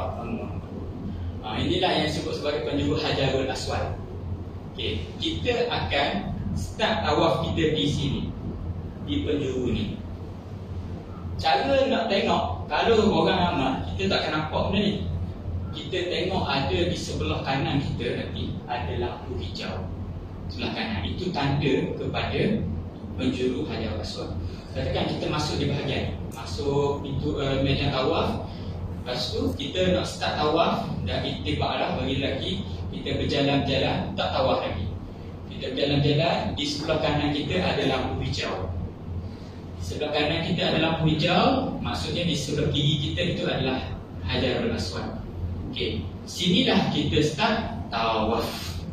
Speaker 5: inilah yang disebut sebagai penjuru Hajarul Aswad. Okey, kita akan start tawaf kita di sini, di penjuru ni. Cara nak tengok, kalau orang ramai kita takkan nampak benda ni. Kita tengok ada di sebelah kanan kita nanti ada lampu hijau sebelah kanan. Itu tanda kepada penjuru Hajarul Aswad. Katakan kita masuk di bahagian, masuk pintu medan tawaf. Lepas tu kita nak start tawaf, dah itibak lah bagi lelaki. Kita berjalan-jalan, tak tawaf lagi. Kita berjalan-jalan, di sebelah kanan kita ada lampu hijau. Di sebelah kanan kita ada lampu hijau, maksudnya di sebelah kiri kita itu adalah Hajarul Aswad. Okey, sinilah kita start tawaf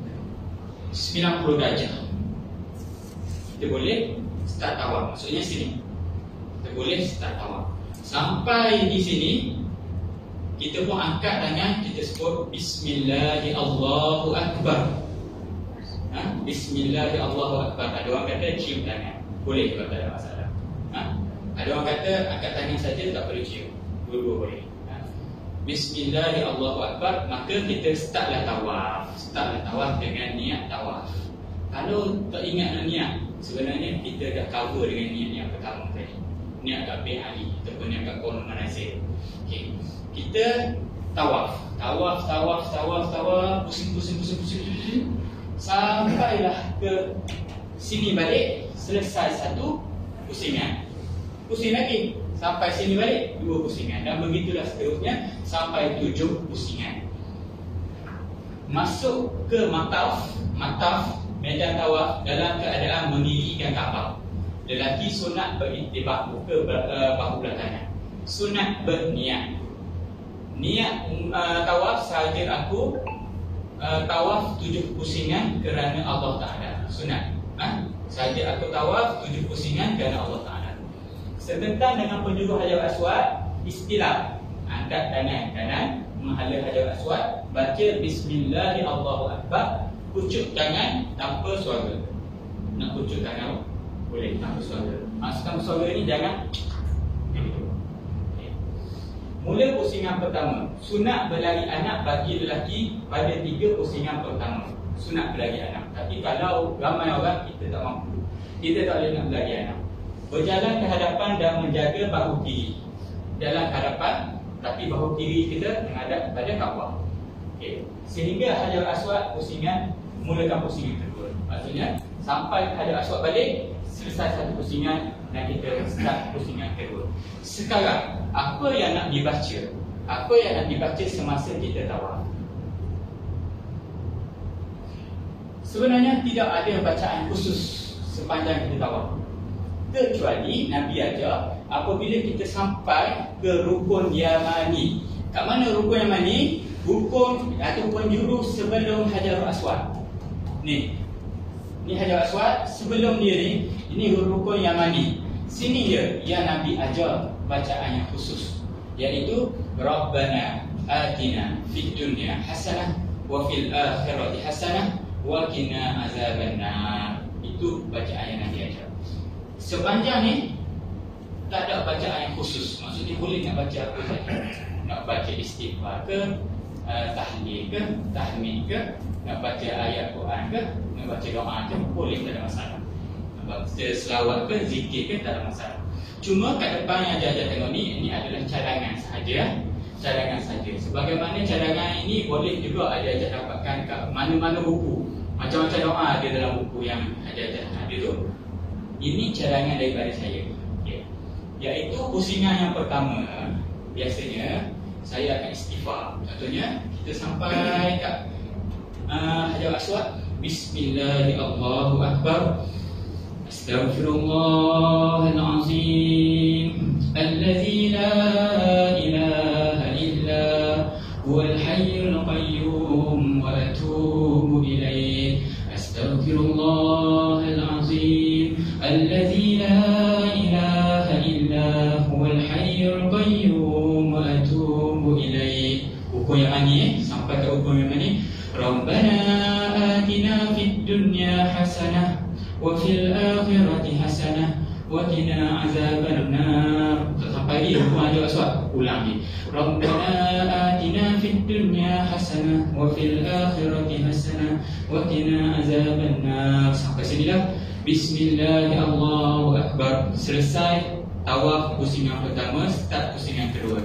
Speaker 5: 90 darjah. Kita boleh start tawaf, maksudnya sini. Kita boleh start tawaf. Sampai di sini kita pun angkat tangan, kita sebut Bismillahirrahmanirrahim. Bismillahirrahmanirrahim. Ada orang kata cium tangan, boleh juga, tak ada masalah. Ada orang kata angkat tangan saja, tak perlu cium, dua-dua boleh. Bismillahirrahmanirrahim. Maka kita startlah tawaf dengan niat tawaf. Kalau tak ingat nak niat, sebenarnya kita dah cover dengan niat yang pertama tadi, niat kat bin Ali ataupun niat kat Qur'an Manazil. Okey, kita tawaf, pusing sampailah ke sini balik, selesai satu pusingan, pusing lagi, sampai sini balik 2 pusingan, dan begitulah seterusnya sampai 7 pusingan. Masuk ke mataf medan tawaf dalam keadaan mendirikan Kaabah. Lelaki sunat berintibak muka bahu belah kanan. Sunat berniat. Niat tawaf sahaja aku tawaf 7 pusingan kerana Allah Ta'ala. Sunat. Sahaja aku tawaf 7 pusingan kerana Allah Ta'ala. Sebentar dengan penjuru Hajarul Aswad, istilah angkat tangan kanan menghala Hajarul Aswad, baca Bismillahirrahmanirrahim, pucuk tangan tanpa suara. Nak pucuk tangan boleh tanpa suara. Maksudkan suara ni jangan. Mula pusingan pertama, sunat berlari anak bagi lelaki pada 3 pusingan pertama. Sunat berlari anak. Tapi kalau ramai orang, kita tak mampu, kita tak boleh nak berlari anak. Berjalan ke hadapan dan menjaga bahu kiri. Dalam hadapan, tapi bahu kiri kita menghadap kepada Kaabah. Okey. Sehingga Hajarul Aswad pusingan, mulakan pusingan kedua. Maksudnya sampai Hajarul Aswad balik, selesai satu pusingan dan kita start pusingan kedua. Sekarang, apa yang nak dibaca? Apa yang nak dibaca semasa kita tawaf? Sebenarnya tidak ada bacaan khusus sepanjang kita tawaf, kecuali Nabi ajar apabila kita sampai ke rukun Yamani. Kat mana rukun Yamani? Rukun atau penjuru sebelum Hajarul Aswad. Ni Hajarul Aswad, sebelum dia ni, ini rukun Yamani. Sini dia yang Nabi ajar bacaan yang khusus, iaitu Rabbana atina fid dunya hasanah wa fil akhirati hasanah wa qina azabannar. Itu bacaan yang Nabi ajar. Sepanjang ni tak ada bacaan yang khusus. Maksudnya boleh nak baca apa saja. Nak baca istighfar ke, tahlil ke, tahmid ke, nak baca ayat Quran ke, nak baca doa ke, boleh, tak ada masalah. Nak baca selawat ke, zikir ke, tak ada masalah. Cuma kat depan yang ajar-ajar tengok ni, ini adalah cadangan sahaja. Cadangan sahaja. Sebagaimana cadangan ini boleh juga ajar-ajar dapatkan kat mana-mana buku. Macam-macam doa ada dalam buku yang ajar-ajar ada tu. Ini cadangan daripada saya. Okay. Iaitu pusingan yang pertama, biasanya saya akan istighfar. Contohnya kita sampai kat Hajarul Aswad, Bismillahirrahmanirrahim. Astaghfirullahalazim alladzi la ilaha illa huwal hayyul qayyum wa atubu ilaih. Astaghfirullahalazim alladzi la ilaha illa huwal hayyul qayyum wa atubu ilaih. Hukum yang ni sampai ke hukum yang ni. Rabbana atina fid dunya hasanah wa fil akhirati hasanah wa qina azabannar. Sampai di hukum Hajarul Aswad, ulang ni. Rabbana atina fid dunya hasanah wa fil akhirati hasanah wa qina azabannar. Sampai sini dah. Bismillahirrahmanirrahim, Allahu akbar. Selesai tawaf pusingan pertama, start pusingan kedua.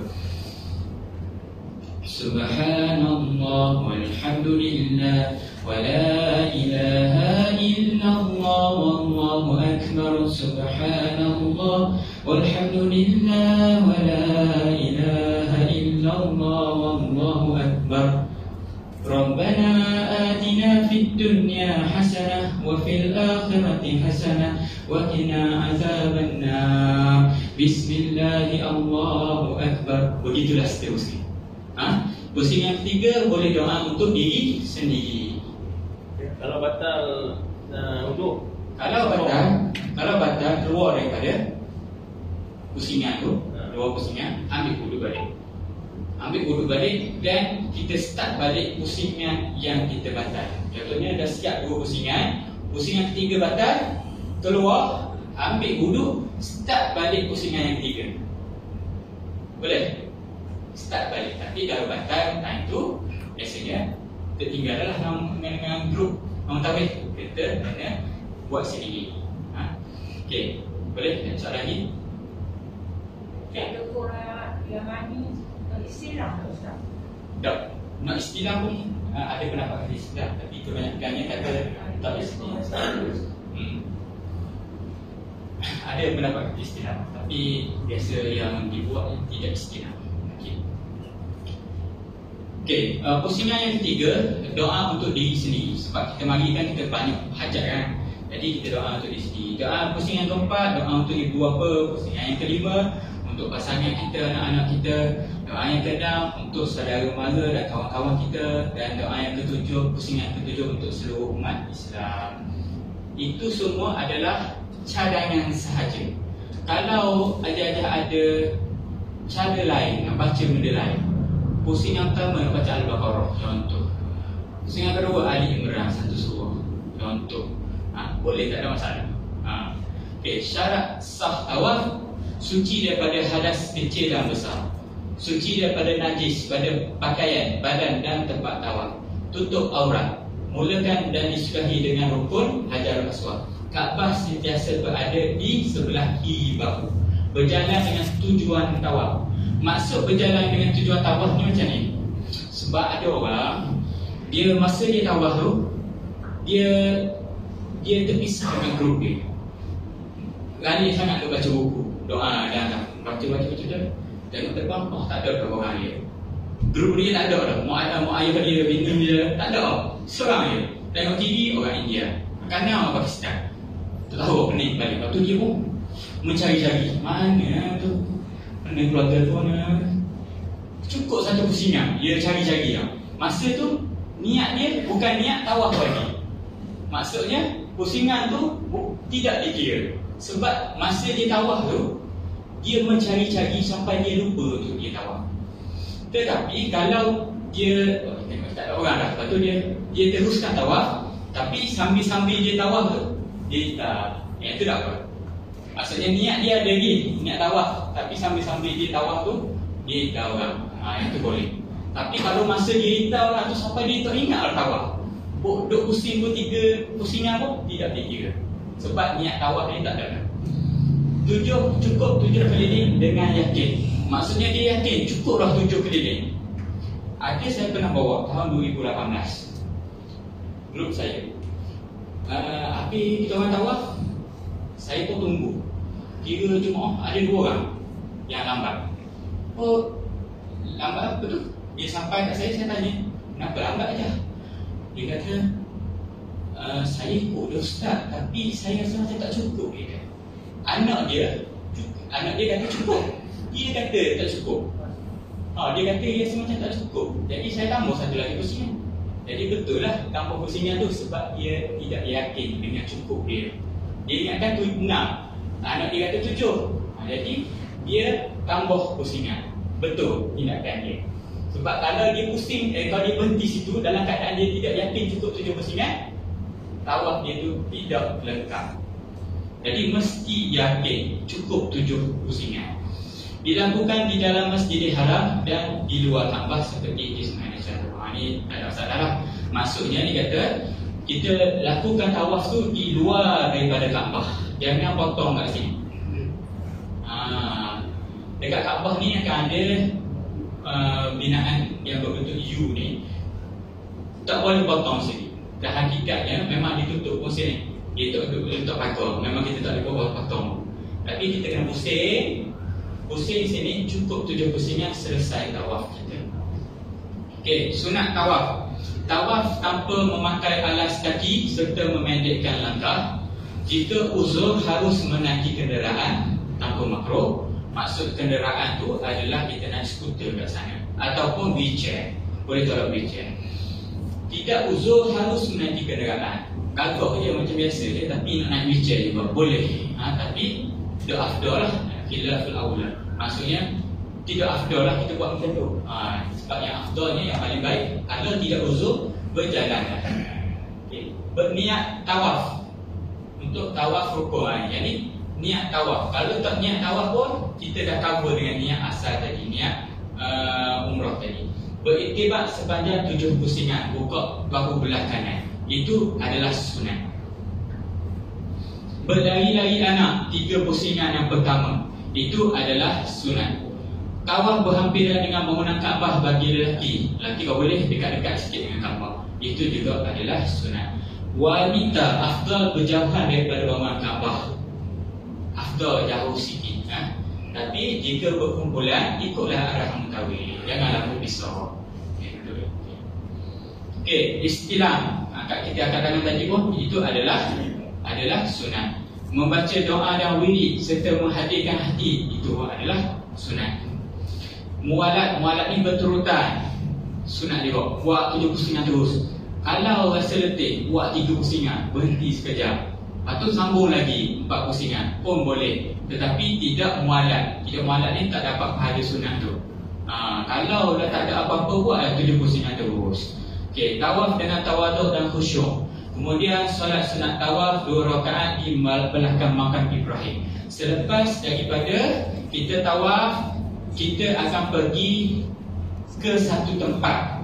Speaker 5: Subhanallah walhamdulillah wa la ilaha illallah wallahu akbar. Subhanallah walhamdulillah wa la ilaha illallah wallahu akbar. Rabbana atina fid dunya hasanah wa fil akhirati hasanah wa qina azabannar. Bismillahirrahmanirrahim, Allahu akbar. Begitulah seterusnya. Pusingan ketiga boleh doa untuk diri sendiri.
Speaker 2: Kalau batal wuduk,
Speaker 5: kalau batal keluar daripada pusingan tu, keluar pusingan, ambil wuduk balik dan kita start balik pusingan yang kita batal. Contohnya dah siap dua pusingan ketiga batal, keluar, ambil wuduk, start balik pusingan yang ketiga. Boleh? Start balik. Tapi kalau batal time tu, biasanya tertinggal lah dengan grup orang tawih. Kita kena buat sendiri. Okey, boleh nak soalan lagi?
Speaker 3: Ada korang yang mani istilah tak Ustaz?
Speaker 5: Tak. Nak istilah pun ada pendapat kata istilah, tapi kebanyakannya kata tak istilah. Ada pendapat kata istilah, tapi biasa yang dibuat tidak istilah. Okey, pusingan yang ketiga, doa untuk diri sendiri. Sebab kita mari kan kita banyak hajat kan. Jadi kita doa untuk diri sendiri. Doa pusingan keempat, doa untuk ibu bapa. Pusingan yang kelima, untuk pasangan kita, anak-anak kita. Doa yang keenam, untuk saudara mara dan kawan-kawan kita. Dan doa yang ketujuh, pusingan ketujuh untuk seluruh umat Islam. Itu semua adalah cadangan sahaja. Kalau ada cara lain nak baca benda lain, pusingan pertama nak baca Al-Baqarah, contoh. Pusingan kedua Ali Imran satu surah, contoh. Boleh, tak ada masalah. Okey, syarat sah tawaf: suci daripada hadas kecil dan besar, suci daripada najis pada pakaian, badan dan tempat tawaf, tutup aurat, mulakan dan disudahi dengan rukun Hajarul Aswad. Kaabah sentiasa berada di sebelah kiri bahu, berjalan dengan tujuan tawaf. Maksud berjalan dengan tujuan tawaf ni macam ni. Sebab ada orang, dia masa dia tawaf tu, dia terpisah dengan grup dia. Lari sangat dia baca buku, doa dan baca dah. Tengok depan, tak ada orang dia. Grup dia tak ada dah. Mak ayah dia, bini dia, tak ada. Seorang dia. Tengok TV, orang India, kanan orang Pakistan. Tak tahu pening balik. Lepas tu dia pun mencari-cari mana tu, mana keluar telefon. cukup satu pusingan, dia cari-cari lah. Masa tu niat dia bukan niat tawaf lagi. Maksudnya pusingan tu tidak dikira. Sebab masa dia tawaf tu, dia mencari-cari sampai dia lupa untuk dia tawaf. Tetapi kalau dia tengok tak ada orang dah, lepas tu dia teruskan tawaf, tapi sambil-sambil dia tawaf tu, dia yang tu tak apa. Maksudnya niat dia ada lagi, niat tawaf, tapi sambil-sambil dia tawaf tu, dia hitau orang. Yang tu boleh. Tapi kalau masa dia hitau orang tu sampai dia tak ingat lah tawaf, duk pusing pun 3 pusingan pun tidak dikira. Sebab niat tawaf dia tak ada. Cukup 7 keliling dengan yakin. Maksudnya dia yakin cukuplah 7 keliling. Ada saya pernah bawa tahun 2018 grup saya. Habis kita orang tawaf, saya pun tunggu. Kira cuma ada 2 orang yang lambat. Oh, lambat apa tu? Dia sampai kat saya tanya, kenapa lambat aja? Dia kata, saya ikut dia ustaz, tapi saya rasa macam tak cukup. Dia kata. Anak dia kata cukup. Dia kata tak cukup. Dia kata dia rasa macam tak cukup. Jadi saya tambah satu lagi pusingan. Jadi betul lah tambah pusingan tu sebab dia tidak yakin dengan cukup dia. Dia ingatkan tu 6, anak dia kata 7. Jadi dia tambah pusingan. Betul tindakan dia. Sebab kalau dia pusing, kalau dia berhenti situ dalam keadaan dia tidak yakin cukup 7 pusingan, tawaf dia tu tidak lengkap. Jadi mesti yakin cukup 7 pusingan. Dilakukan di dalam Masjidil Haram dan di luar Kaabah seperti Ismail Syarah. Ini tak ada masalah lah. Maksudnya ni kata kita lakukan tawaf tu di luar daripada Kaabah. Jangan potong kat sini. Dekat Kaabah ni akan ada binaan yang berbentuk U ni. Tak boleh potong sini. Dan hakikatnya memang ditutup pun sini. Dia tak pakai. Memang kita tak boleh potong. Tapi kita kena pusing sini cukup 7 pusingan selesai tawaf kita. Okey, sunat tawaf. Tawaf tanpa memakai alas kaki serta memendekkan langkah. Jika uzur harus menaiki kenderaan tanpa makruh. Maksud kenderaan tu adalah kita naik skuter kat sana ataupun wheelchair. Boleh tolak wheelchair. Tidak uzur harus menaiki kenderaan. Gagak je macam biasa je, tapi nak naik wheelchair juga boleh. Tapi tidak afdal lah. Khilaful aula. Maksudnya tidak afdal lah kita buat macam tu. Sebab yang afdalnya, yang paling baik adalah tidak uzur berjalan. Okay. Berniat tawaf untuk tawaf rukun. Jadi niat tawaf. Kalau tak niat tawaf pun kita dah cover dengan niat asal tadi, niat umrah tadi. Beriktibar sepanjang 7 pusingan, buka bahu belah kanan. Itu adalah sunat. Berlari-lari anak 3 pusingan yang pertama, itu adalah sunat. Tawaf berhampiran dengan bangunan Kaabah bagi lelaki. Lelaki kau boleh dekat-dekat sikit dengan Kaabah. Itu juga adalah sunat. Wanita afdal berjauhan daripada bangunan Kaabah. Afdal jauh sikit. Tapi jika berkumpulan, ikutlah arah mutawil. Janganlah berpisah. Okey, istilah kat kita angkat tangan tadi pun itu adalah sunat. Membaca doa dan wirid serta menghadirkan hati itu adalah sunat. Mualat ni berturutan. Sunat juga. Buat 7 pusingan terus. Kalau rasa letih, buat 3 pusingan, berhenti sekejap. Lepas tu sambung lagi 4 pusingan pun boleh. Tetapi tidak mualat. Tidak mualat ni tak dapat pahala sunat tu. Kalau dah tak ada apa-apa, buat 7 pusingan terus. Okey, tawaf dengan tawaduk dan khusyuk. Kemudian solat sunat tawaf 2 rakaat di belakang makam Ibrahim. Selepas daripada kita tawaf, kita akan pergi ke satu tempat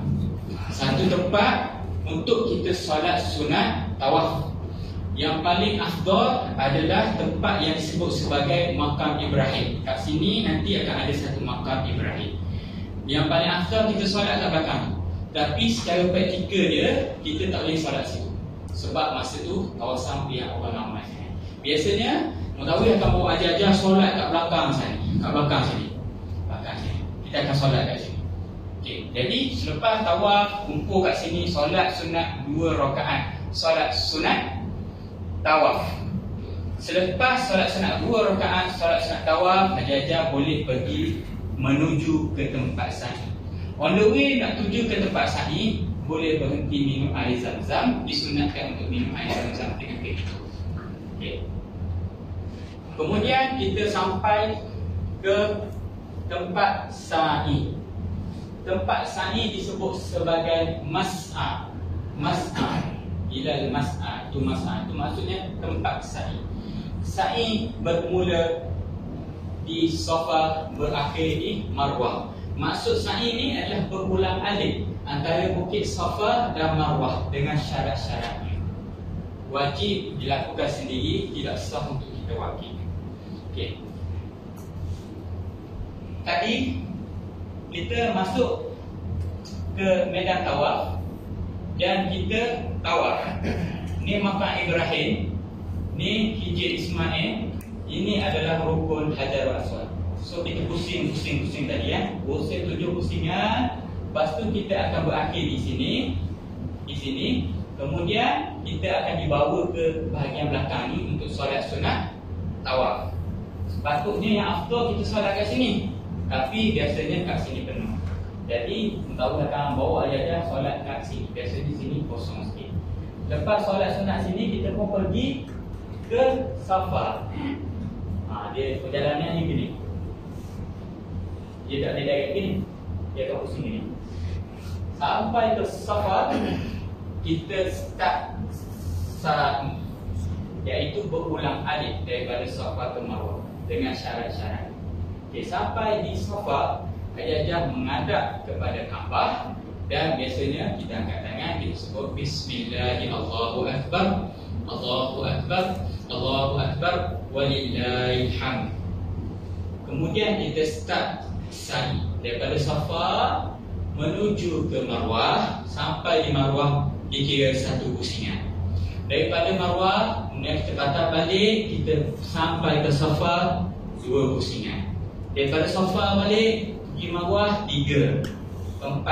Speaker 5: untuk kita solat sunat tawaf. Yang paling afdal adalah tempat yang disebut sebagai makam Ibrahim. Kat sini nanti akan ada satu makam Ibrahim. Yang paling afdal kita solat kat belakang. Tapi secara praktikal dia, kita tak boleh solat situ. Sebab masa tu kawasan pihak orang ramai. Biasanya mutawif akan bawa ajar-ajar solat kat belakang sini. Kita akan solat kat sini. Okey, jadi selepas tawaf kumpul kat sini, solat sunat 2 rakaat. Solat sunat tawaf. Selepas solat sunat 2 rakaat, solat sunat tawaf, ajar-ajar boleh pergi menuju ke tempat sana. On the way nak tuju ke tempat sa'i, boleh berhenti minum air zam-zam, disunatkan untuk minum air zam-zam tengah itu. Okay. Kemudian kita sampai ke tempat sa'i. Tempat sa'i disebut sebagai mas'a. Mas'a. Ilal mas'a. Itu mas'a. Itu maksudnya tempat sa'i. Sa'i bermula di Safa, berakhir di Marwah. Maksud sa'i ini adalah berulang-alik antara bukit Safa dan Marwah dengan syarat-syaratnya. Wajib dilakukan sendiri, tidak sah untuk kita wakil. Okey. Tadi kita masuk ke medan tawaf dan kita tawaf. Ni makam Ibrahim, ni Hijr Ismail, ini adalah rukun Hajarul Aswad. So kita pusing tadi ya. Pusing 7 pusingan. Lepas tu kita akan berakhir di sini. Kemudian kita akan dibawa ke bahagian belakang ni untuk solat sunat tawaf. Sepatutnya yang afdal kita solat kat sini, tapi biasanya kat sini penuh. Jadi tahu akan bawa aja solat kat sini. Biasanya di sini kosong sikit. Lepas solat sunat sini, kita pun pergi ke Safa. Dia perjalanannya gini. Dia tak ada direct gini. Dia akan pusing gini. Sampai ke Safa, kita start sa'i, iaitu berulang-alik daripada Safa ke Marwah dengan syarat-syarat. Okay, sampai di Safa, Hajjah menghadap kepada Kaabah dan biasanya kita angkat tangan, kita sebut Bismillahirrahmanirrahim, Allahu Akbar, Allahu Akbar, Allahu Akbar, walillahil hamd. Kemudian kita start sa'i daripada Safa menuju ke Marwah. Sampai di Marwah dikira 1 pusingan. Daripada Marwah kemudian kita patah balik, kita sampai ke Safa 2 pusingan. Daripada Safa balik di Marwah 3, 4, 5,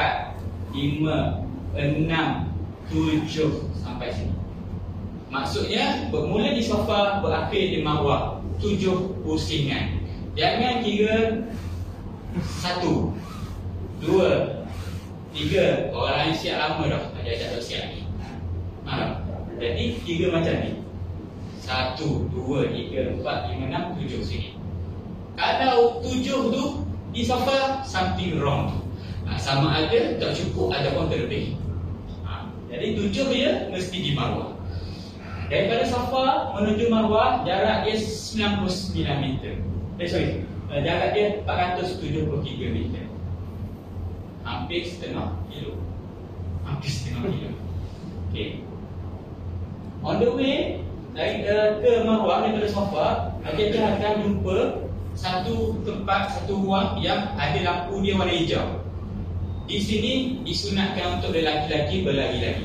Speaker 5: 6, 7 sampai sini. Maksudnya bermula di Safa, berakhir di Marwah 7 pusingan. Jangan kira 1, 2, 3. Orang lain siap lama dah, ajak tak siap ni. Jadi 3 macam ni. 1, 2, 3, 4, 5, 6, 7 sini. Kalau 7 tu di Safa, something wrong. Sama ada tak cukup ataupun terlebih. Jadi 7 dia mesti di Marwah. Daripada Safa menuju Marwah, jarak dia 99 meter. Jarak dia 473 meter. Hampir setengah kilo. Okay. On the way dari ke Marwah daripada Safa, kita akan jumpa satu tempat, satu ruang yang ada lampu dia warna hijau. Di sini disunatkan untuk lelaki-lelaki berlari-lari.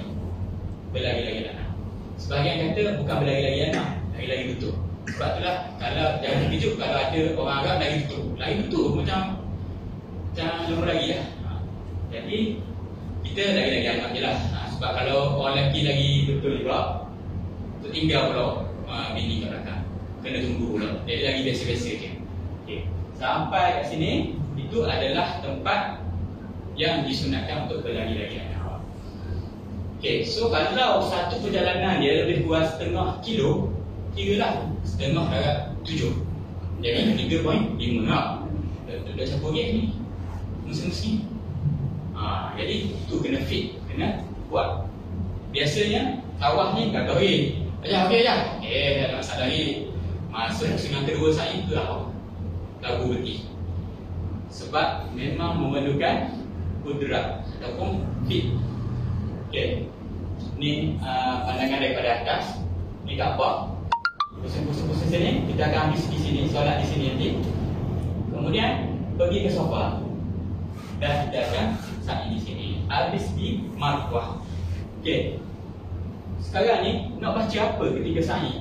Speaker 5: Sebahagian kata bukan berlari-lari anak, lari-lari betul. Sebab itulah kalau jangan terkejut kalau ada orang Arab lari betul macam lomba lari lah. Jadi kita lari-lari anak je lah. Sebab kalau orang lelaki lagi betul juga, tertinggal pula bini kat belakang, kena tunggu pula. Jadi lagi biasa-biasa je. Okay. Sampai kat sini, itu adalah tempat yang disunatkan untuk berlari-lari anak. Okay, so kalau satu perjalanan dia lebih kurang setengah kilo, kiralah setengah darab 7. Jadi 3.5 lah. Dah campur geng ni mesin-mesin. Jadi itu kena fit, kena buat. Biasanya tawaf ni gagal okey dah. Tak ada masalah ni. Masuk pusingan kedua saya ke awal lagu berhenti. Sebab memang memerlukan kudrat ataupun fit. Okey. Ni pandangan daripada atas. Ni Kaabah. Pusing-pusing sini, kita akan habis di sini, solat di sini nanti. Kemudian pergi ke Safa. Dan kita akan sa'i di sini. Habis di Marwah. Okey. Sekarang ni nak baca apa ketika sa'i?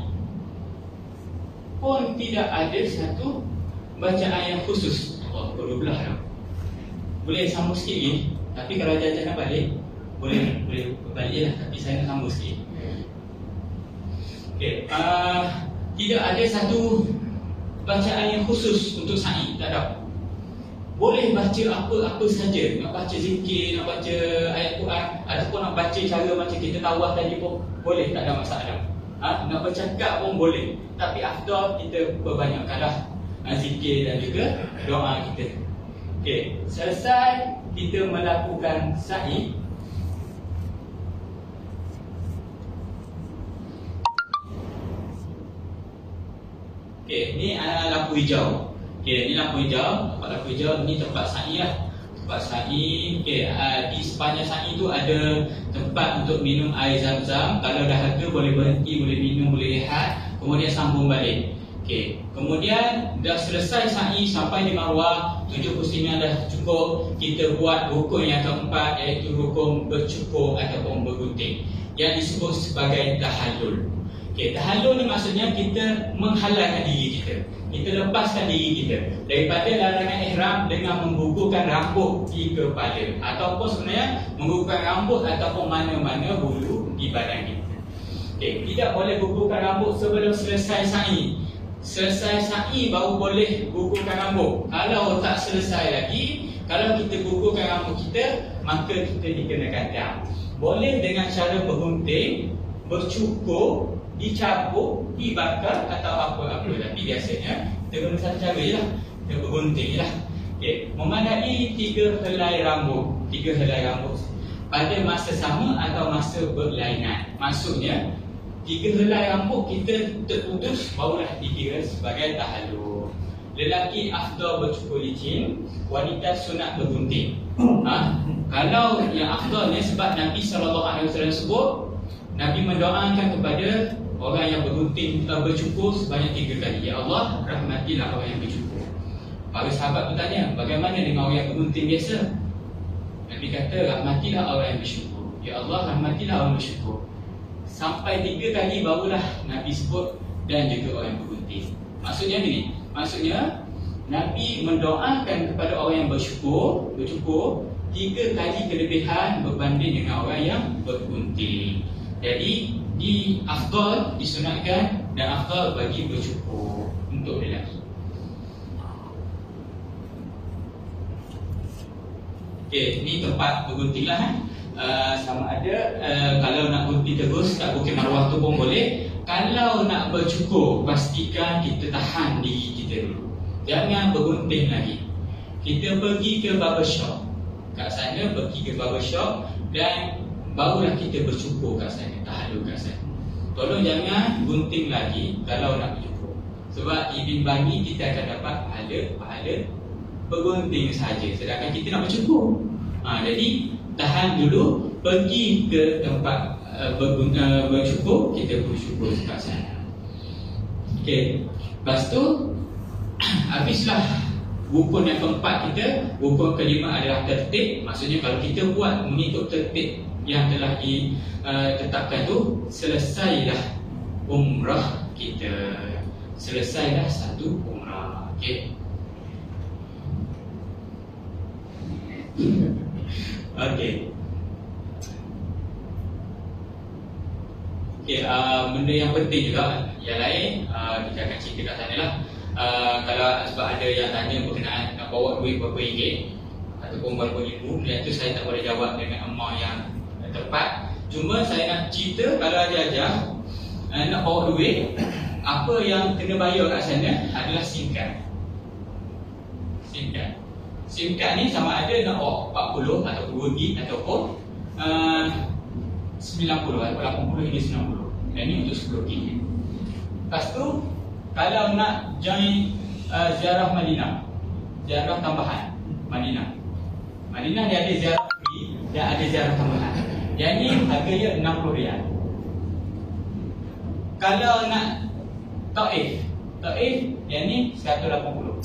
Speaker 5: Pun tidak ada satu bacaan yang khusus. Perlu belah dah. Boleh sambung sikit ni. Tapi kalau jajan nak balik, boleh balik je lah. Tapi saya nak sambung sikit. Okay. Tidak ada satu bacaan yang khusus untuk sa'i. Tak ada. boleh baca apa-apa saja, nak baca zikir, nak baca ayat Quran, ataupun nak baca cara macam kita tawaf tadi pun boleh, tak ada masalah. Nak bercakap pun boleh, tapi afdal kita perbanyakkanlah zikir dan juga doa kita. Okey, selesai kita melakukan sa'i. Okey, ni lampu hijau. Okey, ni lampu hijau. Tempat lampu hijau ni tempat sa'i lah. Tempat sa'i. Okey, di sepanjang sa'i tu ada tempat untuk minum air zam-zam. Kalau dah dahaga boleh berhenti, boleh minum, boleh rehat, kemudian sambung balik. Okey, kemudian dah selesai sa'i sampai di Marwah, 7 pusingan dah cukup. Kita buat rukun yang keempat, iaitu rukun bercukur ataupun bergunting, yang disebut sebagai tahallul. Okey, tahallul ni maksudnya kita menghalalkan diri kita. Kita lepaskan diri kita daripada larangan ihram dengan menggugurkan rambut di kepala, ataupun sebenarnya menggugurkan rambut ataupun mana-mana bulu di badan kita. Okey, tidak boleh gugurkan rambut sebelum selesai sa'i. Selesai sa'i baru boleh gugurkan rambut. Kalau tak selesai lagi, kalau kita gugurkan rambut kita, maka kita dikenakan dam. Boleh dengan cara bergunting, bercukur, dicabut, dibakar atau apa-apa. Tapi biasanya kita guna satu cara je lah, kita bergunting je lah. Okay. Memadai 3 helai rambut, 3 helai rambut pada masa sama atau masa berlainan. Maksudnya 3 helai rambut kita terputus, barulah dikira sebagai tahallul. Lelaki afdal bercukur licin, wanita sunat bergunting. Kalau yang afdalnya, sebab Nabi SAW sebut, Nabi mendoakan kepada orang yang bergunting, bercukur sebanyak 3 kali. Ya Allah, rahmatilah orang yang bercukur. Para sahabat bertanya, bagaimana dengan orang yang bergunting biasa? Nabi kata, rahmatilah orang yang bersyukur. Ya Allah, rahmatilah orang yang bersyukur. Sampai 3 kali barulah Nabi sebut, dan juga orang yang bergunting. Maksudnya gini, maksudnya Nabi mendoakan kepada orang yang bercukur 3 kali kelebihan berbanding dengan orang yang bergunting. Jadi di afdal disunatkan dan afdal bagi bercukur untuk lelaki. Okey, ni tempat bergunting lah. Sama ada kalau nak gunting terus kat Bukit Marwah tu pun boleh. Kalau nak bercukur, pastikan kita tahan diri kita dulu, jangan bergunting lagi. Kita pergi ke barbershop, kat sana pergi ke barbershop, dan barulah kita bercukur kat sana, tahallul kat sana. Tolong jangan gunting lagi kalau nak bercukur, sebab Ibn Bani kita akan dapat pahala bergunting saja, sedangkan kita nak bercukur. Jadi tahan dulu, pergi ke tempat bercukur, kita bercukur kat sana. Okey, lepas tu habislah rukun yang keempat kita. Rukun kelima adalah tertib. Maksudnya kalau kita buat mengikut tertib yang telah ditetapkan tu, selesailah umrah kita, selesailah satu umrah. Okey. Okey. Okey, benda yang penting juga yang lain kita akan cerita kat sana lah. Kalau sebab ada yang tanya berkenaan nak bawa duit berapa ringgit ataupun berapa ribu, yang tu saya tak boleh jawab dengan amount yang tepat. Cuma saya nak cerita, kalau ajar-ajar nak bawa duit, apa yang kena bayar kat sana adalah SIM card. SIM card ni sama ada nak bawa 40 ataupun RM2 ataupun 90 ataupun 80 hingga 90. Dan ni untuk RM10. Lepas tu kalau nak join ziarah Madinah, ziarah tambahan Madinah dia ada ziarah free dan ada ziarah tambahan. Yang ni harganya RM60. Kalau nak Taif yang ni RM180.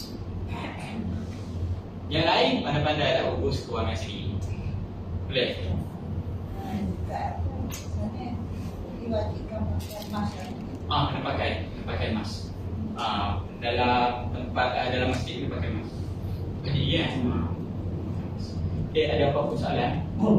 Speaker 5: Yang lain pandai-pandai lah urus kewangan sendiri. Boleh? Kena pakai mask. Dalam tempat dalam masjid kena pakai mask. Jadi kan? Ada apa-apa soalan?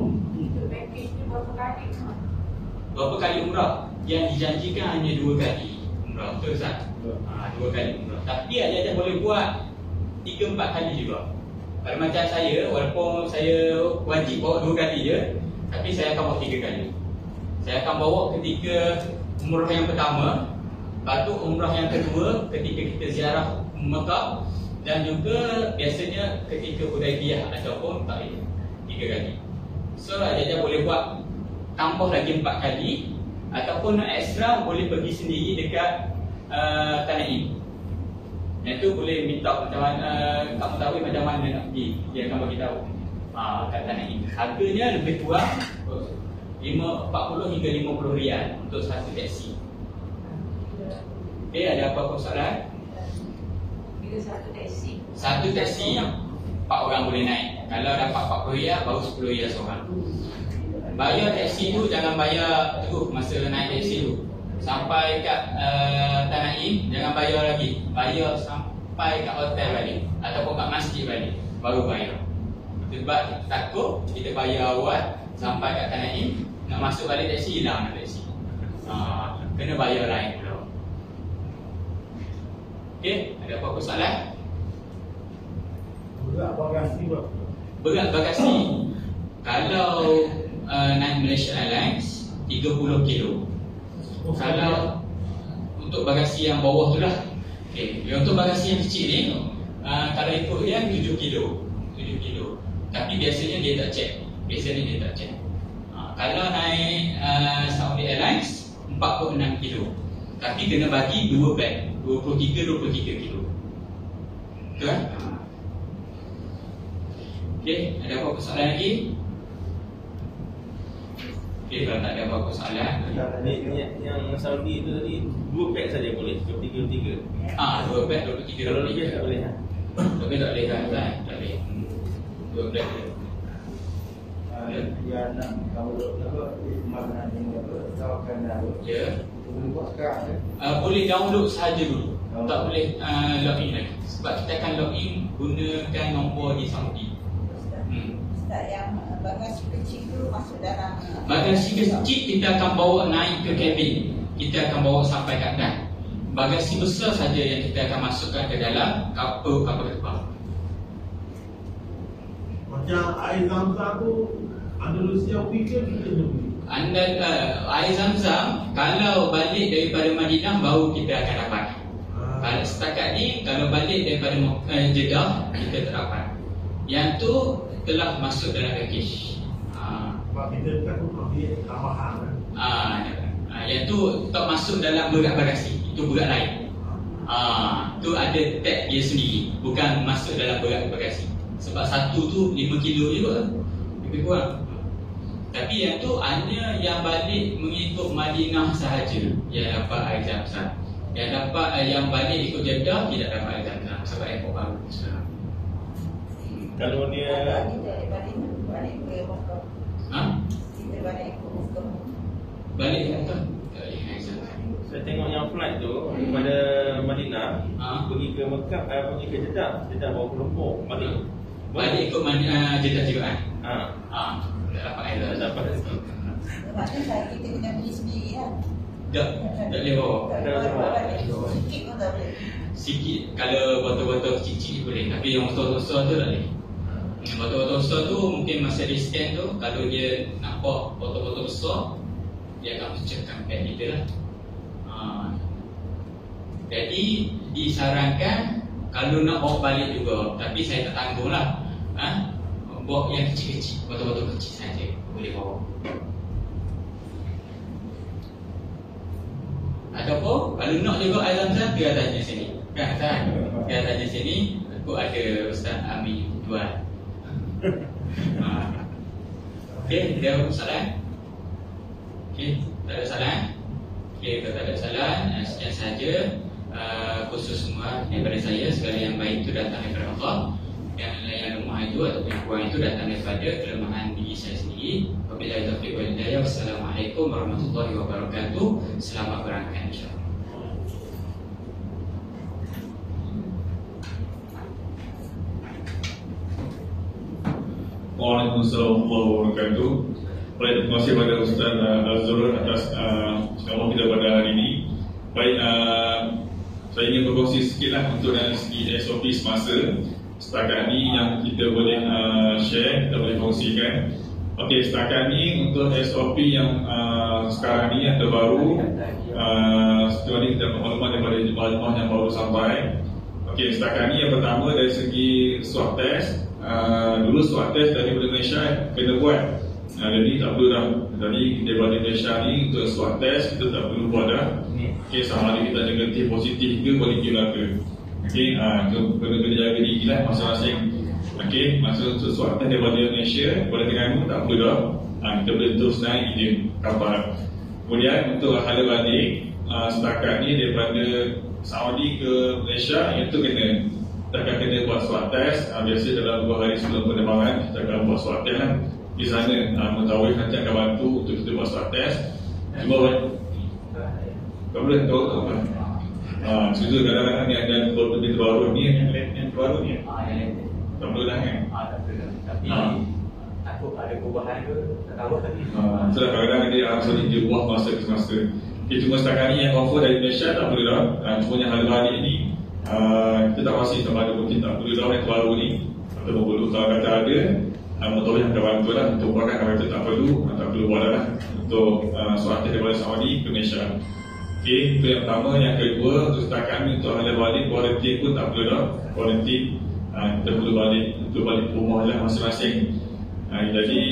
Speaker 5: Berapa kali umrah? Yang dijanjikan hanya 2 kali umrah. Betul Ustaz? 2 kali umrah. Tapi aja boleh buat 3-4 kali juga. Kalau macam saya, walaupun saya wajib bawa 2 kali je, tapi saya akan bawa 3 kali. Saya akan bawa ketika umrah yang pertama, lepas tu umrah yang kedua ketika kita ziarah Mekah, dan juga biasanya ketika Hudaibiyah ataupun Taif 3 kali. So Jaja boleh buat tambah lagi 4 kali, ataupun ekstra boleh pergi sendiri dekat Tanaim. Yang tu boleh minta macam mana, Kak Mutawi macam mana nak pergi, dia akan bagi tahu. Kat Tanaim. Harganya lebih kurang 40 hingga 50 riyal untuk satu taksi. Okey, ada apa-apa soalan?
Speaker 3: Bila satu taksi?
Speaker 5: Satu taksi 4 orang boleh naik. Kalau dapat 40 riyal, baru 10 riyal seorang. Bayar taksi tu jangan bayar terus masa naik taksi tu. Sampai kat Tanaim, jangan bayar lagi. Bayar sampai kat hotel balik ataupun kat masjid balik, baru bayar. Sebab kita takut kita bayar awal sampai kat Tanaim, nak masuk balik taksi hilang taksi. Kena bayar lain pula. Okey, ada apa-apa soalan?
Speaker 4: Berat bagasi berapa?
Speaker 5: Berat bagasi. Kalau naik Malaysia Airlines 30 kilo. Kalau untuk bagasi yang bawah tu lah. Okey, untuk bagasi yang kecil ni kalau ikut dia 7 kilo. 7 kilo. Tapi biasanya dia tak check. Kalau naik Saudi Airlines 46 kilo. Tapi kena bagi 2 bag, 23 kilo. Betul kan? Okey, ada apa-apa soalan lagi? Okey, kalau tak ada apa-apa soalan.
Speaker 2: Yang Saudi itu tadi 2 beg saja boleh, 23.
Speaker 5: 2 bag 23.
Speaker 2: Kalau lebih tak boleh kan?
Speaker 5: Lebih tak boleh kan? Tak boleh. 2 bag je.
Speaker 6: Dia nak tahu apa makna ini apa tawakan dah.
Speaker 5: Ya.
Speaker 6: Boleh buat sekarang ya.
Speaker 5: Boleh download saja dulu. Tak boleh login lagi. Sebab kita akan login gunakan nombor di Saudi.
Speaker 3: Ustaz, yang bagasi kecil tu masuk dalam
Speaker 5: Bagasi kecil kita akan bawa naik ke kabin. Kita akan bawa sampai kat atas. Bagasi besar saja yang kita akan masukkan ke dalam kapal terbang.
Speaker 4: Macam air Zam-Zam tu Andalusia weekend kita kena beli.
Speaker 5: Air Zam-Zam kalau balik daripada Madinah baru kita akan dapat. Kalau setakat ni kalau balik daripada Jeddah kita tak dapat. Yang tu telah masuk dalam package.
Speaker 4: Sebab kita takut ambil tambahan kan.
Speaker 5: Yang tu tak masuk dalam berat bagasi. Itu berat lain. Tu ada tag dia sendiri, bukan masuk dalam berat bagasi. Sebab satu tu 5 kilo juga, lebih kurang. Tapi yang tu hanya yang balik mengikut Madinah sahaja yang dapat air Zam-Zam. Yang dapat yang balik ikut Jeddah tidak dapat air Zam-Zam sebab ekor baru sekarang.
Speaker 2: Kalau dia
Speaker 3: balik ke Mekah. Kita balik ke Mekah.
Speaker 5: Balik ke Mekah? Tak boleh air Zam-Zam.
Speaker 2: saya tengok yang flight tu daripada Madinah pergi ke Mekah, pergi ke Jeddah bawa kelompok
Speaker 5: balik ikut Jeddah juga kan? Tak dapat air
Speaker 2: tak dapat.
Speaker 3: Maknanya kita kena beli sendiri kan?
Speaker 5: Tak boleh bawa.
Speaker 3: Sikit pun tak boleh.
Speaker 5: Sikit kalau botol-botol kecil-kecil boleh, tapi yang botol besar tu tak boleh. Yang botol-botol besar tu mungkin masa di scan tu, kalau dia nampak botol-botol besar, dia akan pecahkan pad kita lah. Jadi disarankan kalau nak bawa balik juga, tapi saya tak tanggung lah, bawa yang kecil-kecil, botol-botol kecil saja boleh bawa. Ataupun kalau nak juga air Zam-Zam, dia tanya sini kan, dia tanya sini, aku ada Ustaz Amin jual. Okey, dia ada soalan? Okey, tak ada soalan? Okey, kalau tak ada soalan, sekian sahaja khusus semua daripada saya. Segala yang baik itu datang daripada Allah, yang lemah itu ataupun yang kurang itu datang daripada kelemahan diri saya sendiri. Wabillahi taufiq wal hidayah. Wassalamualaikum warahmatullahi wabarakatuh. Selamat berangkat insya-Allah.
Speaker 7: Waalaikumsalam warahmatullahi wabarakatuh. Baik, terima kasih kepada Ustaz Azrul atas ceramah kita pada hari ini. Baik, saya ingin berkongsi sikitlah untuk dari segi SOP semasa. setakat ni yang kita boleh share, kita boleh kongsikan. Okey, setakat ni untuk SOP yang sekarang ni yang terbaru, setelah ni kita dapat maklumat daripada jemaah yang baru sampai. Okey, setakat ni yang pertama dari segi swab test, dulu swab test dari Malaysia kena buat. Jadi tak perlu dah. Jadi daripada Malaysia ni untuk swab test kita tak perlu buat dah. Okey, sama ada kita negatif positif ke boleh pergi belaka. Okey, kena jaga diri lah masing-masing. Okey, masa untuk swab test daripada Malaysia, daripada Terengganu tak perlu dah. Kita boleh terus naik je kapal. Kemudian untuk hala balik, setakat ni daripada Saudi ke Malaysia, itu kena buat swab test. Biasa dalam 2 hari sebelum penerbangan kita akan buat swab test lah. Di sana Mentawai nanti akan bantu untuk kita buat swab test. Cuma tak boleh tahu apa. Cerita kadang-kadang ni ada lebih terbaru ni, yang terbaru ni tak perlu dah kan?
Speaker 6: Tak perlu. Tapi takut ada perubahan ke, tak tahu tadi.
Speaker 7: Sebab kadang-kadang dia sorry dia buah masa ke semasa. Cuma setakat ni yang offer dari Malaysia tak perlu dah. Cuma yang hala balik ni kita tak pasti sama ada mungkin tak perlu dah yang baru ni. Atau perlu kalau kata ada, Mentawai yang akan bantu lah. Untuk buatkan kalau kata tak perlu buat lah untuk swab test daripada Saudi ke Malaysia. Okey, itu yang pertama. Yang kedua, untuk setakat ni untuk hala balik, kuarantin pun tak perlu dah. Kuarantin kita perlu balik untuk balik rumah lah masing-masing. Jadi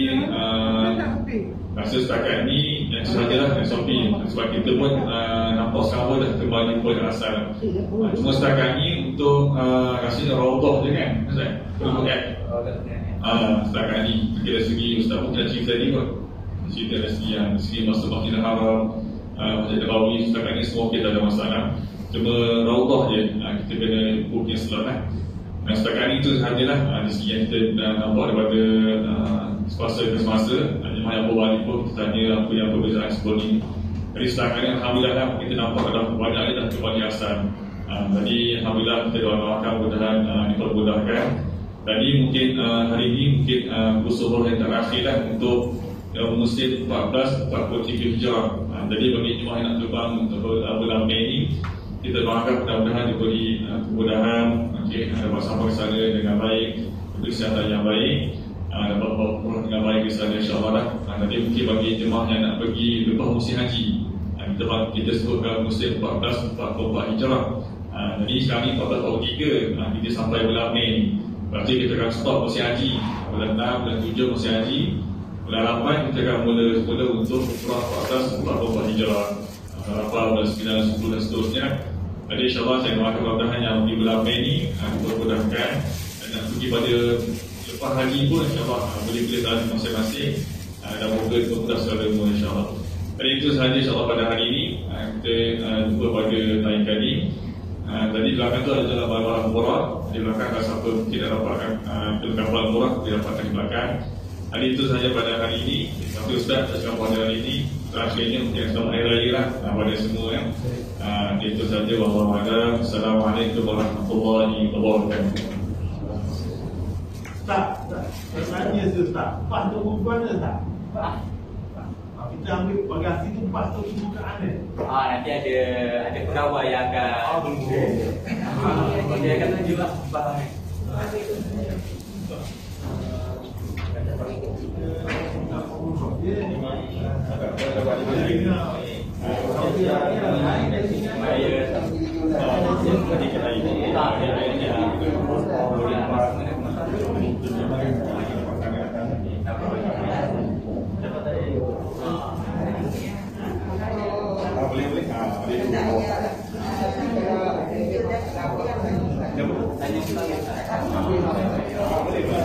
Speaker 7: rasa setakat ni yang sahajalah SOP. Sebab kita pun nampak sekarang dah kembali pada asal. Cuma setakat ni untuk rasanya rawdah je kan Ustaz? Perlu app setakat ni dari segi Ustaz pun dah cerita ni kot. Cerita dari segi masuk Masjidil Haram, Masjid Nabawi, setakat ni semua kita ada masalah. Cuma rawdah je kita kena booking slot lah. Setakat ni itu sahajalah dari segi yang kita nampak daripada semasa ke semasa. Jemaah yang berbalik pun kita tanya apa yang perbezaan sebelum ni. Jadi setakat ni Alhamdulillah lah, kita nampak dah banyak ni dah kembali asal. Jadi Alhamdulillah kita doakan mudah-mudahan dipermudahkan. Jadi mungkin hari ini mungkin usul yang terakhir lah untuk musim 14-43 Hijrah. Jadi bagi jemaah yang nak terbang untuk bulan Mei ni, kita doakan mudah-mudahan diberi kemudahan, dapat sampai ke sana dengan baik, kesihatan yang baik, dapat berumrah dengan baik di sana insya-Allah lah. Jadi mungkin bagi jemaah yang nak pergi lepas musim haji, kita sebutkan musim 14-44 Hijrah. Jadi sekarang ni 14-43, kita sampai bulan Mei ni. Berarti kita akan stop musim haji. Bulan 6, bulan 7 musim haji. Bulan 8 kita akan mula untuk umrah 14-44 Hijrah. 8, bulan 9, 10 dan seterusnya. Jadi insyaAllah saya doakan mudah-mudahan yang di bulan Mei ni dipermudahkan. Dan nak pergi pada lepas haji pun insyaAllah boleh pilih jalan masing-masing. Dan moga dipermudah secara umum insyaAllah. Jadi itu sahaja insyaAllah pada hari ini. Kita jumpa pada lain kali. Tadi belakang tu ada jalan barang murah. Di belakang kalau siapa tidak dapatkan kapal murah, dia dapatkan di belakang. Jadi itu sahaja pada hari ini. Tapi Ustaz saya cakap pada hari ini terakhirnya mungkin selamat hari raya lah pada semua ya. Itu sahaja. Wallahu a'lam. Assalamualaikum warahmatullahi wabarakatuh.
Speaker 4: Tak, saya tanya Ustaz, pas tu mana tak? Kita ambil bagasi tu pas tu bukaan ni.
Speaker 6: Nanti ada pegawai yang akan dia akan tunjuk lah barang ni.
Speaker 4: Boleh.